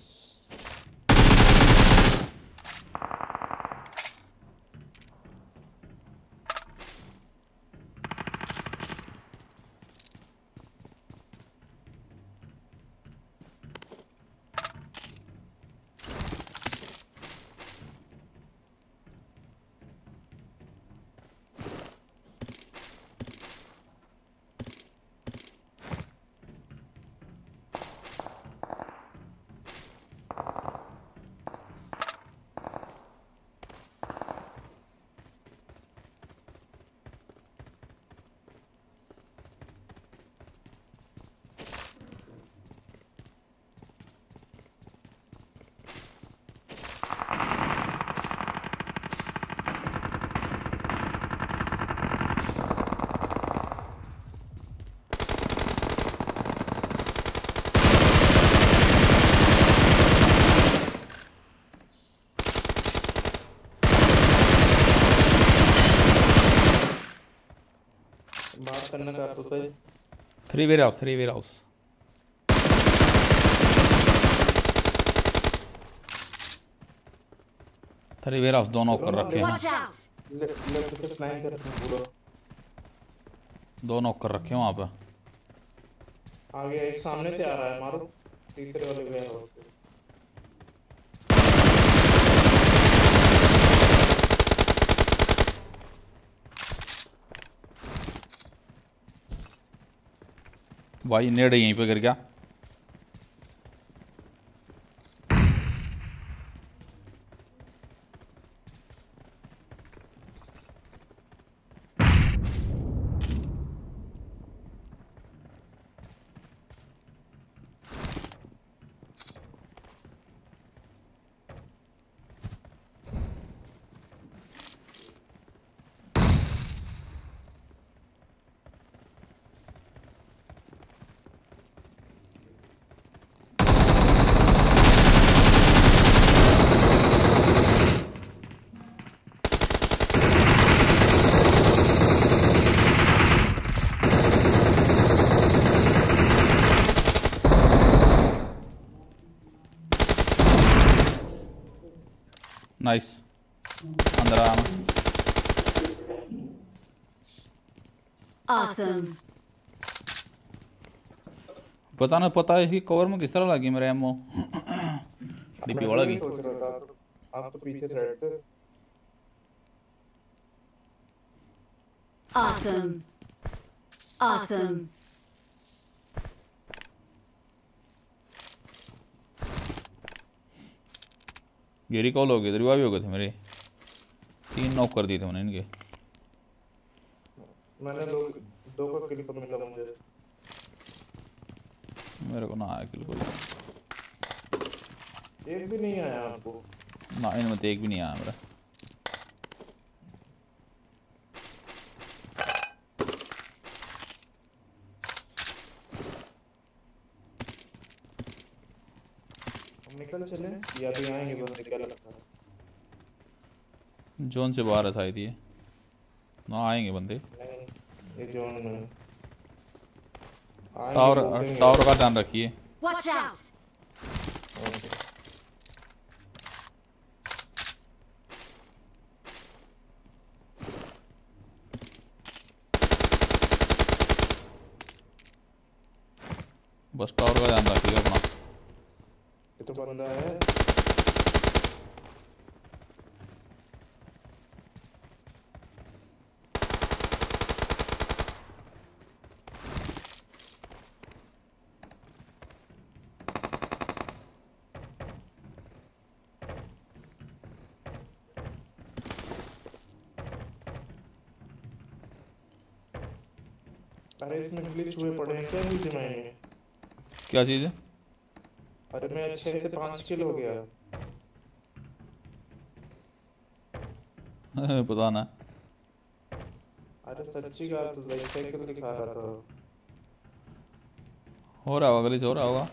बात करने का तो भाई three warehouse three warehouse three warehouse दोनों कर रखे हैं। Watch out. ले लेफ्ट से फ्लैंक करते हैं पूरा दोनों कर रखे हैं वहाँ पे। आगे एक सामने से आ रहा है मारो तीसरे वाले वेयर हाउस से भाई नेड़ यहीं पे गिर गया। नाइस अंदर आना। Awesome. पता ना पता है इसकी कवर में किस तरह लगी मेरे एमओ डीपी वाला की। सोच रहा था आप तो पीछे साइड थे Awesome. Awesome. ये रिकॉल हो गए थे रिवाइव हो गए थे मेरे तीन नॉक कर दिए थे मैंने इनके। मैंने दो दो को किल तो मिला मुझे मेरे को ना आया किल कोई एक भी नहीं आया आपको ना इनमें तो एक भी नहीं आया मेरा। निकल चले या भी आएंगे बंदे क्या लगता है जोन से बाहर था ये ना आएंगे बंदे। नहीं ये जोन में टावर टावर का ध्यान रखिए। Watch out. बस टावर का ध्यान रखिएगा अपना। ये तो बंदा है। अरे इसमें ग्लिच हुए पड़े हैं क्या बीच में? क्या चीज़ है? अरे मैं छह से पाँच किल हो गया। पता ना। अरे सच्ची बात तो लाइफ साइकिल दिखा रहा था। हो रहा होगा, ग्लिच हो रहा होगा।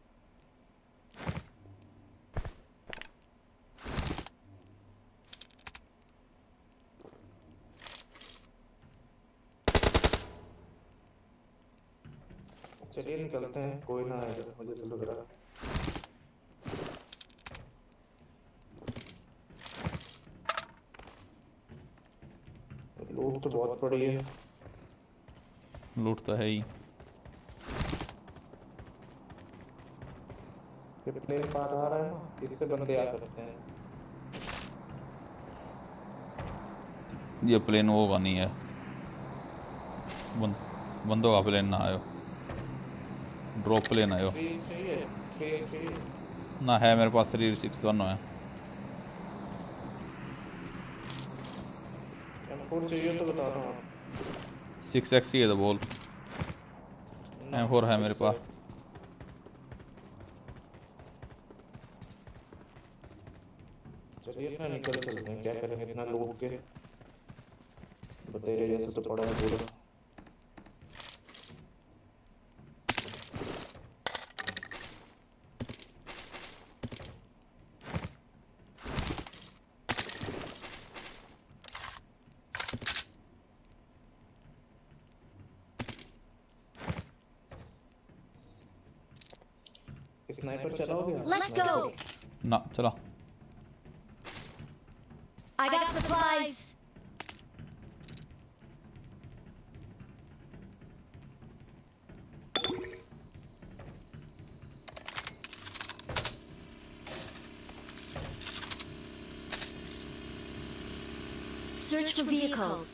चलिए निकलते हैं, कोई ना आएगा मुझे तो लग रहा। लूट तो बहुत पड़ी है। लूट तो है ही। ये प्लेन पार आ रहा है ना, इससे बंदे आ सकते हैं। ये प्लेन वो का नहीं है, बंद, बंदों का प्लेन ना आयो, ड्रॉप प्लेन आयो ना। है मेरे पास थ्री सिक्स वन है। एम फोर चाहिए तो बता रहा हूँ। सिक्स एक्स ही है तो बोल। एम फोर है मेरे पास। चलिए इतना निकल चलते हैं, क्या करेंगे इतना लूट के। बतेरे जैसे तो पड़ा है पूरा। स्नाइपर चलाओगे? Let's go. ना चला। I got supplies. Search for vehicles.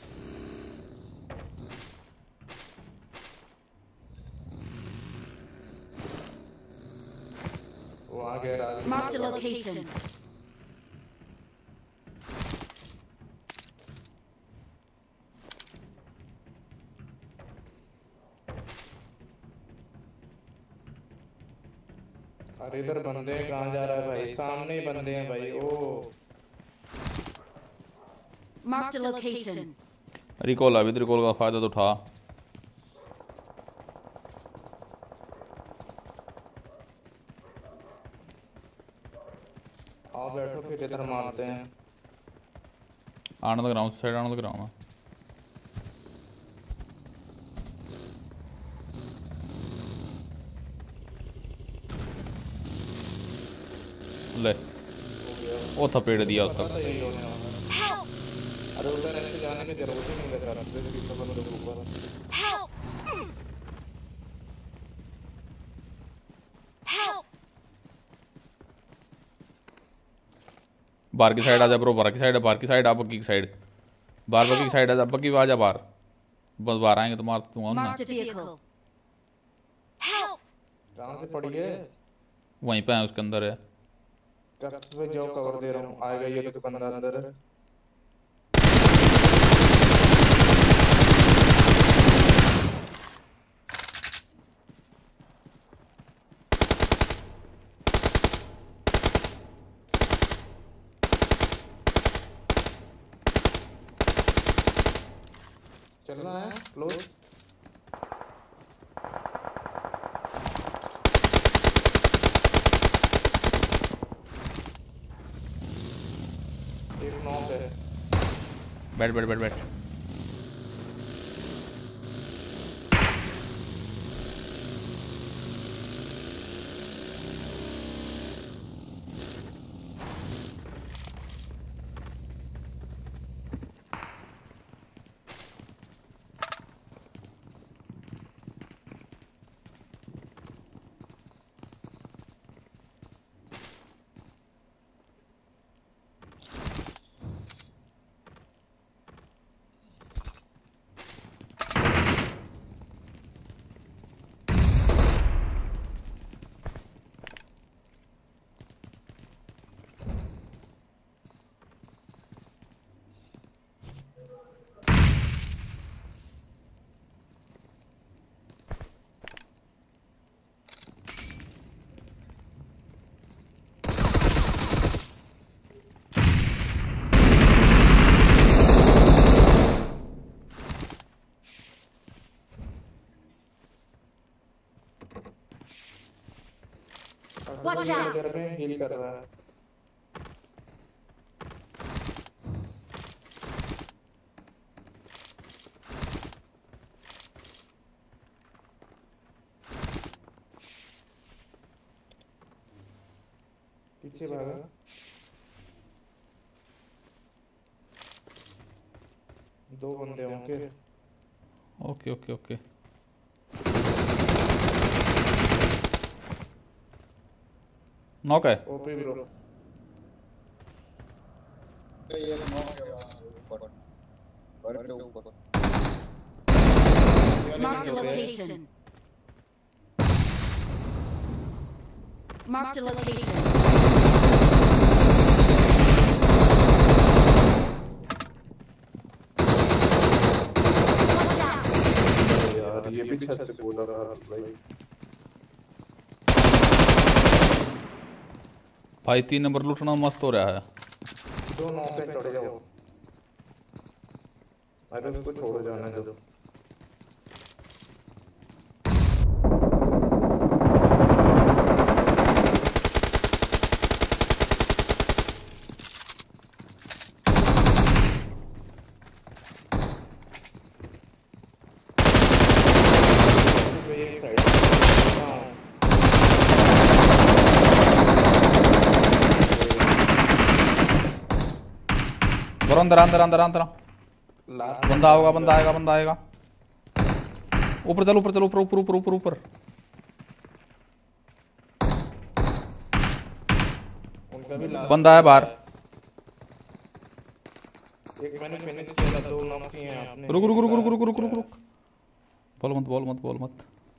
वो आ गया राज। Marked a location. अरे इधर बंदे हैं, कहाँ जा रहा है भाई? सामने ही बंदे हैं भाई। ओ Marked a location. रिकॉल अभी रिकॉल का फायदा तो उठा। आओ बैठो फिर इधर मारते हैं। Anand ground side, Anand ground ले। वो थपेड़ दिया उसका। पता था यही होने वाला है। अरे उधर ऐसे जाने की जरूरत ही नहीं लगा रहा है कि बंदे के ऊपर। Help! Help! बाहर की साइड आजा ब्रो, बाहर की साइड, बाहर की साइड, आप की साइड, बाहर बाकी की साइड आजा, बकी आजा बाहर। बस बाहर आएंगे तो मार दूंगा ना। Marked a vehicle. Help! कहाँ से पड़ी है? वहीं पे है, उसके अंदर है। कट पे जाओ, कवर दे रहा हूँ। आएगा ये तो बंदा अंदर है। चलना है क्लोज। एक नॉक है। बैठ बैठ बैठ बैठ। Watch out! घर में हील कर रहा है। पीछे भागा। दो बंदे होंगे। ओके ओके ओके नॉक है। OP bro. ये नॉक है ऊपर घर के ऊपर। Marked a location. Marked a location. यार ये भी छत से कूदा रहा भाई। भाई तीन नंबर लूटना मस्त हो रहा है। दो नौ पे चढ़ जाओ। अरे उसको छोड़ जाना दो। बरो अंदर अंदर अंदर अंदर बंदा होगा बंदा आएगा बंदा आएगा। ऊपर चल ऊपर चल ऊपर ऊपर ऊपर ऊपर ऊपर। बंदा है बाहर। एक मैंने फिनिश किया, दो नॉक किए हैं आपने। रुक रुक रुक रुक रुक रुक रुक रुक बोल मत बोल मत बोल मत।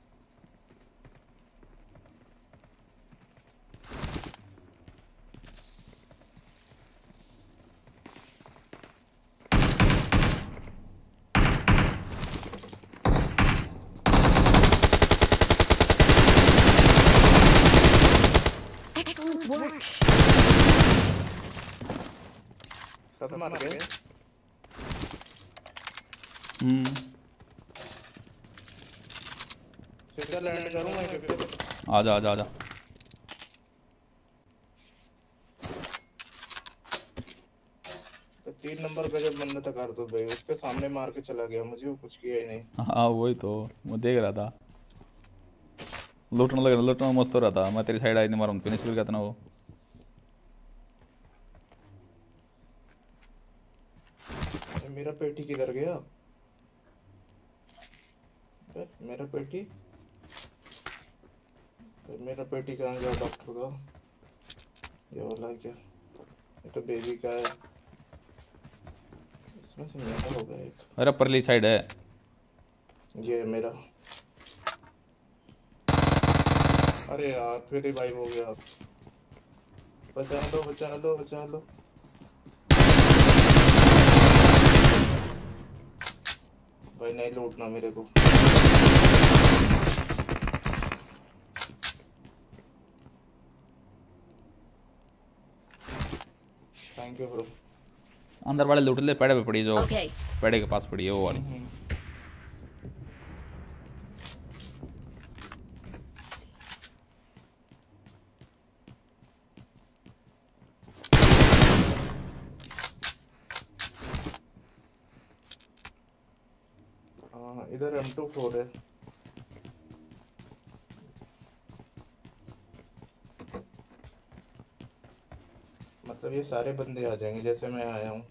Excellent work. सब मार गए। हम्म सीधा लैंड करूंगा क्योंकि आजा आजा आजा। तो तीन नंबर का जब बंदा था कर दो भाई, उसके सामने मार के चला गया, मुझे वो कुछ किया ही नहीं। हाँ वही तो मैं देख रहा था। लूटने लगा लूटना मस्त हो रहा था। मैं तेरी साइड आई नहीं मारूं फिनिश कर गया था ना वो। मेरा पेटी किधर गया? मेरा पेटी मेरा पेटी कहाँ गया डॉक्टर का? ये वाला क्या? ये तो बेबी का है। इसमें से मेरा हो गया एक। अरे परली साइड है ये मेरा। अरे यार फिर रिवाइव हो गया। बचा लो बचा लो बचा लो। भाई नहीं लूटना मेरे को। Thank you bro. अंदर वाले लूट ले। पेड़े पे पड़ी जो Okay. पेड़े के पास पड़ी है वो वाली। हाँ इधर एम टू फोर है। मतलब ये सारे बंदे आ जाएंगे जैसे मैं आया हूँ।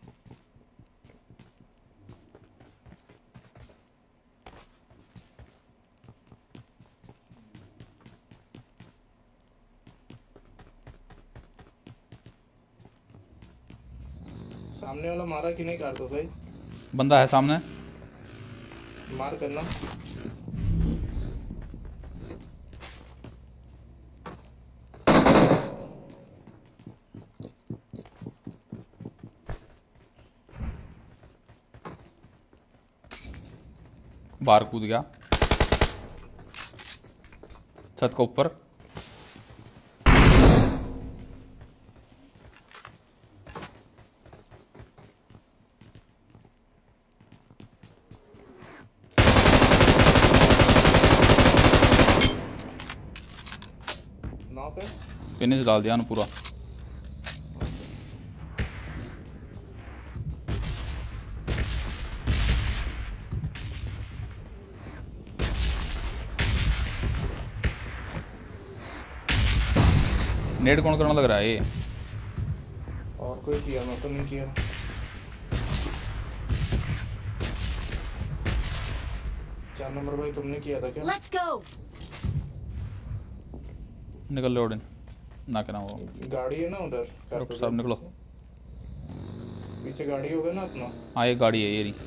सामने वाला मारा कि नहीं कर दो भाई। बंदा है सामने। मार करना। बाहर कूद गया छत के ऊपर। नॉक है। फिनिश डाल दिया ना पूरा। नेट कौन करना लग रहा है ये? और कोई किया? मैं तो नहीं किया। चार नंबर भाई तुमने किया था क्या? Let's go. निकल लो ओडिन ना करना वो गाड़ी है ना उधर। रुक साहब निकलो। पीछे गाड़ी होगा ना अपना। हाँ ये गाड़ी है ये रही।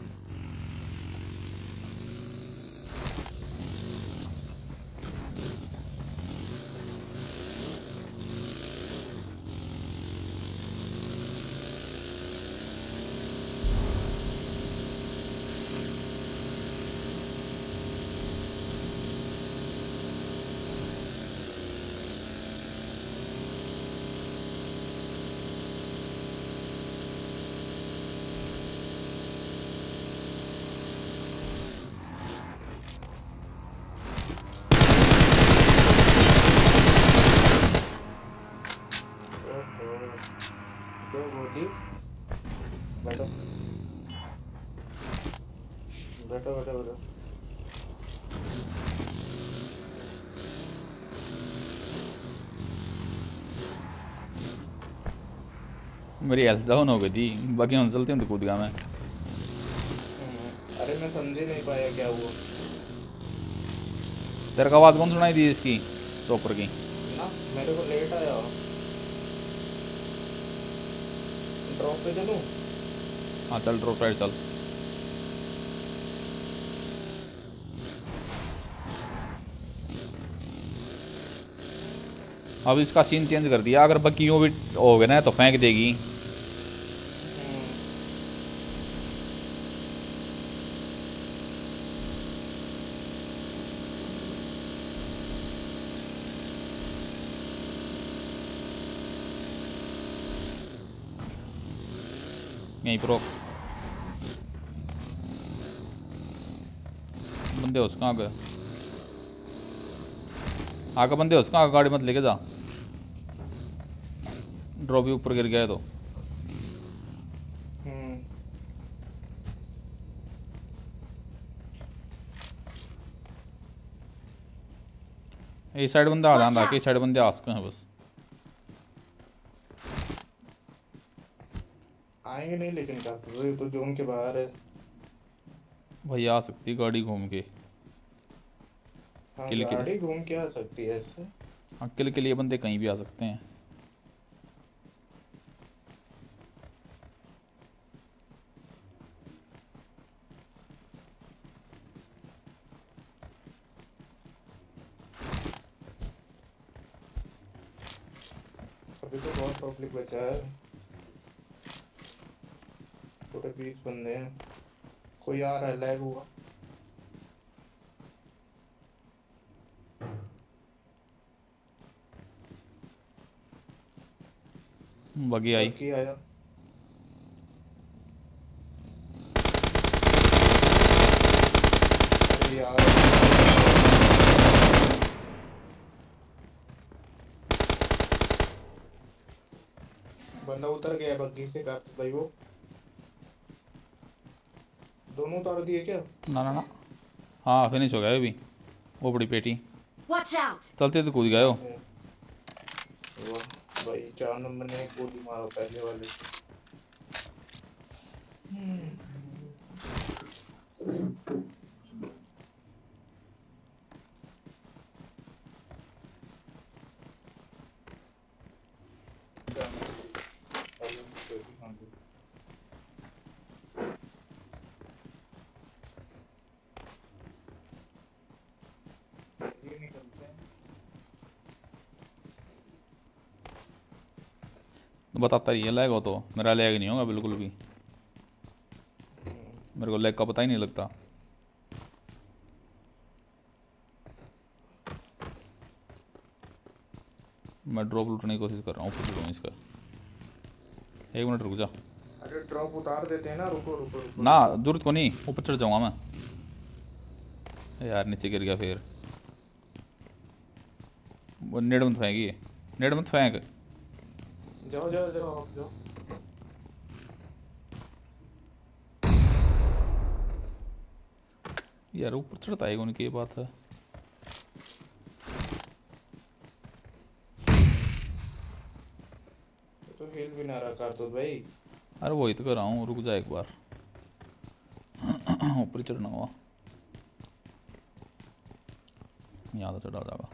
बैठो बैठो बैठो बैठो। मेरी हेल्थ डाउन हो गई थी, बाकी हम चलते हैं तो कूद गया मैं। अरे मैं समझ नहीं पाया क्या हुआ। तेरे को आवाज़ कौन सुनाई दी इसकी टॉपर की? ना मेरे को लेट आया। ड्रॉप पे चलूं? हाँ चल ड्रॉप साइड चल। अब इसका सीन चेंज कर दिया, अगर बग्गी यूँ भी हो गए ना तो फेंक देगी। यहीं पर रोक। बंदे हो उसका आगे आगे बंदे हो उसका आगे, गाड़ी मत लेके जा। ड्रॉप भी ऊपर गिर गया है तो ये साइड बंदा आ रहा है, साइड बंदे आ सकते हैं बस। आएंगे नहीं लेकिन काफी तो जोन के बाहर है भाई। आ सकती गाड़ी घूम के। हाँ, किल के गाड़ी घूम के आ सकती है इससे। हाँ किल के लिए बंदे कहीं भी आ सकते हैं। अभी तो बहुत पब्लिक बचा है, पूरे बीस बंदे हैं। कोई आ रहा है, लैग हुआ। बगी आई बगी आया। यार बंदा उतर गया बग्गी से कार्तिक भाई। वो दोनों उतार दिए क्या? ना ना ना हाँ फिनिश हो गया अभी। वो बड़ी पेटी Watch out. चलते तो कूद गए हो। वाह भाई, चार नंबर ने एक गोली मारा पहले वाले से। बताता ही है लैग हो तो, मेरा लैग नहीं होगा बिल्कुल भी। मेरे को लैग का पता ही नहीं लगता। मैं ड्रॉप लूटने की कोशिश कर रहा हूँ ऊपर इसका। एक मिनट रुक जा। अरे ड्रॉप उतार देते हैं ना। रुको रुको रुको ना जरूरत को नहीं, ऊपर चढ़ जाऊंगा मैं। यार नीचे गिर गया फिर। वो नेड मत फेंकी। नेट मत फेंक। जाओ जाओ जाओ आप जाओ। यार ऊपर चढ़ता है उनकी, ये बात है। तो हिल भी ना रहा कारतूस भाई। अरे वही तो कर रहा हूँ, रुक जा एक बार। ऊपर ही चढ़ना हुआ, यहाँ से चढ़ा जाएगा।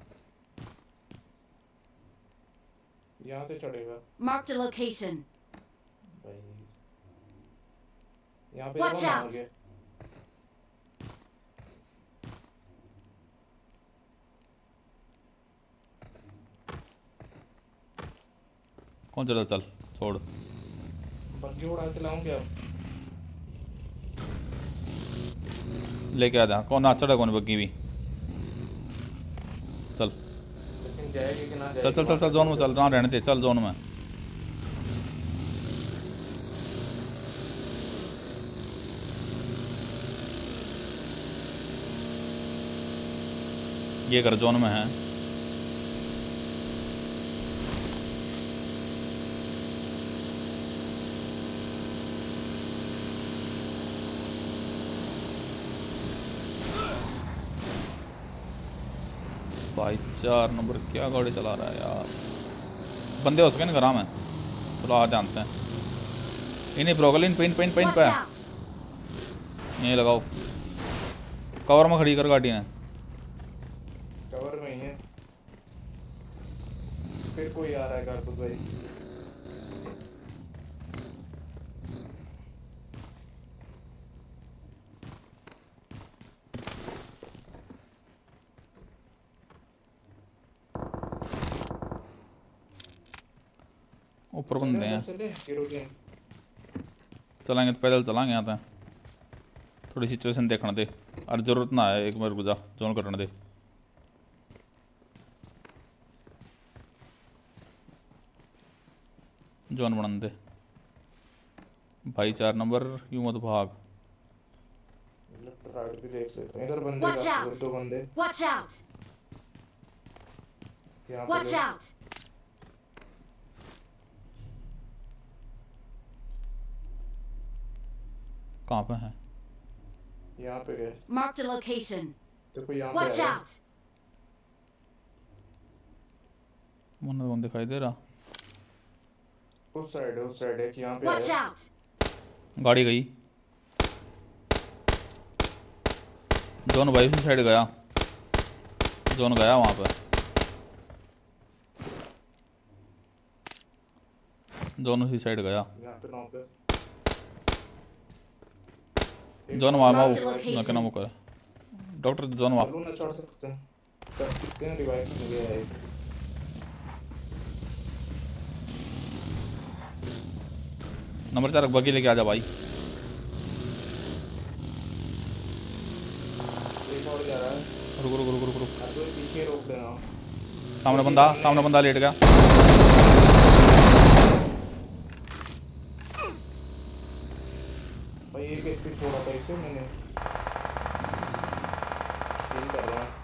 यहाँ से चढ़ेगा Marked a location. भाई। यहाँ पे Watch जाओ ना out. आगे। कौन चला? चल छोड़। बग्गी उड़ा के लाऊं क्या? लेके आ जा। कौन ना चढ़ा कौन बग्गी भी। चल लेकिन जाएगी कि ना चल जाएगी? चल चल चल जोन में चल, रहा रहने दे, चल जोन में। ये कर, जोन में है। भाई चार नंबर क्या गाड़ी चला रहा है यार। बंदे हो सके ना करा में, चलो आ जानते हैं। इन्हें ब्रोगलिन पेन पेन पेन Watch पे out. ये लगाओ। कवर में खड़ी कर गाड़ी ने। कवर में ही है। फिर कोई आ रहा है कारतूस भाई। ऊपर बंदे हैं। चले केरोसिन। चलेंगे तो पैदल चलांगे यहाँ पे। थोड़ी सिचुएशन देखने दे, और जरूरत ना है एक बार गुजा जोन करने दे। जोन बनने दे भाई। चार नंबर यूं मत भाग। लेफ्ट राइट भी देख लेते हैं। इधर बंदे Watch कारतूस, out. दो बंदे Watch out. यहाँ पे Watch दो। out. कहाँ पे है? यहाँ पे गए। Marked a location. देखो यहाँ पे Watch आया। out. मन कौन दिखाई दे रहा? उस साइड है, उस साइड है कि यहाँ पे Watch आया। out. गाड़ी गई। जोन भाई उसी साइड गया। जोन गया वहाँ पे। जोन उसी साइड गया। यहाँ पे नॉक है। जोन मार मार Marked a location. ना कहना मुकर। डॉक्टर जोन मार। बलून ना चढ़ सकते हैं। कर सकते हैं, रिवाइव मिल गया है। नंबर चार बगी लेके आजा भाई। एक और जा रहा है। रुक रुक रुक रुक रुक। अब तो पीछे रोक देना। सामने बंदा, सामने बंदा लेट गया। भाई एक एचपी छोड़ा था इसे मैंने। हील कर रहा हूँ।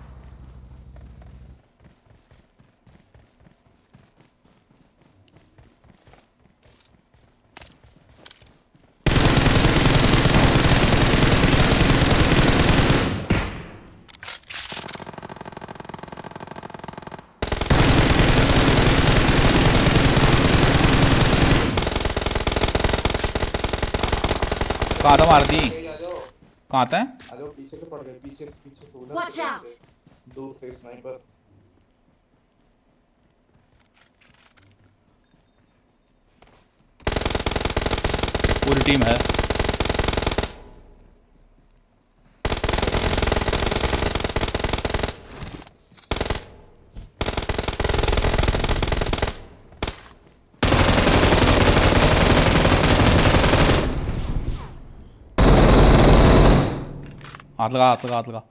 कहाँ था मार दी? आ जाओ, कहाँ था? आ जाओ, पीछे से पड़ गए, पीछे पीछे से उधर Watch से out. दूर से स्नाइपर। पूरी टीम है। हाथ लगा, हाथ लगा, हाथ लगा।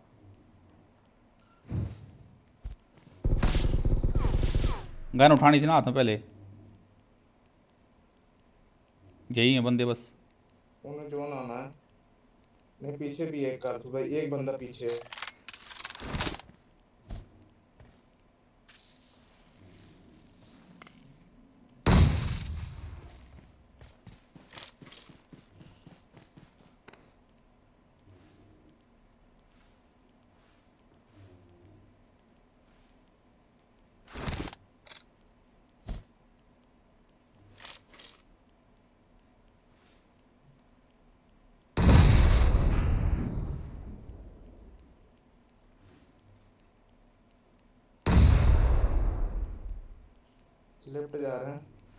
गन उठानी थी ना हाथ में पहले। यही है बंदे बस। उन्हें जोन आना है। नहीं पीछे भी एक कारतूस भाई, एक बंदा पीछे है। लेफ्ट जा रहे हैं।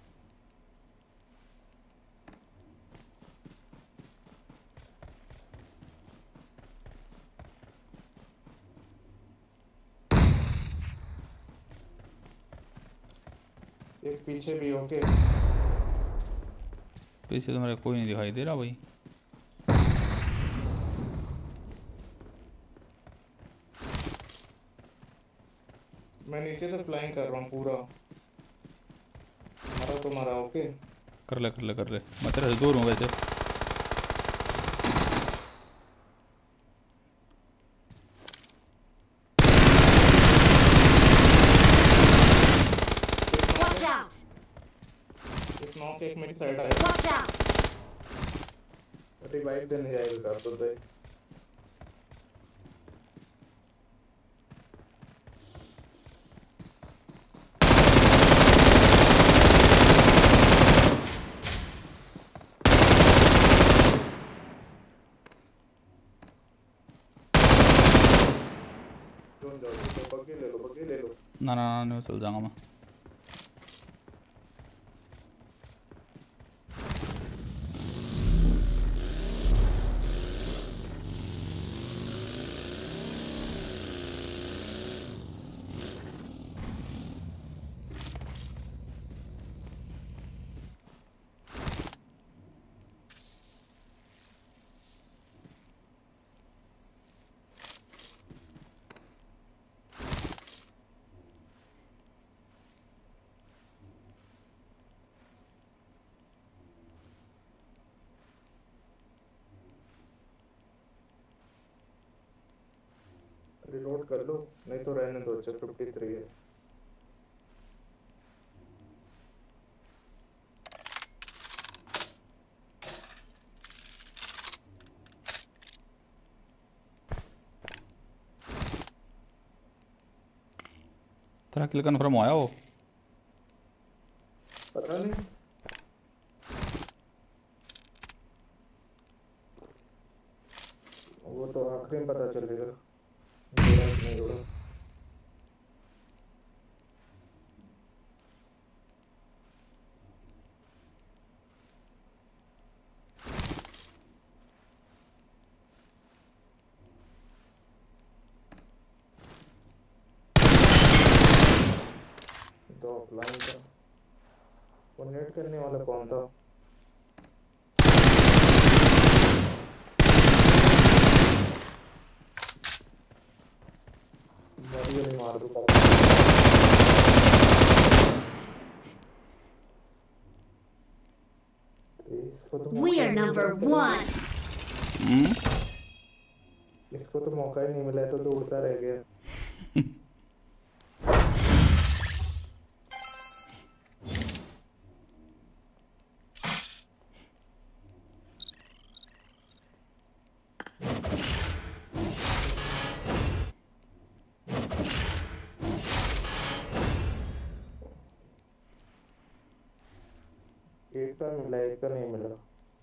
एक पीछे भी ओके। पीछे तो मेरे कोई नहीं दिखाई दे रहा भाई। मैं नीचे से फ्लाइंग कर रहा हूँ पूरा। मारा तो मारा ओके। कर ले कर ले कर ले, मैं तेरे से दूर हूँ वैसे। Watch out! एक नॉक एक मेरी साइड आया। Watch out! रिवाइव देने जाएगा तो दे। ले लो बग्गी ले लो। ना ना ना नहीं चल जाऊंगा मैं। रिलोड कर लो नहीं तो रहने दो। अच्छा फिफ्टी थ्री है। तेरा किल कन्फर्म आया वो? पता नहीं। वो तो आखिरी में पता चलेगा। जोड़ा नहीं जोड़ा। तो ऑफलाइन था। वो नेट करने वाला कौन था? मार दूंगा। We are number one. इसको तो मौका ही नहीं मिला तो दौड़ता रह गया। एक का मिला एक का नहीं मिला।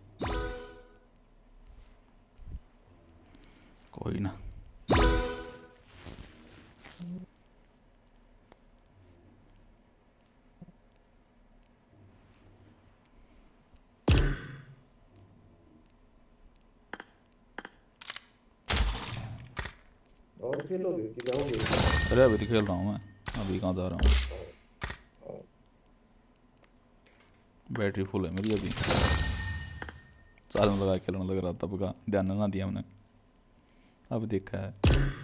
कोई ना। और खेलोगे कि जाओगे? अरे अभी खेल रहा हूँ मैं। अभी कहाँ जा रहा हूँ? बैटरी फुल है मेरी अभी। चार्ज लगा खेलने लग रहा तब का ध्यान ना दिया मैंने। अब देखा है।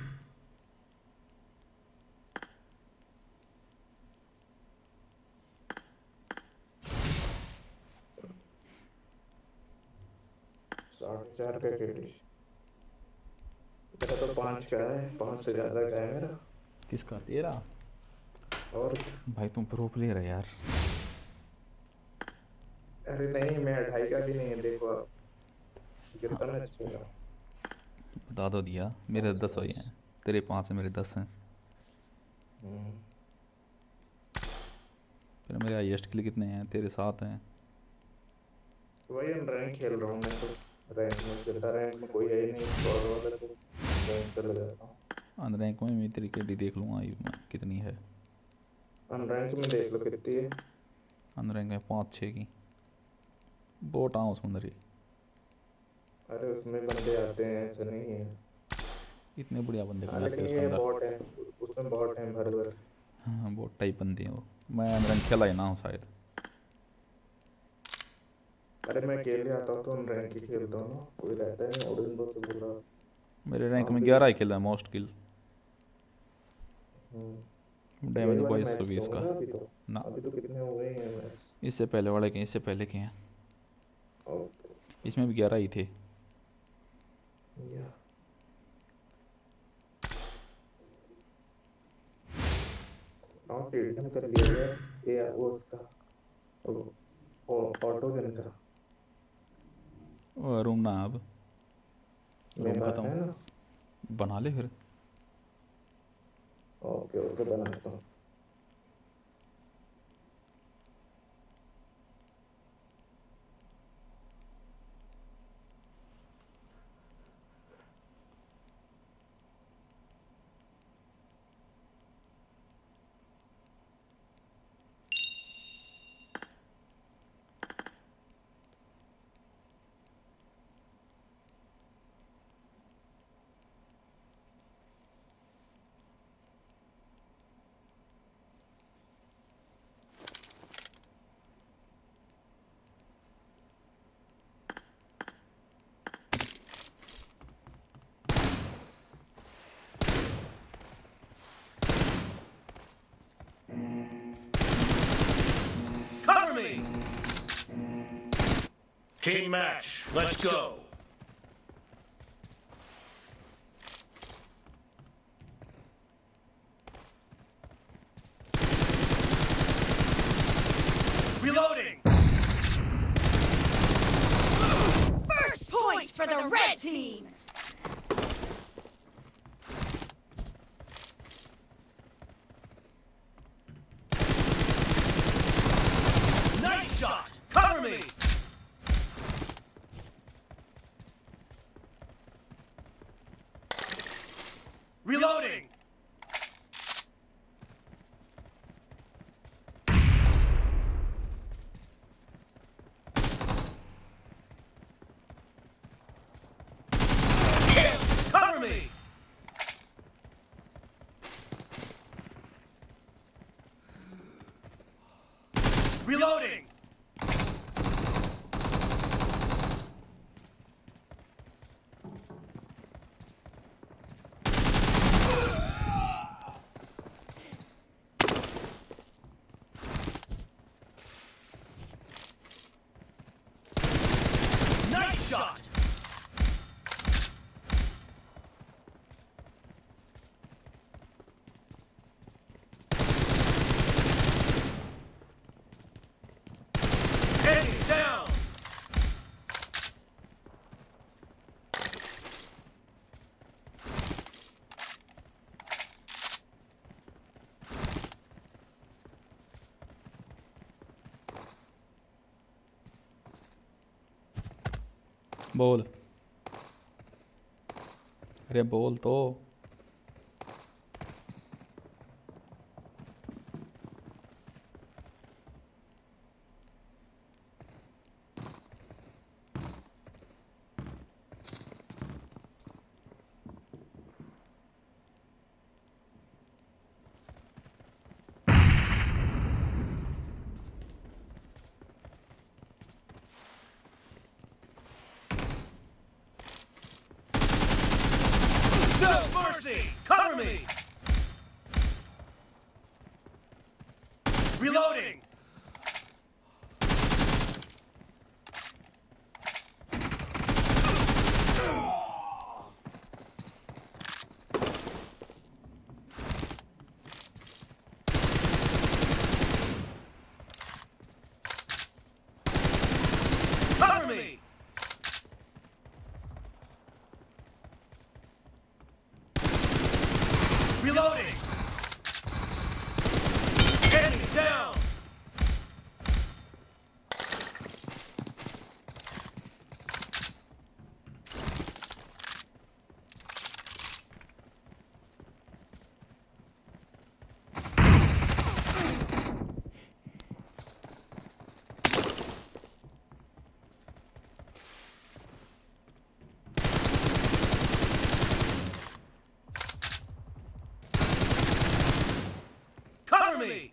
साढ़े चार का क्रेडिट। मेरा तो पाँच का है। पाँच से ज्यादा का है मेरा। किसका? तेरा? और भाई तुम प्रो प्लेयर है यार। अरे नहीं मैं ढाई का भी नहीं है। देखो आप कितना मैच खेला। बता दो दिया। मेरे दस हुए हैं। तेरे पाँच है मेरे दस हैं। फिर मेरे हाईएस्ट किल कितने हैं? तेरे सात हैं। वही हम रैंक खेल रहा हूँ मैं तो। रैंक में खेलता रैंक में कोई है ही नहीं। स्क्वाड वाला तो रैंक चला जाता हूँ। अनरैंक में मैं तेरी केडी देख लूँगा मैं कितनी है। अनरैंक में देख लो कितनी है। अंदर गए पाँच छः की बोट आओ सुंदरी। अरे उसमें बंदे आते हैं, ऐसा नहीं है। इतने बढ़िया बंदे हाँ, बनाते लेकिन हैं उसके ये अंदर। बॉट है, उसमें बॉट है भर भर। हाँ बोट टाइप बंदे हैं वो। मैं अंदर खेला ही ना हूँ शायद। अरे मैं अकेले आता हूँ तो उन रैंक ही खेलता हूँ ना, कोई रहता है नहीं। ओडिन बॉस से बोला मेरे रैंक हाँ में भी- ग्यारह ही खेला है मोस्ट किल। हम्म। डैमेज यही वाले बाईस मैच सौ बीस होंगे का। ना अभी तो। ना अभी तो कितने हो गए हैं मैच? इससे पहले वाले के इससे पहले के हैं। ओके। इसमें भी ग्यारह ही थे। या नॉट एडिशन कर लिया गया ये वो उसका वो ऑटो गन का और रूम ना अब मेरे रूम पास खत्म है ना। बना ले फिर। ओके ओके बनाता हूँ। Cover me! Team match, let's go. Reloading! First point for the red team. Nice shot! Cover me! Reloading! Cover me! Reloading! Nice shot! Enemy down! बोल। अरे बोल तो। No mercy! Cover me! Reloading! Cover me! Reloading! Enemy down! Cover me!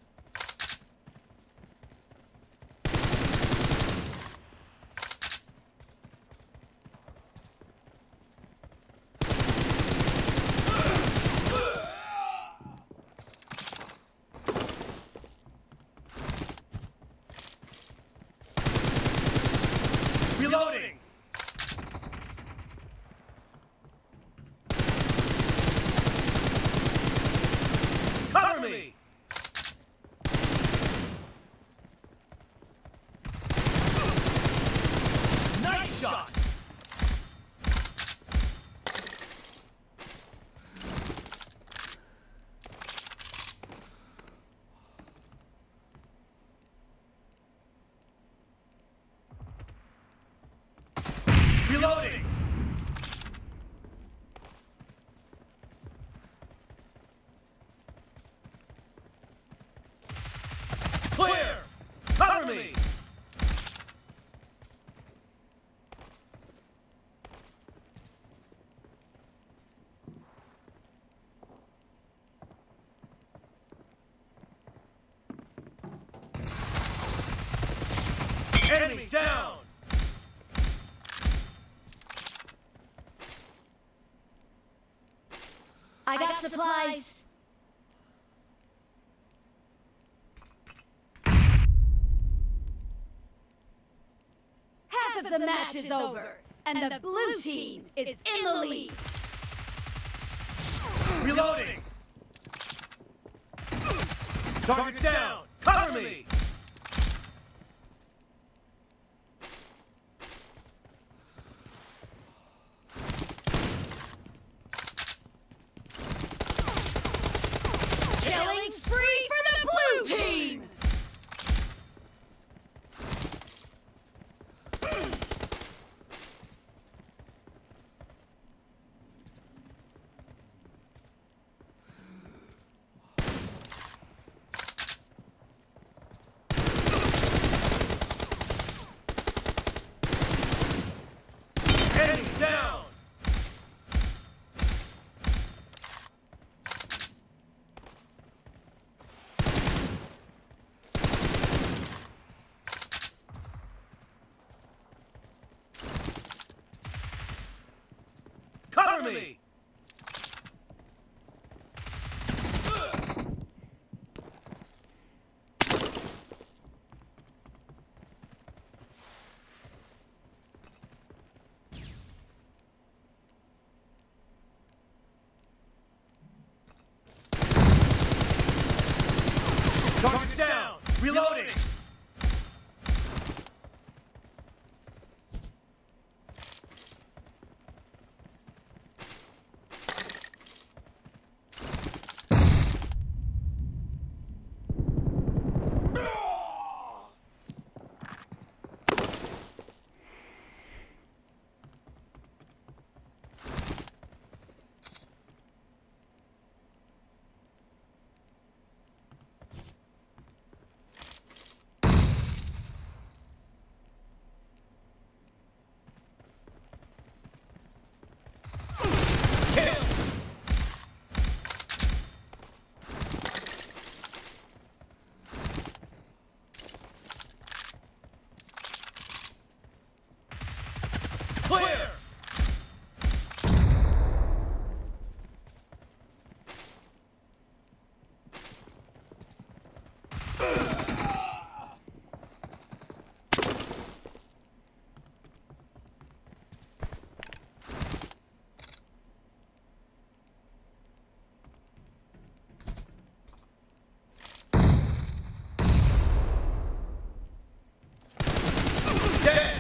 Reloading! Cover me! Nice shot! Reloading! Clear! Cover me! Enemy down! I got supplies. Half of the match is over, and the blue team is in the lead. Reloading! Target down! Cover me! Killing spree for the blue team. Enemy down! Cover me! Target down! Reloading! Kill! Clear! Dead!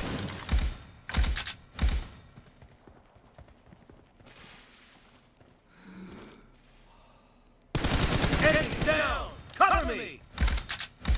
Enemy down! Cover me!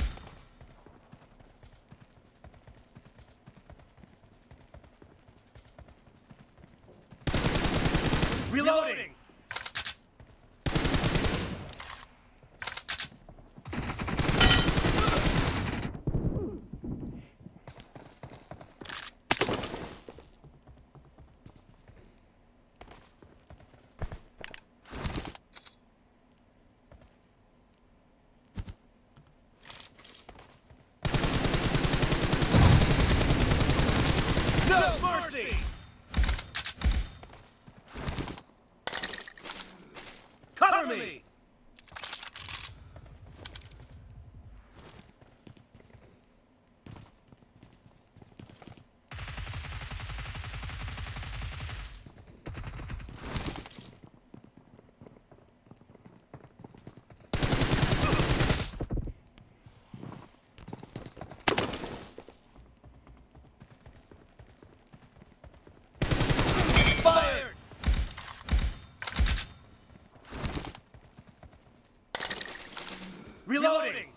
Reloading.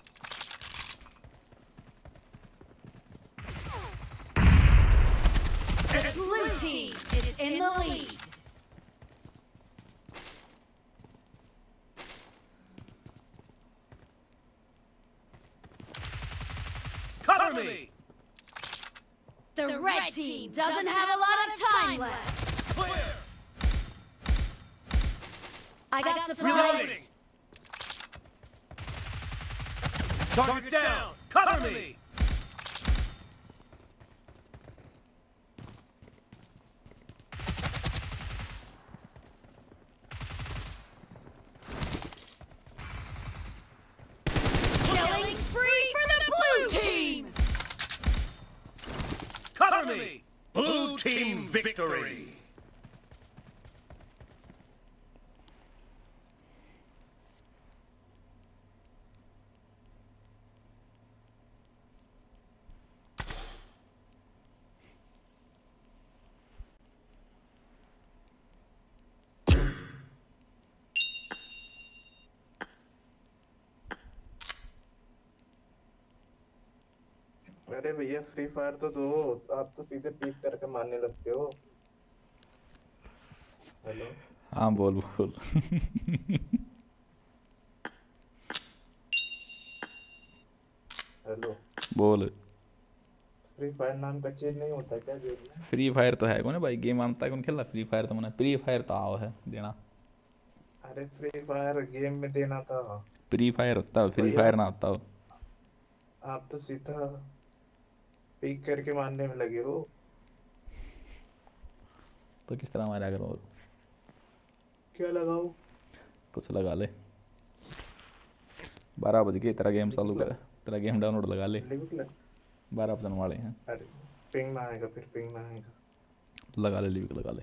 The blue team is in the lead. Cover me. The red team doesn't have a lot of time left. Clear. I got supplies. Target down. Cover me. Killing spree for the blue team. Cover me. Blue team victory. अरे भैया free fire तो दो, आप तो सीधे peak करके मारने लगते हो। हेलो हाँ बोल बोल। हेलो बोल। फ्री फायर नाम का चीज नहीं होता क्या गेम में? फ्री फायर तो है कौन भाई, गेम मानता है कौन खेला फ्री फायर तो मना फ्री फायर तो आओ है देना। अरे फ्री फायर गेम में देना था। फ्री फायर होता है, फ्री फायर ना होता हो। आप तो सीधा पीक करके मारने में लगे हो। तो किस तरह मारा करो? क्या लगाओ? कुछ लगा ले। बारह बज गए, तेरा गेम चालू कर, तेरा गेम डाउनलोड लगा ले। बारह बजने वाले हैं। अरे पिंग ना आएगा, फिर पिंग ना आएगा। लगा ले लिविक लगा ले।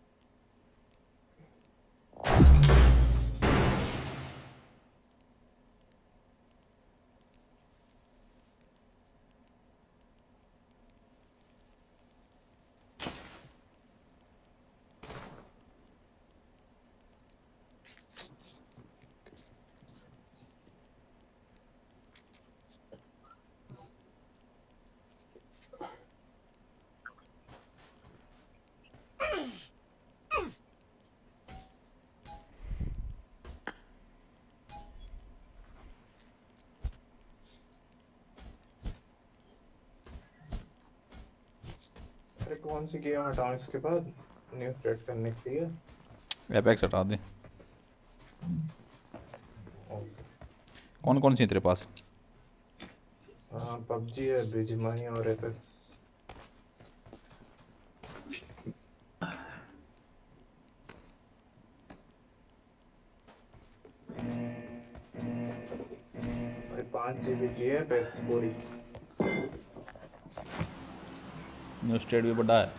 अरे कौन सी गेम हटाऊं इसके बाद न्यू स्टार्ट करने के लिए? एपेक्स हटा दे। कौन कौन सी है तेरे पास? हाँ पबजी है, बीजीएमआई और एपेक्स। अरे पाँच जीबी की है एपेक्स पूरी। न्यू स्टेट भी बड़ा है।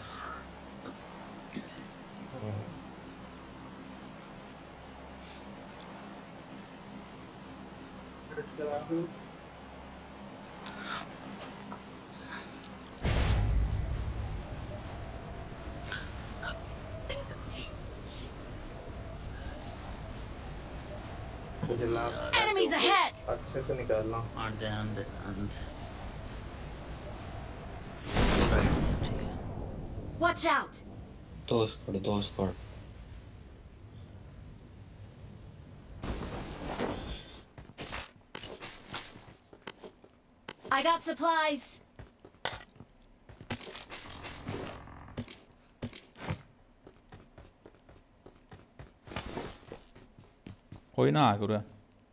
Enemies ahead. अच्छे से निकालना। Watch out. Two squad, two squad. I got supplies. कोई ना आ करो।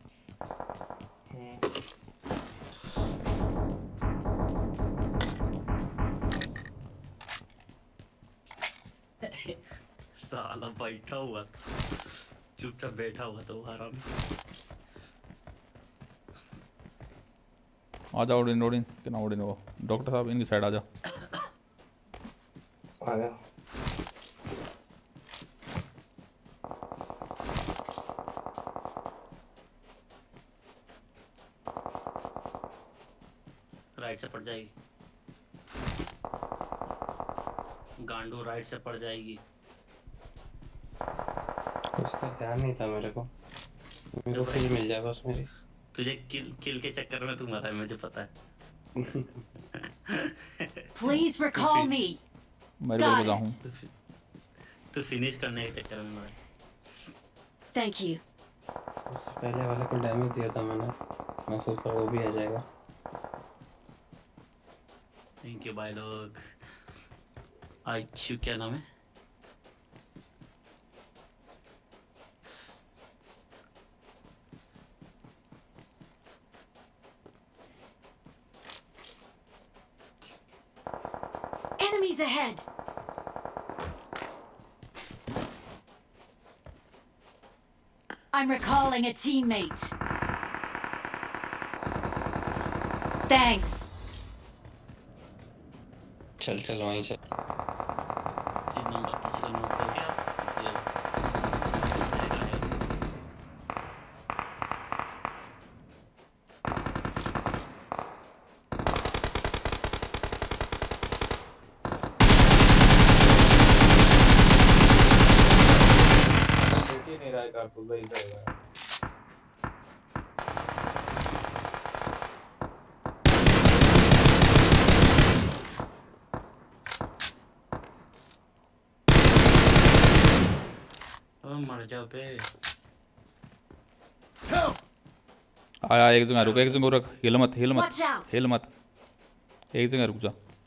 साला बैठा हुआ चुपचाप बैठा हुआ तो आराम। आ जाओ ओडिन ओडिन कितना ओडिन हो डॉक्टर साहब इनकी साइड आ जाओ। आ गया। राइट से पड़ जाएगी गांडू, राइट से पड़ जाएगी। उसका ध्यान नहीं था मेरे को, मेरे को फिर मिल जाए बस मेरी। तुझे किल किल के चक्कर में तू मरा है मुझे पता है। Please recall me. मेरे को Got बताऊं। it. तू फिनिश करने के चक्कर में मरा है। Thank you. उससे पहले वाले को डैमेज दिया था मैंने, मैं सोचा वो भी आ जाएगा। थैंक यू भाई लोग। आई क्यू क्या नाम है? Enemies ahead. I'm recalling a teammate. Thanks. चल चल वहीं चल। तीन नंबर किसी का नोट कर गया। ये देख ही नहीं रहा है कारतूस भाई इधर है। ओ मर जाओ बे। आया एक जगह रुक, एक जगह रुक, हिल मत हिल मत Watch out. हिल मत, एक जगह रुक जा।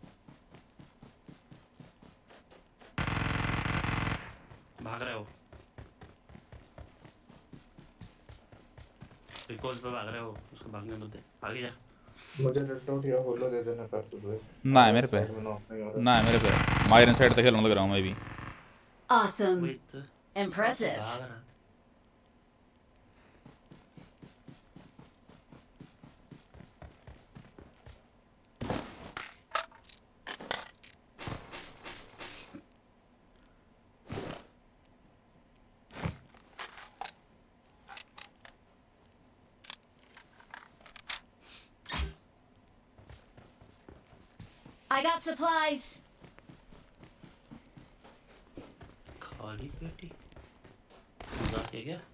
भाग रहे हो? रिकॉल पे भाग रहे हो? उसको भागने दो दे, आगे जा। मुझे रेड डॉट या होलो दे देना कारतूस भाई। ना है मेरे पे, साइड में नॉक नहीं हो रहा। ना है मेरे पे। माइरन साइड से खेलने लग रहा हूँ मैं भी। Awesome. Wait. Impressive. भाग रहा। I got supplies. खाली पेटी मजाक है क्या?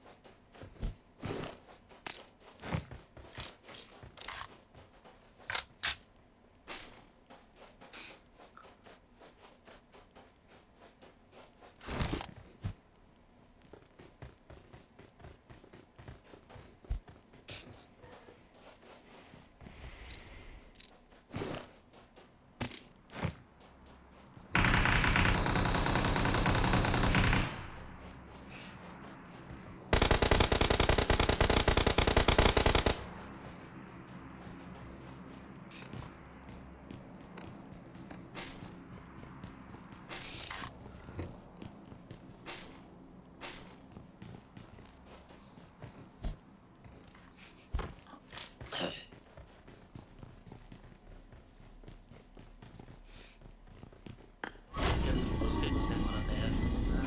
उसके गुस्से में मरा था यार।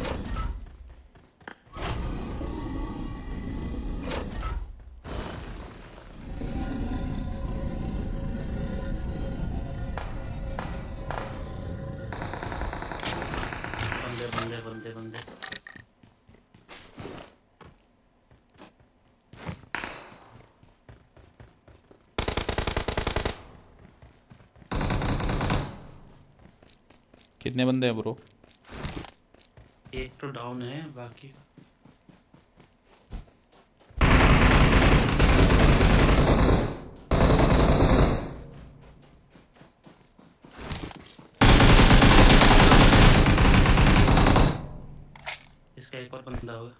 बंदे बंदे बंदे बंदे कितने बंदे हैं ब्रो? एक तो डाउन है, बाकी इसका एक और बंदा होगा।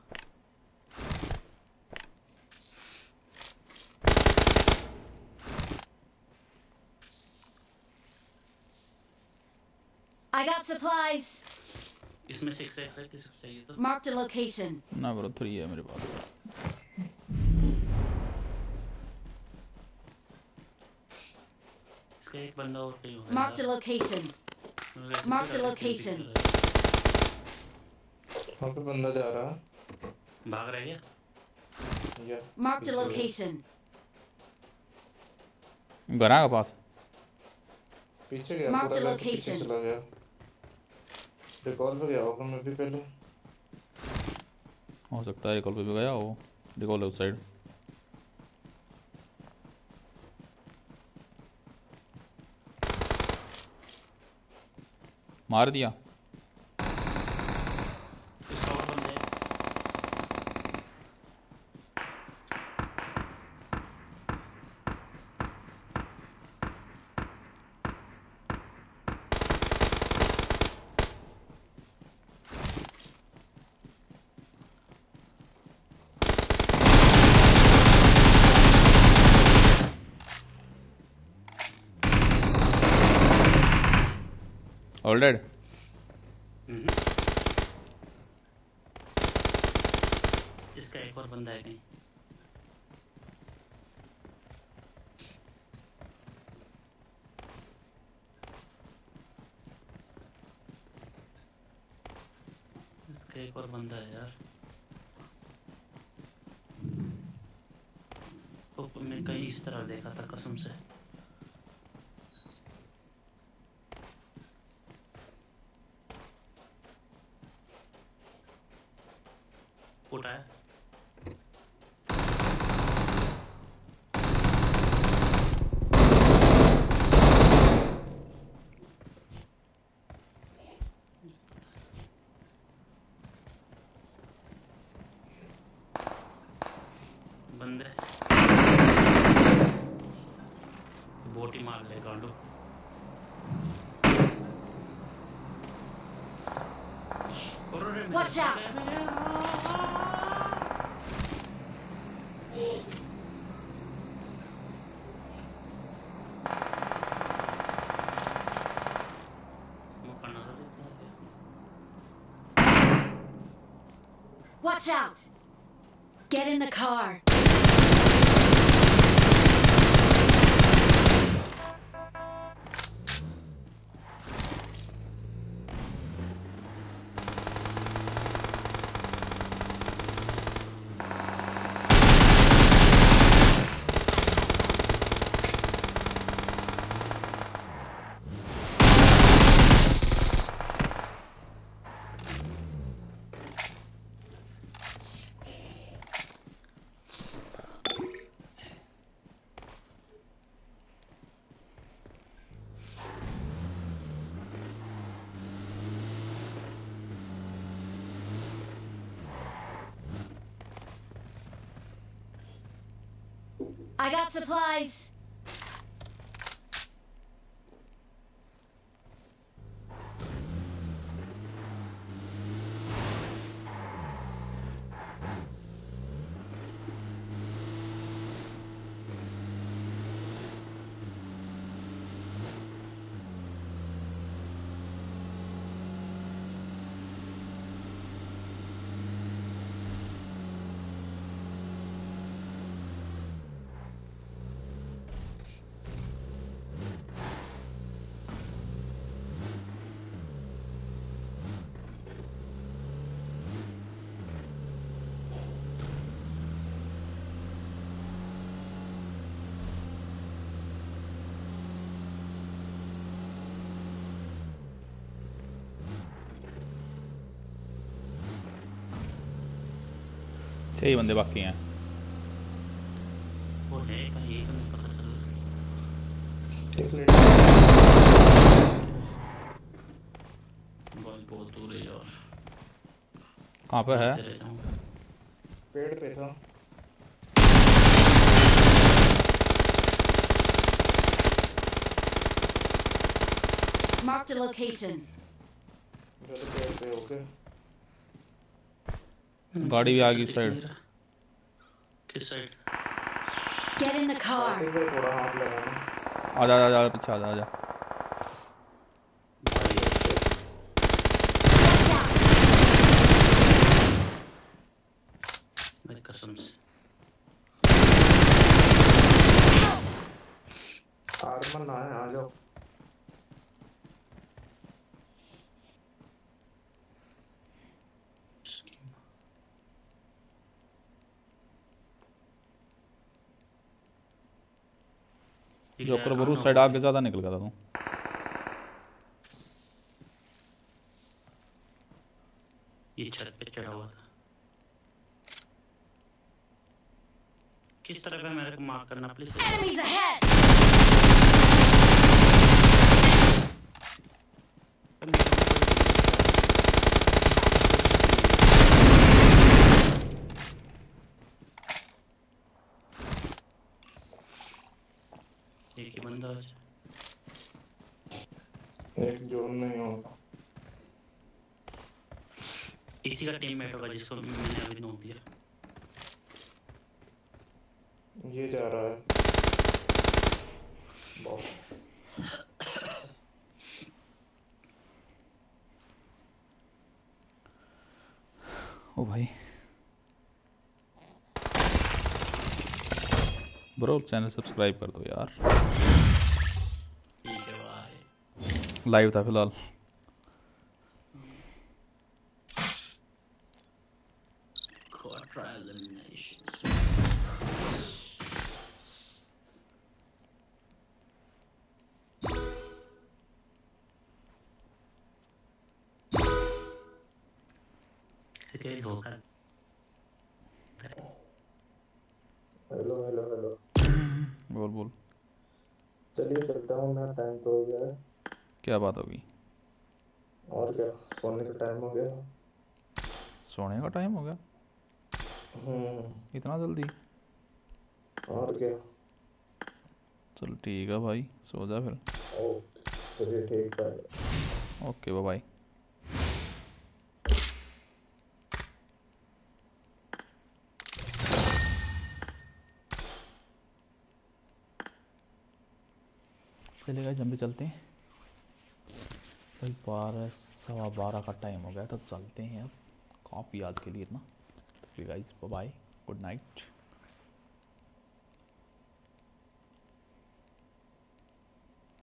I got supplies. इसमें सिक्स एक्स है, किसी को चाहिए तो Marked a location. ना ब्रो, थ्री है मेरे पास। इसका एक बंदा और कहीं होगा Marked a यार। location. वैसे Marked a तो location. वहाँ पे बंदा जा रहा है। भाग रहा है क्या? या Marked a location. घरा के पास। पीछे गया, Marked पूरा a लेके पीछे location. चला गया। रिकॉल पे गया होगा मैं भी पहले। हो सकता है रिकॉल पे भी गया हो। रिकॉल है उस साइड। मार दिया। इसका और बंदे ऑल डेड। इसका एक और बंदा है कहीं। इसका एक और बंदा है यार। तो मैं कहीं इस तरह देखा था कसम से। उठा है। बंदे बोटी मार ले गांडू। Watch out! Watch out! Get in the car. I got supplies. छह ही बंदे बाकी हैं। वो है कहीं एक नहीं पता चल रहा। बहुत बहुत दूर है यार। कहाँ पे है? पेड़ पे था। Marked a location. पेड़ पे ओके। गाड़ी भी आ गई साइड। किस side? Get in the car. थोड़ा हाथ लगाना। आजा आजा आजा पीछे आजा आजा। मेरी कसम से। आर्मर ना है, आ जाओ। जो ऊपर बरूद साइड आगे ज्यादा निकल गया था तू। ये छत पे चढ़ा हुआ था। किस तरह पे मेरे को मार्क करना प्लीज। Enemies ahead. करने एक ही बंदा आज एक जोन में ही होगा। इसी का टीममेट होगा जिसको मैंने अभी नोट दिया। ये जा रहा है बहुत। ओ भाई ब्रो चैनल सब्सक्राइब कर दो यार। ठीक है भाई। लाइव था फिलहाल। Quarter elimination. कोई धोखा। हेलो हेलो हेलो बोल बोल। चलिए चलता हूँ मैं, टाइम तो हो गया है। क्या बात होगी? और क्या, सोने का टाइम हो गया। सोने का टाइम हो गया? हम्म इतना जल्दी? और क्या। चल ठीक है भाई, सो जा फिर। ओके चलिए ठीक है। Okay bye bye. चलेगा जल्दी चलते हैं भाई, बारह सवा बारह का टाइम हो गया तो चलते हैं अब। काफ़ी आज के लिए इतना। तो फिर गाइस बाय, गुड नाइट।